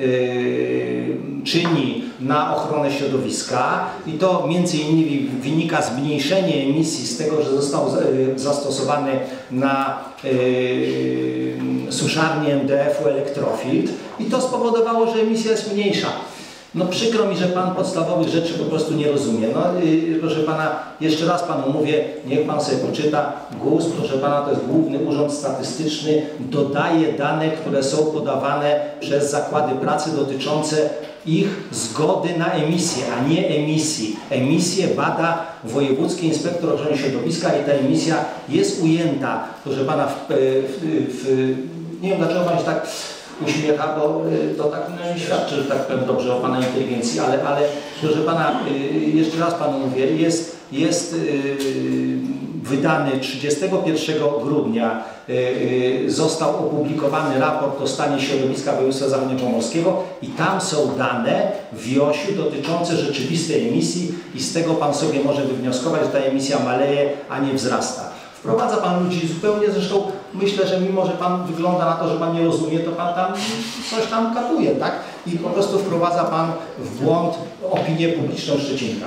yy, czyni na ochronę środowiska i to między innymi wynika zmniejszenie emisji z tego, że został yy, zastosowany na yy, suszarni M D F-u Elektrofiltr i to spowodowało, że emisja jest mniejsza. No przykro mi, że Pan podstawowych rzeczy po prostu nie rozumie. No yy, proszę Pana, jeszcze raz Panu mówię, niech Pan sobie poczyta. GUS, proszę Pana, to jest Główny Urząd Statystyczny, dodaje dane, które są podawane przez zakłady pracy dotyczące ich zgody na emisję, a nie emisji. Emisję bada Wojewódzki Inspektor Ochrony Środowiska i ta emisja jest ujęta, proszę Pana, w, w, w, nie wiem dlaczego Pan się tak uśmiecha, bo to tak no, świadczy, że tak powiem dobrze o Pana inteligencji, ale, ale proszę Pana, jeszcze raz Panu mówię, jest, jest wydany trzydziestego pierwszego grudnia, został opublikowany raport o stanie środowiska województwa zachodniopomorskiego i tam są dane w WIOŚ-u dotyczące rzeczywistej emisji i z tego Pan sobie może wywnioskować, że ta emisja maleje, a nie wzrasta. Wprowadza Pan ludzi zupełnie, zresztą myślę, że mimo, że Pan wygląda na to, że Pan nie rozumie, to Pan tam coś tam katuje, tak? I po prostu wprowadza Pan w błąd opinię publiczną Szczecinka.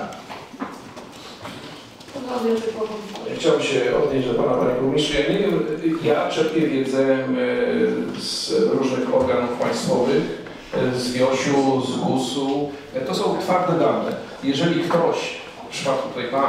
Chciałbym się odnieść do Pana, Panie Burmistrzu. Ja nie wiem, ja czerpię wiedzę z różnych organów państwowych, z WIOŚ-u, z GUS-u. To są twarde dane. Jeżeli ktoś, w przypadku tutaj Pan,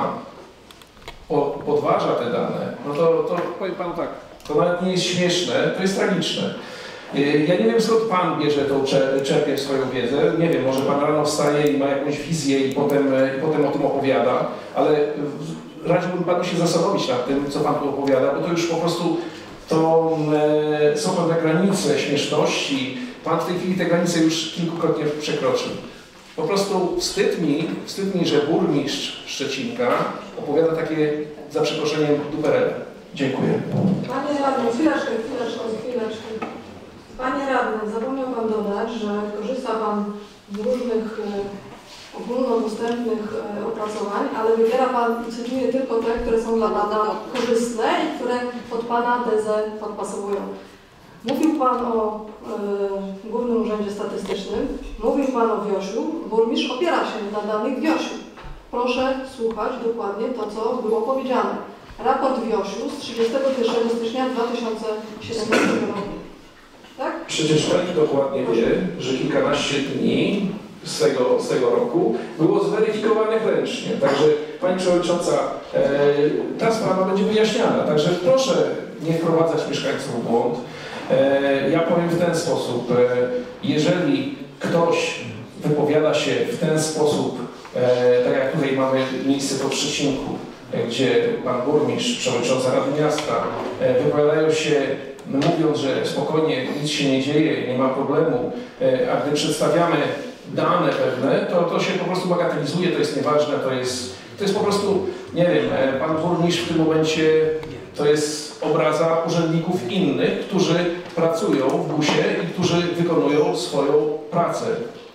podważa te dane, no to, to powiem Panu tak, to nawet nie jest śmieszne, to jest tragiczne. Ja nie wiem, skąd Pan bierze tą, czerpie swoją wiedzę, nie wiem, może Pan rano wstaje i ma jakąś wizję i potem, i potem o tym opowiada, ale radziłbym Panu się zastanowić nad tym, co Pan tu opowiada, bo to już po prostu to e, są pewne granice śmieszności. Pan w tej chwili te granice już kilkukrotnie przekroczył. Po prostu wstyd mi, wstyd mi, że burmistrz Szczecinka opowiada takie, za przeproszeniem, duperele. Dziękuję. Panie radny, chwileczkę, chwileczkę, chwileczkę. Panie radny, zapomniał Pan dodać, że korzysta Pan z różnych e, ogólnodostępnych e, opracowań, ale wybiera Pan i cytuje tylko te, które są dla Pana korzystne i które pod Pana tezę podpasowują. Mówił Pan o e, Głównym Urzędzie Statystycznym, mówił Pan o WIOŚ-u, burmistrz opiera się na danych WIOŚ-u. Proszę słuchać dokładnie to, co było powiedziane. Raport WIOŚ-u z trzydziestego pierwszego stycznia dwa tysiące siedemnastego roku. Tak? Przecież Pani dokładnie wie, że kilkanaście dni z tego, z tego roku było zweryfikowanych ręcznie. Także Pani Przewodnicząca, e, ta sprawa będzie wyjaśniana. Także proszę nie wprowadzać mieszkańców w błąd. E, ja powiem w ten sposób. E, jeżeli ktoś wypowiada się w ten sposób, e, tak jak tutaj mamy miejsce to w Szczecinku, e, gdzie Pan Burmistrz, Przewodnicząca Rady Miasta e, wypowiadają się mówiąc, że spokojnie, nic się nie dzieje, nie ma problemu, a gdy przedstawiamy dane pewne, to, to się po prostu bagatelizuje, to jest nieważne, to jest, to jest po prostu, nie wiem, Pan Burmistrz w tym momencie to jest obraza urzędników innych, którzy pracują w busie i którzy wykonują swoją pracę.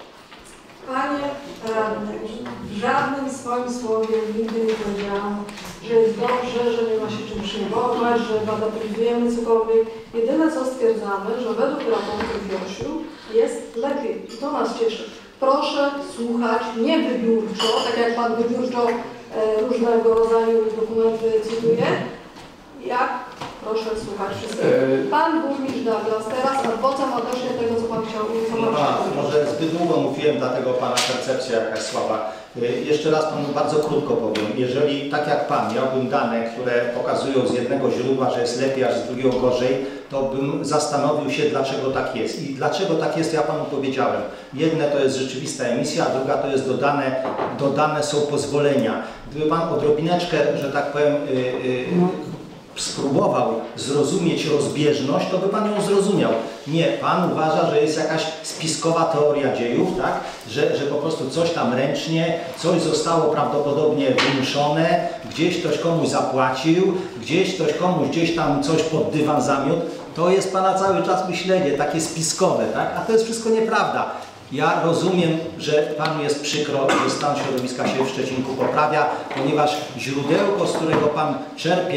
Panie radny, w żadnym swoim słowie nigdy nie powiedziałam, że jest dobrze, że nie ma się czym przejmować, że bagatelizujemy cokolwiek. Jedyne co stwierdzamy, że według raportu WIOŚ-u jest lepiej i to nas cieszy. Proszę słuchać nie wybiórczo, tak jak Pan wybiórczo e, różnego rodzaju dokumenty cytuje, jak proszę słuchać wszystkiego. Pan Burmistrz Douglas teraz ad vocem odnośnie tego, co Pan chciał co no, pan, może zbyt długo mówiłem, dlatego Pana percepcja jakaś słaba. Jeszcze raz Panu bardzo krótko powiem. Jeżeli tak jak Pan miałbym dane, które pokazują z jednego źródła, że jest lepiej, a z drugiego gorzej, to bym zastanowił się, dlaczego tak jest. I dlaczego tak jest, ja Panu powiedziałem. Jedne to jest rzeczywista emisja, a druga to jest dodane, dodane są pozwolenia. Gdyby Pan odrobineczkę, że tak powiem, yy, yy, spróbował zrozumieć rozbieżność, to by Pan ją zrozumiał. Nie, Pan uważa, że jest jakaś spiskowa teoria dziejów, tak? Że, że po prostu coś tam ręcznie, coś zostało prawdopodobnie wymuszone, gdzieś ktoś komuś zapłacił, gdzieś ktoś komuś gdzieś tam coś pod dywan zamiótł. To jest Pana cały czas myślenie, takie spiskowe, tak? A to jest wszystko nieprawda. Ja rozumiem, że Panu jest przykro, że stan środowiska się w Szczecinku poprawia, ponieważ źródełko, z którego Pan czerpie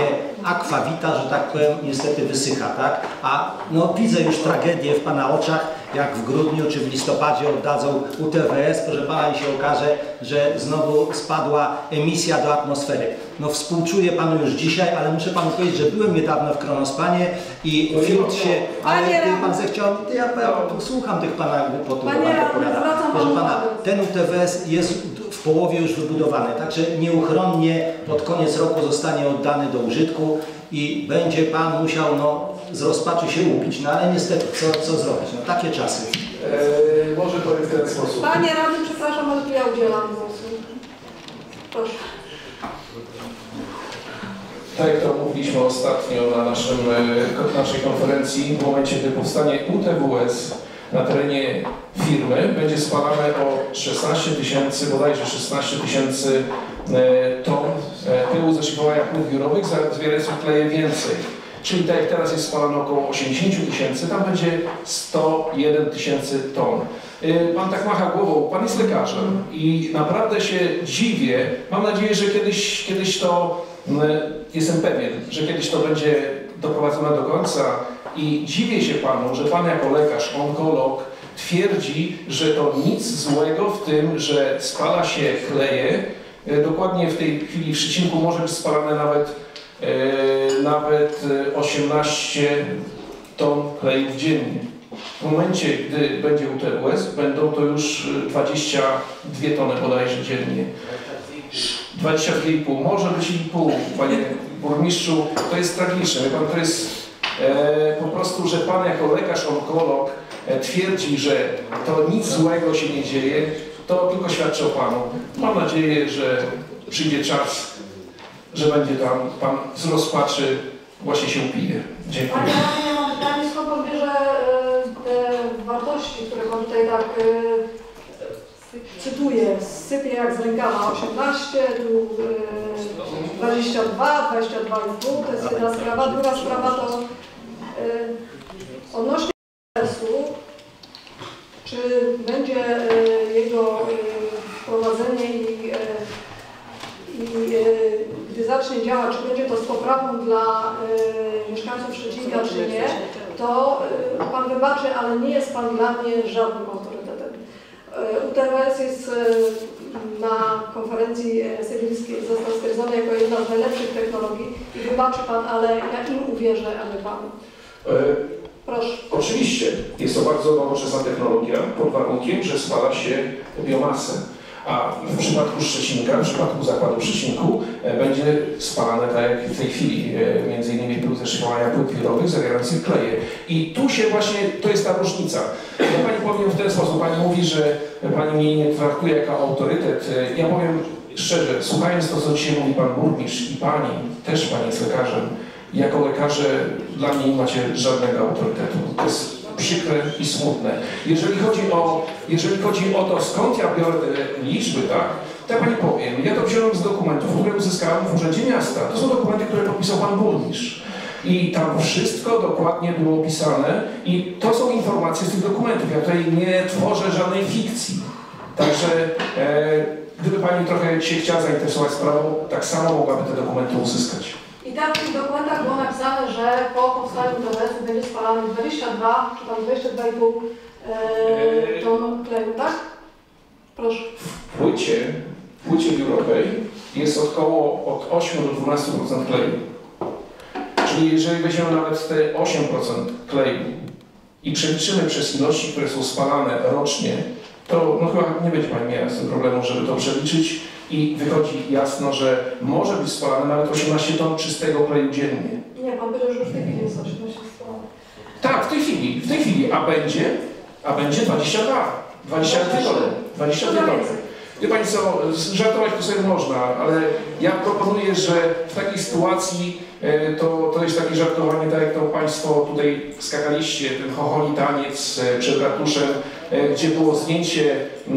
akwawita, że tak powiem, niestety wysycha, tak? A no, widzę już tragedię w Pana oczach, jak w grudniu czy w listopadzie oddadzą U T W S, proszę Pana, i się okaże, że znowu spadła emisja do atmosfery. No współczuję Panu już dzisiaj, ale muszę Panu powiedzieć, że byłem niedawno w Kronospanie i filtr się, ale gdyby Pan zechciał, ja, ja słucham tych Pana głupotów, Pan opowiada. Proszę Pana, ten U T W S jest w połowie już wybudowany, także nieuchronnie pod koniec roku zostanie oddany do użytku i będzie Pan musiał no, z rozpaczy się upić, no ale niestety, co, co zrobić? No takie czasy. Eee, może powiem w ten sposób. Panie radny, przepraszam, ale tu ja udzielam głosu. Proszę. Tak jak to mówiliśmy ostatnio na naszym, naszej konferencji, w momencie, gdy powstanie U T W S na terenie firmy, będzie spalane o szesnaście tysięcy, bodajże szesnaście tysięcy ton pyłu ze szyfrowania płyt wiórowych, zawierających kleje więcej. Czyli tak jak teraz jest spalane około osiemdziesiąt tysięcy, tam będzie sto jeden tysięcy ton. Pan tak macha głową, Pan jest lekarzem i naprawdę się dziwię. Mam nadzieję, że kiedyś, kiedyś to, jestem pewien, że kiedyś to będzie doprowadzone do końca i dziwię się Panu, że Pan jako lekarz, onkolog twierdzi, że to nic złego w tym, że spala się kleje. Dokładnie w tej chwili w Szczecinku może być spalane nawet, e, nawet osiemnaście ton klejów dziennie. W momencie, gdy będzie U T W S, będą to już dwadzieścia dwie tony bodajże dziennie. dwadzieścia dwa i pół, może być i pół, Panie Burmistrzu, to jest tragiczne. Wie Pan, to jest e, po prostu, że Pan jako lekarz, onkolog e, twierdzi, że to nic złego się nie dzieje, to tylko świadczy o Panu. Mam nadzieję, że przyjdzie czas, że będzie tam Pan z rozpaczy właśnie się upije. Dziękuję. Panie radny, ja mam pytanie, skąd Pan bierze te wartości, które Pan tutaj tak cytuję, sypie jak z rękawa, osiemnaście, tu dwadzieścia dwa, dwadzieścia dwa i pół, to jest jedna sprawa. Druga sprawa to odnośnie procesu, czy będzie jego wprowadzenie i, i gdy zacznie działać, czy będzie to z poprawą dla mieszkańców Szczecinka, czy nie, to Pan wybaczy, ale nie jest Pan dla mnie żadnym autorytetem. U T W S jest na konferencji sybirskiej, został stwierdzony jako jedna z najlepszych technologii i wybaczy Pan, ale ja im uwierzę, a nie Panu. Proszę. Oczywiście jest to bardzo nowoczesna technologia pod warunkiem, że spala się biomasę. A w przypadku Szczecinka, w przypadku zakładu w Szczecinku będzie spalane tak jak w tej chwili, między innymi pył ze szyfrowania płyt wiórowych zawierających kleje. I tu się właśnie, to jest ta różnica. Ja Pani powiem w ten sposób, Pani mówi, że Pani mnie nie traktuje jako autorytet. Ja powiem szczerze, słuchając to, co dzisiaj mówi Pan Burmistrz i Pani, też Pani jest lekarzem, jako lekarze dla mnie nie macie żadnego autorytetu. To jest przykre i smutne. Jeżeli chodzi o, jeżeli chodzi o to, skąd ja biorę te liczby, tak, to ja Pani powiem, ja to wziąłem z dokumentów, które uzyskałem w Urzędzie Miasta. To są dokumenty, które podpisał Pan Burmistrz. I tam wszystko dokładnie było opisane i to są informacje z tych dokumentów. Ja tutaj nie tworzę żadnej fikcji. Także e, gdyby Pani trochę się chciała zainteresować sprawą, tak samo mogłaby te dokumenty uzyskać. I tam w tych dokumentach było napisane, że po powstaniu U T W S będzie spalane dwadzieścia dwa, czy tam dwadzieścia dwa i pół e, ton kleju, tak? Proszę. W płycie, w płycie biurowej jest około od ośmiu do dwunastu procent kleju. Czyli jeżeli weźmiemy nawet te osiem procent kleju i przeliczymy przez ilości, które są spalane rocznie, to no chyba nie będzie Pani miała z tym problemu, żeby to przeliczyć i wychodzi jasno, że może być spalane nawet osiemnaście ton czystego kleju dziennie. Nie, Pan powiedział, że już w tej chwili jest osiemnaście ton. Tak, w tej chwili, w tej chwili, a będzie, a będzie dwadzieścia dwa, dwadzieścia dwa tony, dwadzieścia dwa tony. Wie Pani co, żartować to sobie można, ale ja proponuję, że w takiej sytuacji to, to jest takie żartowanie, tak jak to Państwo tutaj skakaliście, ten chocholi taniec przed ratuszem, gdzie było zdjęcie,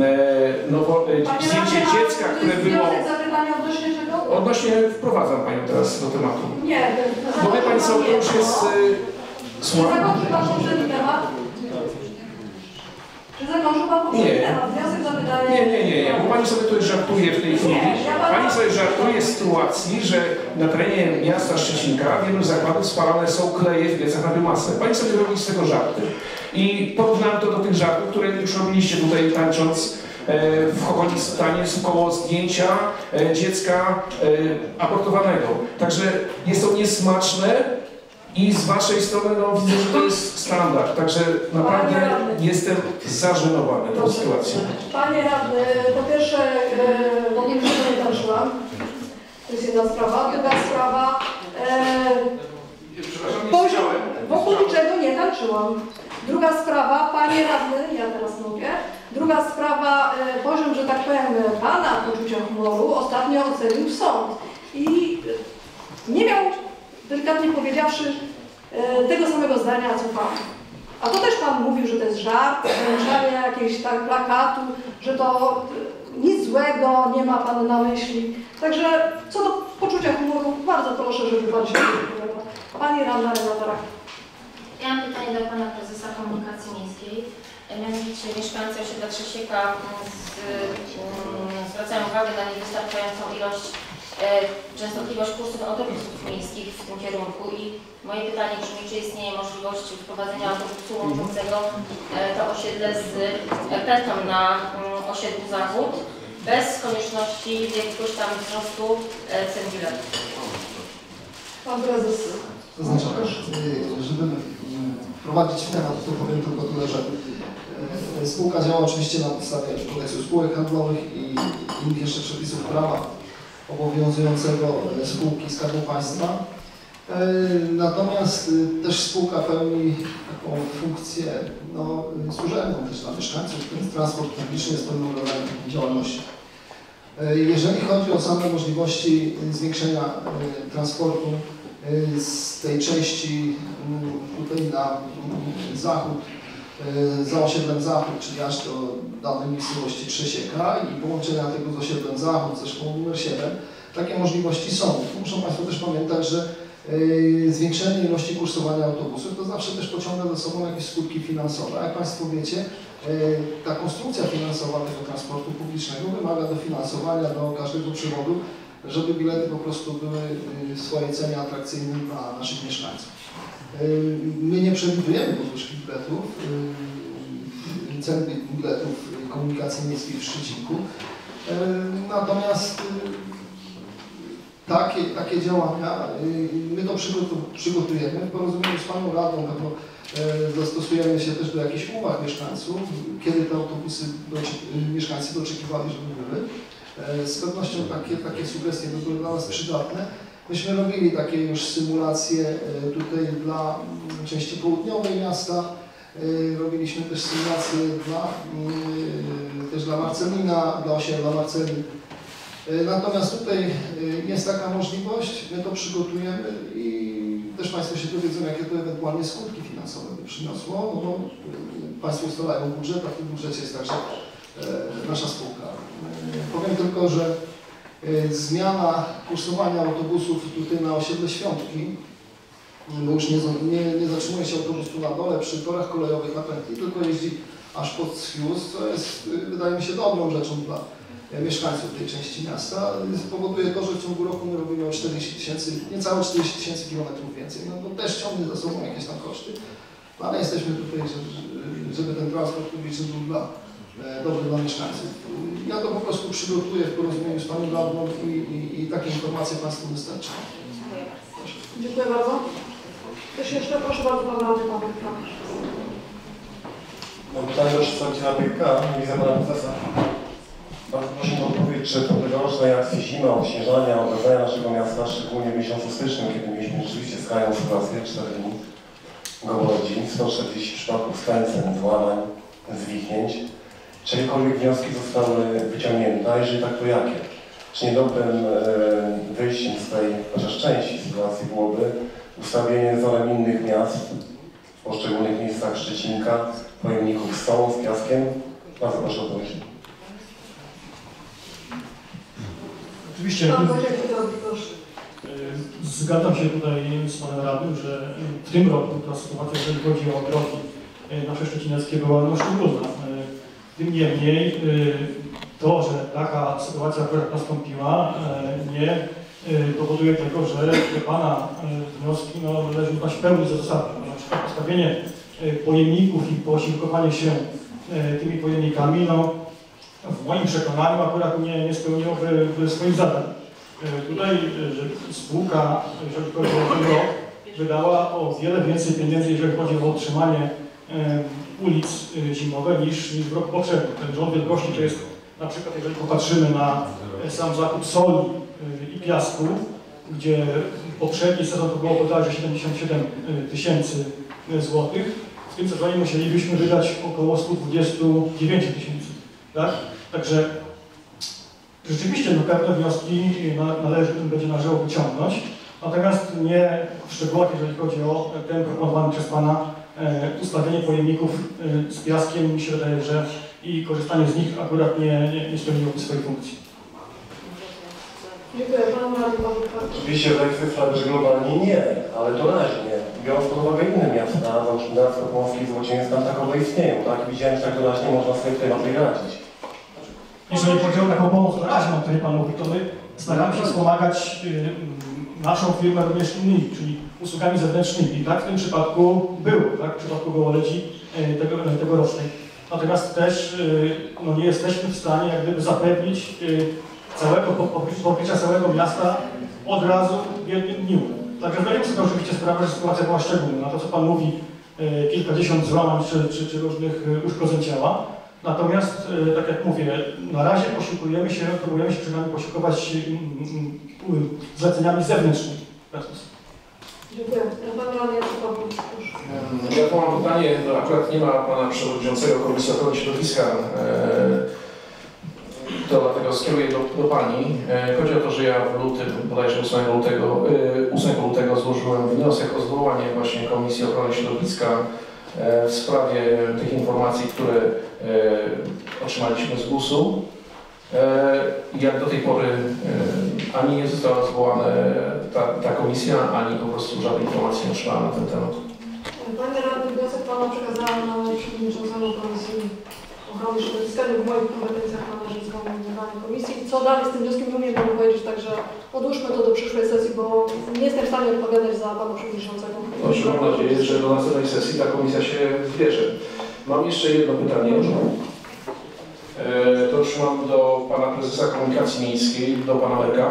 nowo, zdjęcie dziecka, które było... odnośnie czego? Odnośnie, wprowadzam Panią teraz do tematu. Nie, bo wie Pani co, to już jest... Słucham? Zakończy Pan poprzedni temat. Czy zakończył Pan poprzedni Nie. temat? Wniosek zapytania... Nie, nie, nie, nie, bo Pani sobie tutaj żartuje w tej chwili. Nie, ja pana- Pani sobie żartuje z sytuacji, że na terenie miasta Szczecinka wielu zakładów spalane są kleje w piecach na biomasę. Pani sobie robi z tego żarty. I porównałem to do tych żartów, które już robiliście tutaj tańcząc e, w chowanym stanie koło zdjęcia e, dziecka e, abortowanego. Także jest to niesmaczne. I z Waszej strony no, widzę, że to jest standard, także naprawdę jestem zażenowany tą sytuacją. Panie Radny, po pierwsze, e, bo nie nie tańczyłam. To jest jedna sprawa. Druga sprawa, e, poziom, wokół niczego nie tańczyłam. Druga sprawa, Panie Radny, ja teraz mówię, druga sprawa, e, poziom, że tak powiem, Pana poczucia humoru ostatnio ocenił sąd. I nie miał, delikatnie powiedziawszy, tego samego zdania, co Pan. A to też Pan mówił, że to jest żart, wręczanie jakiegoś tak plakatu, że to nic złego, nie ma Pan na myśli. Także co do poczucia humoru, bardzo proszę, żeby Pan się wypowiadał. Pani Radna Renata Rak. Ja mam pytanie do Pana Prezesa Komunikacji Miejskiej. Mianowicie mieszkańcy osiedla Trzesieka zwracają uwagę na niewystarczającą ilość częstotliwość kursów autobusów miejskich w tym kierunku i moje pytanie brzmi, czy istnieje możliwość wprowadzenia autobusu łączącego to osiedle z Petą na osiedlu Zachód bez konieczności jakiegoś tam wzrostu cen biletów. Pan Prezes. To znaczy też, żeby wprowadzić w temat, to powiem tylko tyle, że spółka działa oczywiście na podstawie kodeksu spółek handlowych i innych jeszcze przepisów prawa obowiązującego spółki Skarbu Państwa. Natomiast też spółka pełni taką funkcję no, służebną też dla mieszkańców. Ten transport publiczny jest pewną rodzajem działalności. Jeżeli chodzi o same możliwości zwiększenia transportu z tej części tutaj na zachód, za osiedlem Zachód, czyli aż do danej miejscowości Trzesieka i połączenia tego z osiedlem Zachód ze szkołą numer siedem, takie możliwości są. Muszą Państwo też pamiętać, że yy, zwiększenie ilości kursowania autobusów to zawsze też pociąga za sobą jakieś skutki finansowe. Jak Państwo wiecie, yy, ta konstrukcja finansowa tego transportu publicznego wymaga dofinansowania do każdego przewodu, żeby bilety po prostu były w swojej cenie atrakcyjne dla naszych mieszkańców. My nie przewidujemy podwyżki biletów, cen biletów komunikacji miejskiej w Szczecinku, natomiast takie, takie działania, my to przygotujemy w porozumieniu z Panią Radą, pewno zastosujemy się też do jakichś uwag mieszkańców, kiedy te autobusy mieszkańcy doczekiwali, żeby były. Z pewnością takie, takie sugestie by były dla nas przydatne. Myśmy robili takie już symulacje tutaj dla części południowej miasta. Robiliśmy też symulacje dla, też dla Marcelina, dla osiedla Marcelin. Natomiast tutaj jest taka możliwość, my to przygotujemy i też Państwo się dowiedzą, jakie to ewentualnie skutki finansowe by przyniosło. No bo Państwo ustalają budżet, a w tym budżecie jest także nasza spółka. Powiem tylko, że zmiana kursowania autobusów tutaj na osiedle Świątki, bo już nie, nie, nie zatrzymuje się autobus tu na dole przy torach kolejowych na pętli, tylko jeździ aż pod Schius, co jest, wydaje mi się, dobrą rzeczą dla mieszkańców tej części miasta. Spowoduje to, że w ciągu roku my robimy o czterdzieści tysięcy, niecałe czterdzieści tysięcy kilometrów więcej. No to też ciągnie za sobą jakieś tam koszty, ale jesteśmy tutaj, żeby, żeby ten transport publiczny był dla dobry dla mieszkańców. Ja to po prostu przygotuję w porozumieniu z Panią Radną i, i, i takie informacje Państwu wystarczą. Dziękuję bardzo. Ktoś jeszcze? Proszę bardzo, Pan Radny Paweł. Mam pytanie do przedstawiciela P K, nie widzę Pana Prezesa. Bardzo prosimy o odpowiedź, czy po tegorocznej akcji zima, odśnieżania, odradzania naszego miasta, szczególnie w miesiącu stycznym, kiedy mieliśmy rzeczywiście skrajną sytuację, cztery dni gołolodzi, sto czterdzieści przypadków skręceń, złamań, zwichnięć, czy jakiekolwiek wnioski zostały wyciągnięte, a jeżeli tak, to jakie? Czy niedobrym e, wyjściem z tej, chociaż części sytuacji byłoby ustawienie wzorem innych miast w poszczególnych miejscach Szczecinka, pojemników z solą, z piaskiem? Bardzo proszę o odpowiedź. Oczywiście zgadzam się tutaj z Panem Radnym, że w tym roku ta sytuacja, jeżeli chodzi o drogi nasze szczecineckie, była no szczególna. Tym niemniej to, że taka sytuacja akurat nastąpiła, nie powoduje tego, że Pana wnioski no, należy uznać w pełni za zasadne. Na przykład postawienie pojemników i posiłkowanie się tymi pojemnikami, no, w moim przekonaniu akurat nie, nie spełniłoby swoich zadań. Tutaj że spółka, jeżeli chodzi o ten rok, wydała o wiele więcej pieniędzy, jeżeli chodzi o utrzymanie ulic zimowe niż, niż w roku poprzednim. Ten rząd wielkości to jest na przykład, jeżeli popatrzymy na sam zakup soli i piasku, gdzie poprzedni sezon to było bodajże siedemdziesiąt siedem tysięcy złotych, w tym sezonie musielibyśmy wydać około sto dwadzieścia dziewięć tysięcy. Tak? Także rzeczywiście no, pewne wnioski należy, będzie należało wyciągnąć, natomiast nie w szczegółach, jeżeli chodzi o ten proponowany przez Pana e, ustawienie pojemników e, z piaskiem, mi się wydaje, że i korzystanie z nich akurat nie, nie, nie spełniłoby swojej funkcji. Dziękuję. Pan Radny Pawłowicz. Oczywiście w tej sprawie globalnie nie, ale doraźnie. Biorąc pod uwagę inne miasta, na przykład Pomorski, Złocieniec, tam takowe istnieją, tak? Widziałem, że tak doraźnie można sobie w tej materii radzić. Jeżeli chodzi o taką pomoc doraźną, o której Pan mówi, to my staramy się wspomagać y, naszą firmę również innymi, czyli usługami zewnętrznymi. Tak w tym przypadku było, tak? W przypadku Gołoledzi y, tego, tegorocznej. Natomiast też y, no, nie jesteśmy w stanie jak gdyby zapewnić y, całego pokrycia całego miasta od razu w jednym dniu. Także zdajemy sobie oczywiście sprawę, że sytuacja była szczególna. To, co Pan mówi, y, kilkadziesiąt złamań czy, czy, czy różnych y, uszkodzeń ciała. Natomiast, y, tak jak mówię, na razie posiłkujemy się, próbujemy się przynajmniej posiłkować y, y, y, zleceniami zewnętrznymi. Dziękuję. Pan Radny Pawłowicz, proszę. Ja tu mam pytanie, no akurat nie ma Pana Przewodniczącego Komisji Ochrony Środowiska, to dlatego skieruję do, do Pani. Chodzi o to, że ja w lutym, bodajże ósmego lutego, ósmego lutego złożyłem wniosek o zwołanie właśnie Komisji Ochrony Środowiska w sprawie tych informacji, które otrzymaliśmy z gusu. Jak do tej pory ani nie została zwołana ta, ta komisja, ani po prostu żadnej informacji nie otrzymałem na ten temat. Panie Radny, wniosek Pana przekazałem na przewodniczącemu Komisji Ochrony Środowiska, nie w moich kompetencjach należy zwoływanie komisji. Co dalej z tym wnioskiem nie umiem Panu powiedzieć, także odłóżmy to do przyszłej sesji, bo nie jestem w stanie odpowiadać za Pana Przewodniczącego. Proszę, mam nadzieję, że do następnej sesji ta komisja się zbierze. Mam jeszcze jedno pytanie. To już mam do Pana Prezesa Komunikacji Miejskiej, do Pana Merka.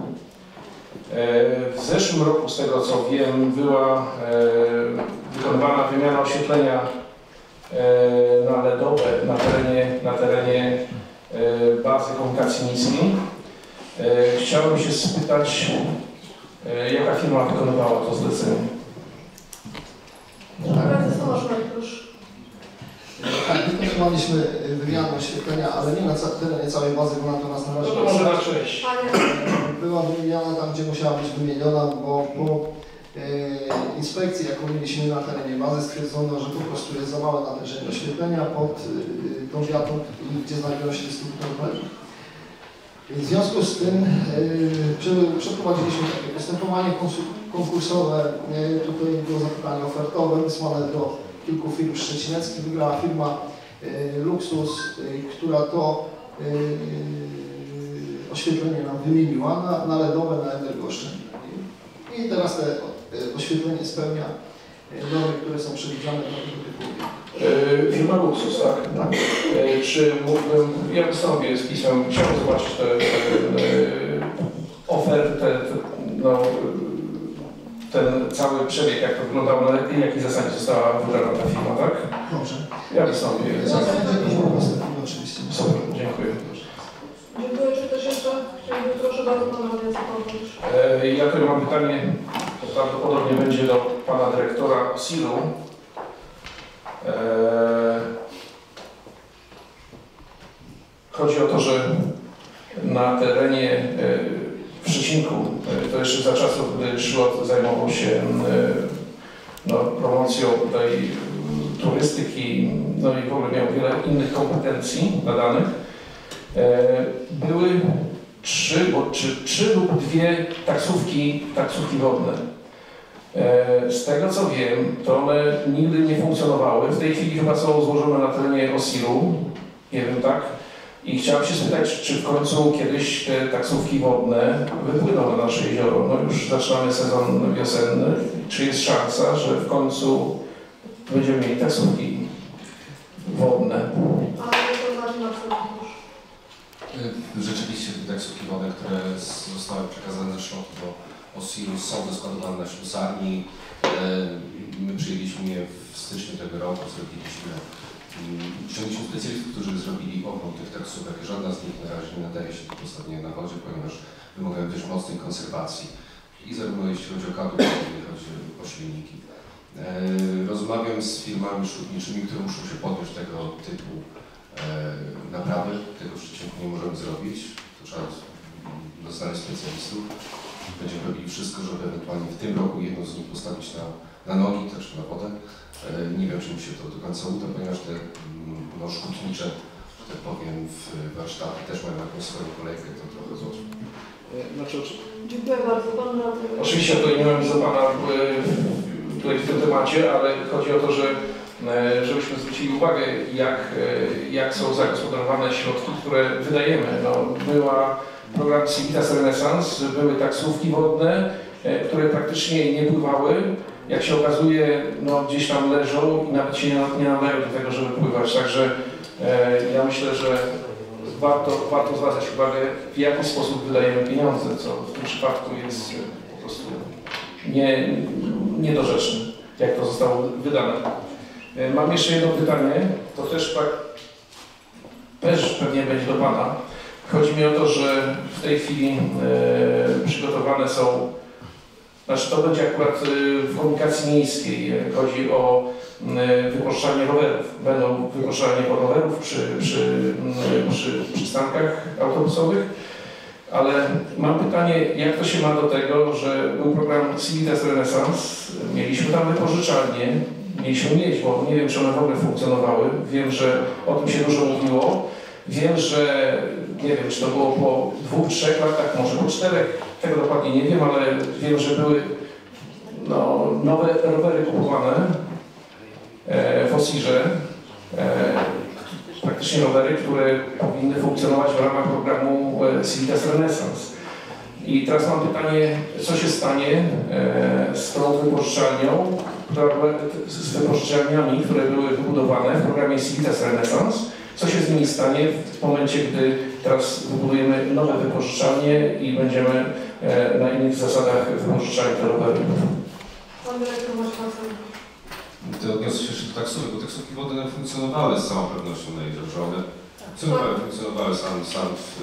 W zeszłym roku, z tego co wiem, była wykonywana wymiana oświetlenia na L E D owe na terenie, na terenie bazy komunikacji miejskiej. Chciałem się spytać, jaka firma wykonywała to zlecenie? Prezes Tomasz Merk, proszę. Tak, wykonywaliśmy wymianę oświetlenia, ale nie na terenie całej bazy, bo na to nas należy. No to może na część. Była wymieniona tam, gdzie musiała być wymieniona, bo po e, inspekcji, jaką mieliśmy na terenie bazy, stwierdzono, że po prostu jest za małe natężenie oświetlenia pod e, tą wiatą, gdzie znajdują się dystrybutory. W związku z tym e, przeprowadziliśmy takie postępowanie konkursowe, e, tutaj było zapytanie ofertowe, wysłane do kilku firm szczecineckich. Wygrała firma y, Luxus, y, która to y, y, oświetlenie nam wymieniła na, na L E D owe, na energooszczędne. I teraz te y, oświetlenie spełnia y, normy, które są przewidziane dla tego typu Yy, firma Luxus, tak? Tak. Yy, czy mógłbym, ja wystąpię z pismem, chciałbym zobaczyć tę yy, ofertę, te, no, ten cały przebieg, jak to wyglądało, na jakiej, jakiej zasadzie została wybrana ta firma, tak? Dobrze. Ja wystąpię. Oczywiście. Super, dziękuję. Dziękuję. Czy też jeszcze chciałbym, proszę bardzo, Pan Radny Pawłowicz. E, ja tutaj mam pytanie, to prawdopodobnie będzie do Pana Dyrektora S I R-u. E, chodzi o to, że na terenie e, w Szczecinku, to jeszcze za czasów, gdy Szlot zajmował się no, promocją tutaj turystyki, no i w ogóle miał wiele innych kompetencji nadanych, były trzy, bo, czy, trzy lub dwie taksówki, taksówki wodne. Z tego co wiem, to one nigdy nie funkcjonowały. W tej chwili chyba są złożone na terenie O S I R-u Nie wiem, tak? I chciałem się spytać, czy w końcu kiedyś te taksówki wodne wypłyną na nasze jezioro. No już zaczynamy sezon wiosenny. Czy jest szansa, że w końcu będziemy mieli taksówki wodne? Rzeczywiście te taksówki wodne, które zostały przekazane ze Szlotu do Osiru, są dyskutowane na ślusarni. My przyjęliśmy je w styczniu tego roku, zrobiliśmy, ściągnęliśmy specjalistów, którzy zrobili ogląd tych taksówek. Żadna z nich na razie nie nadaje się do postawienia na wodzie, ponieważ wymagają dość mocnej konserwacji. I zarówno jeśli chodzi o kadłub, jak i chodzi o silniki. Rozmawiam z firmami szutniczymi, które muszą się podjąć tego typu naprawy. Tego w Szczecinku nie możemy zrobić. To trzeba dostać specjalistów. Będziemy robili wszystko, żeby ewentualnie w tym roku jedną z nich postawić na, na nogi, też na wodę. Nie wiem, czy mi się to do końca uda, ponieważ te no, szkutnicze, że tak powiem, w warsztaty też mają jakąś swoją kolejkę, to trochę złożę. Znaczy, Dziękuję bardzo. Pan radny. Oczywiście to nie mam za Pana tutaj w tym temacie, ale chodzi o to, że żebyśmy zwrócili uwagę, jak, jak są zagospodarowane środki, które wydajemy. No, była program Civitas Renaissance, były taksówki wodne, które praktycznie nie pływały. Jak się okazuje, no, gdzieś tam leżą i nawet się nie, nie nadają do tego, żeby pływać. Także e, ja myślę, że warto, warto zwracać uwagę, w jaki sposób wydajemy pieniądze, co w tym przypadku jest po prostu nie, niedorzeczne, jak to zostało wydane. E, mam jeszcze jedno pytanie, to też, tak, też pewnie będzie do Pana. Chodzi mi o to, że w tej chwili e, przygotowane są, znaczy to będzie akurat w komunikacji miejskiej, chodzi o wypożyczanie rowerów. Będą wypożyczanie rowerów przy, przy, przy przystankach autobusowych, ale mam pytanie, jak to się ma do tego, że był program Civitas Renaissance, mieliśmy tam wypożyczalnie, mieliśmy mieć, bo nie wiem, czy one w ogóle funkcjonowały, wiem, że o tym się dużo mówiło, wiem, że nie wiem, czy to było po dwóch, trzech latach, może po czterech, tego dokładnie nie wiem, ale wiem, że były no, nowe rowery kupowane e, w Osirze. E, praktycznie rowery, które powinny funkcjonować w ramach programu e, Civitas Renaissance. I teraz mam pytanie, co się stanie e, z tą wypożyczalnią, która była, z wypożyczalniami, które były wybudowane w programie Civitas Renaissance. Co się z nimi stanie w momencie, gdy teraz wybudujemy nowe wypożyczalnie i będziemy e, na innych zasadach wypożyczali te rowery? Pan dyrektor masz Pan To odniosę się jeszcze do taksówek, bo taksówki wodne funkcjonowały z całą pewnością na jeziorze. One funkcjonowały, funkcjonowały sam, sam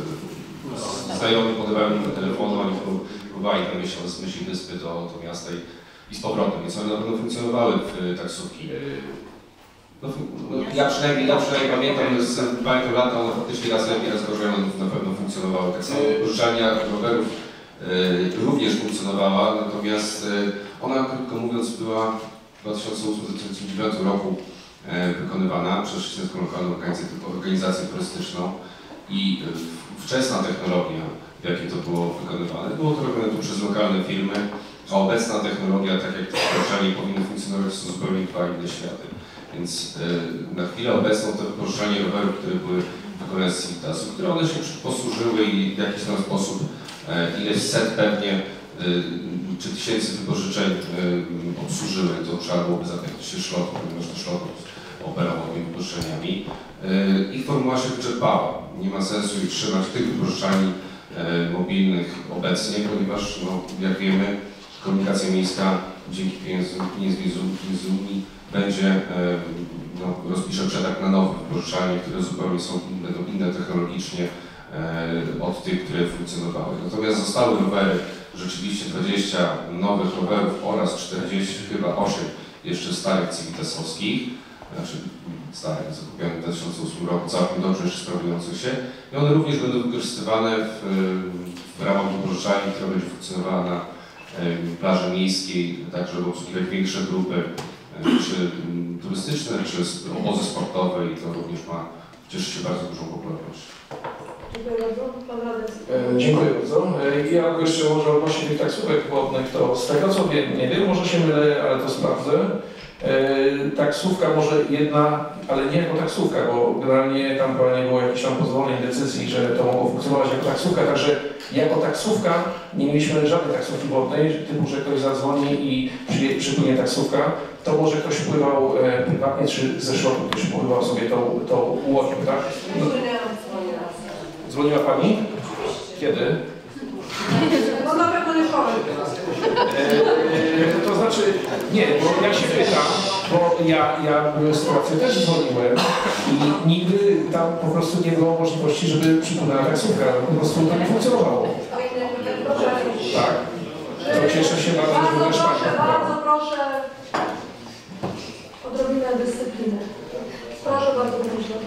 w, znajomi podawałem numer telefonu, oni próbowali tam miesiąc z myśli wyspy do, do miasta i, i z powrotem, więc one na pewno funkcjonowały w taksówki. No, no, ja przynajmniej, ja przynajmniej pamiętam, z pamiętam lata, one faktycznie raz lepiej, raz gorzej, one na pewno funkcjonowały. Tak samo wypożyczalnia rowerów y, również funkcjonowała, natomiast y, ona, krótko mówiąc, była w dwa tysiące ósmym do dwa tysiące dziewiątym roku y, wykonywana przez Szczecińską Lokalną Organizację Turystyczną i y, wczesna technologia, w jakiej to było wykonywane, było to robione tu przez lokalne firmy, a obecna technologia, tak jak te wypożyczalnie powinny funkcjonować, są zupełnie dwa inne światy. Więc y, na chwilę obecną to wypożyczalnie rowerów, które były wykonane z Civitasu, które one się posłużyły i w jakiś tam sposób, y, ileś set pewnie, y, czy tysięcy wypożyczeń y, obsłużyły, to trzeba byłoby zapytać się Szlotu, ponieważ to Szlot operował tymi wypożyczeniami. Y, ich formuła się wyczerpała. Nie ma sensu ich trzymać tych wypożyczalni y, mobilnych obecnie, ponieważ, no, jak wiemy, komunikacja miejska dzięki pieniądzom z Unii będzie, no, rozpisze przetarg na nowe wypożyczalnie, które zupełnie są, będą inne technologicznie od tych, które funkcjonowały. Natomiast zostały rowery, rzeczywiście dwadzieścia nowych rowerów oraz czterdzieści, chyba osiem jeszcze starych civitasowskich, znaczy starych, zakupionych w dwa tysiące ósmym roku, całkiem dobrze jeszcze sprawujących się. I one również będą wykorzystywane w, w ramach wypożyczalni, która będzie funkcjonowała na plaży miejskiej, tak żeby obsługiwać większe grupy, czy turystyczne, czy obozy sportowe i to również ma, cieszy się bardzo dużą popularność. Dziękuję bardzo. Pan radny. E, dziękuję bardzo. E, ja jeszcze może odnośnie tych taksówek wodnych, to z tego co wiem, nie wiem, może się mylę, ale to sprawdzę. E, taksówka może jedna, ale nie jako taksówka, bo generalnie tam chyba nie było jakichś tam pozwoleń, decyzji, że to mogło funkcjonować jako taksówka, także jako taksówka nie mieliśmy żadnej taksówki wodnej, typu, że ktoś zadzwoni i przy, przypłynie taksówka, to może ktoś pływał e, prywatnie, czy ze środku ktoś pływał sobie tą, tą łodzią, tak? No. Dzwoniła Pani? Kiedy? No na pewno nie powiem. E, to znaczy, nie, bo ja się pytam, bo ja, ja byłem w sytuacji, też dzwoniłem i nigdy tam po prostu nie było możliwości, żeby przypłynęła taksówka, po prostu to nie funkcjonowało. Tak. To cieszę się bardzo, że Bardzo też proszę, Pani. bardzo proszę odrobinę dyscypliny. Proszę bardzo proszę.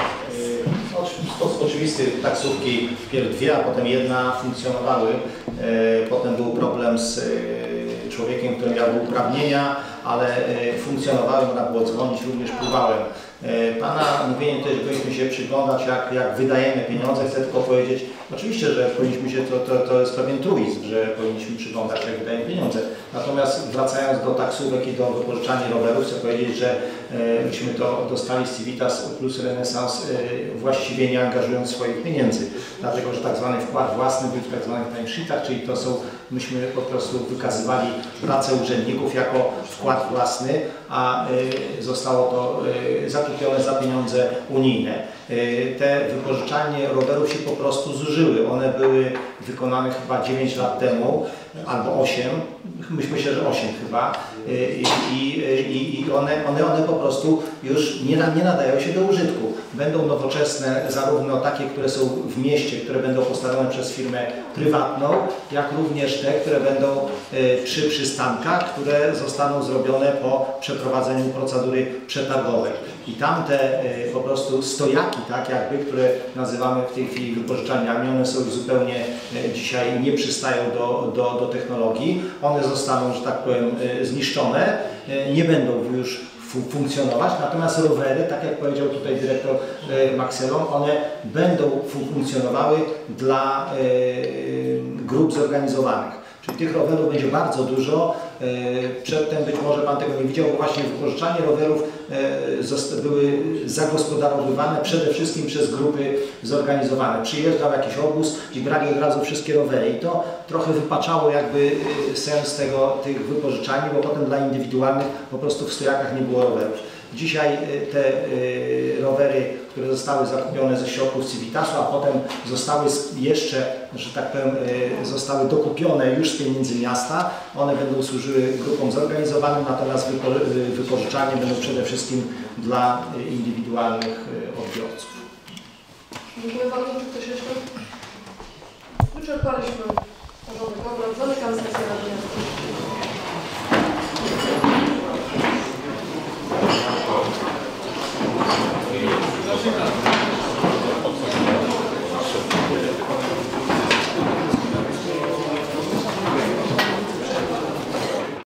W sposób oczywisty taksówki wpierw dwie, a potem jedna funkcjonowały. Potem był problem z człowiekiem, który miał uprawnienia, ale funkcjonowały, można było dzwonić, również pływałem. Pana mówienie też, powinniśmy się przyglądać, jak, jak wydajemy pieniądze. Chcę tylko powiedzieć, oczywiście, że powinniśmy się, to, to, to jest pewien truizm, że powinniśmy przyglądać, jak wydajemy pieniądze. Natomiast wracając do taksówek i do wypożyczania rowerów, chcę powiedzieć, że e, myśmy to dostali z Civitas plus Renesans e, właściwie nie angażując swoich pieniędzy. Dlatego, że tak zwany wkład własny był w tak zwanych timesheetach, czyli to są, myśmy po prostu wykazywali pracę urzędników jako wkład własny, a y, zostało to y, zakupione za pieniądze unijne. Y, te wypożyczalnie rowerów się po prostu zużyły. One były wykonane chyba dziewięć lat temu, albo osiem, myślę, że osiem chyba. Y, i, i, I one, one, one po prostu już nie, nie nadają się do użytku. Będą nowoczesne, zarówno takie, które są w mieście, które będą postawione przez firmę prywatną, jak również te, które będą y, przy przystankach, które zostaną zrobione po przeprowadzeniu procedury przetargowej. I tamte y, po prostu stojaki, tak jakby, które nazywamy w tej chwili wypożyczalniami, one są zupełnie y, dzisiaj nie przystają do, do, do technologii. One zostaną, że tak powiem, y, zniszczone, y, nie będą już funkcjonować, natomiast rowery, tak jak powiedział tutaj dyrektor y, Maxelon, one będą funkcjonowały dla y, grup zorganizowanych. Czyli tych rowerów będzie bardzo dużo. Przedtem być może Pan tego nie widział, bo właśnie wypożyczanie rowerów były zagospodarowywane przede wszystkim przez grupy zorganizowane. Przyjeżdżał jakiś obóz i brali od razu wszystkie rowery. I to trochę wypaczało jakby sens tego, tych wypożyczalni, bo potem dla indywidualnych po prostu w stojakach nie było rowerów. Dzisiaj te rowery, które zostały zakupione ze środków Civitasu, a potem zostały jeszcze, że tak powiem, zostały dokupione już z pieniędzy miasta, one będą służyły grupom zorganizowanym, natomiast wypożyczalnie będą przede wszystkim dla indywidualnych odbiorców. Dziękuję bardzo. Ktoś jeszcze? Wyczerpaliśmy porządek obrad. Zamykam sesję Rady Miasta.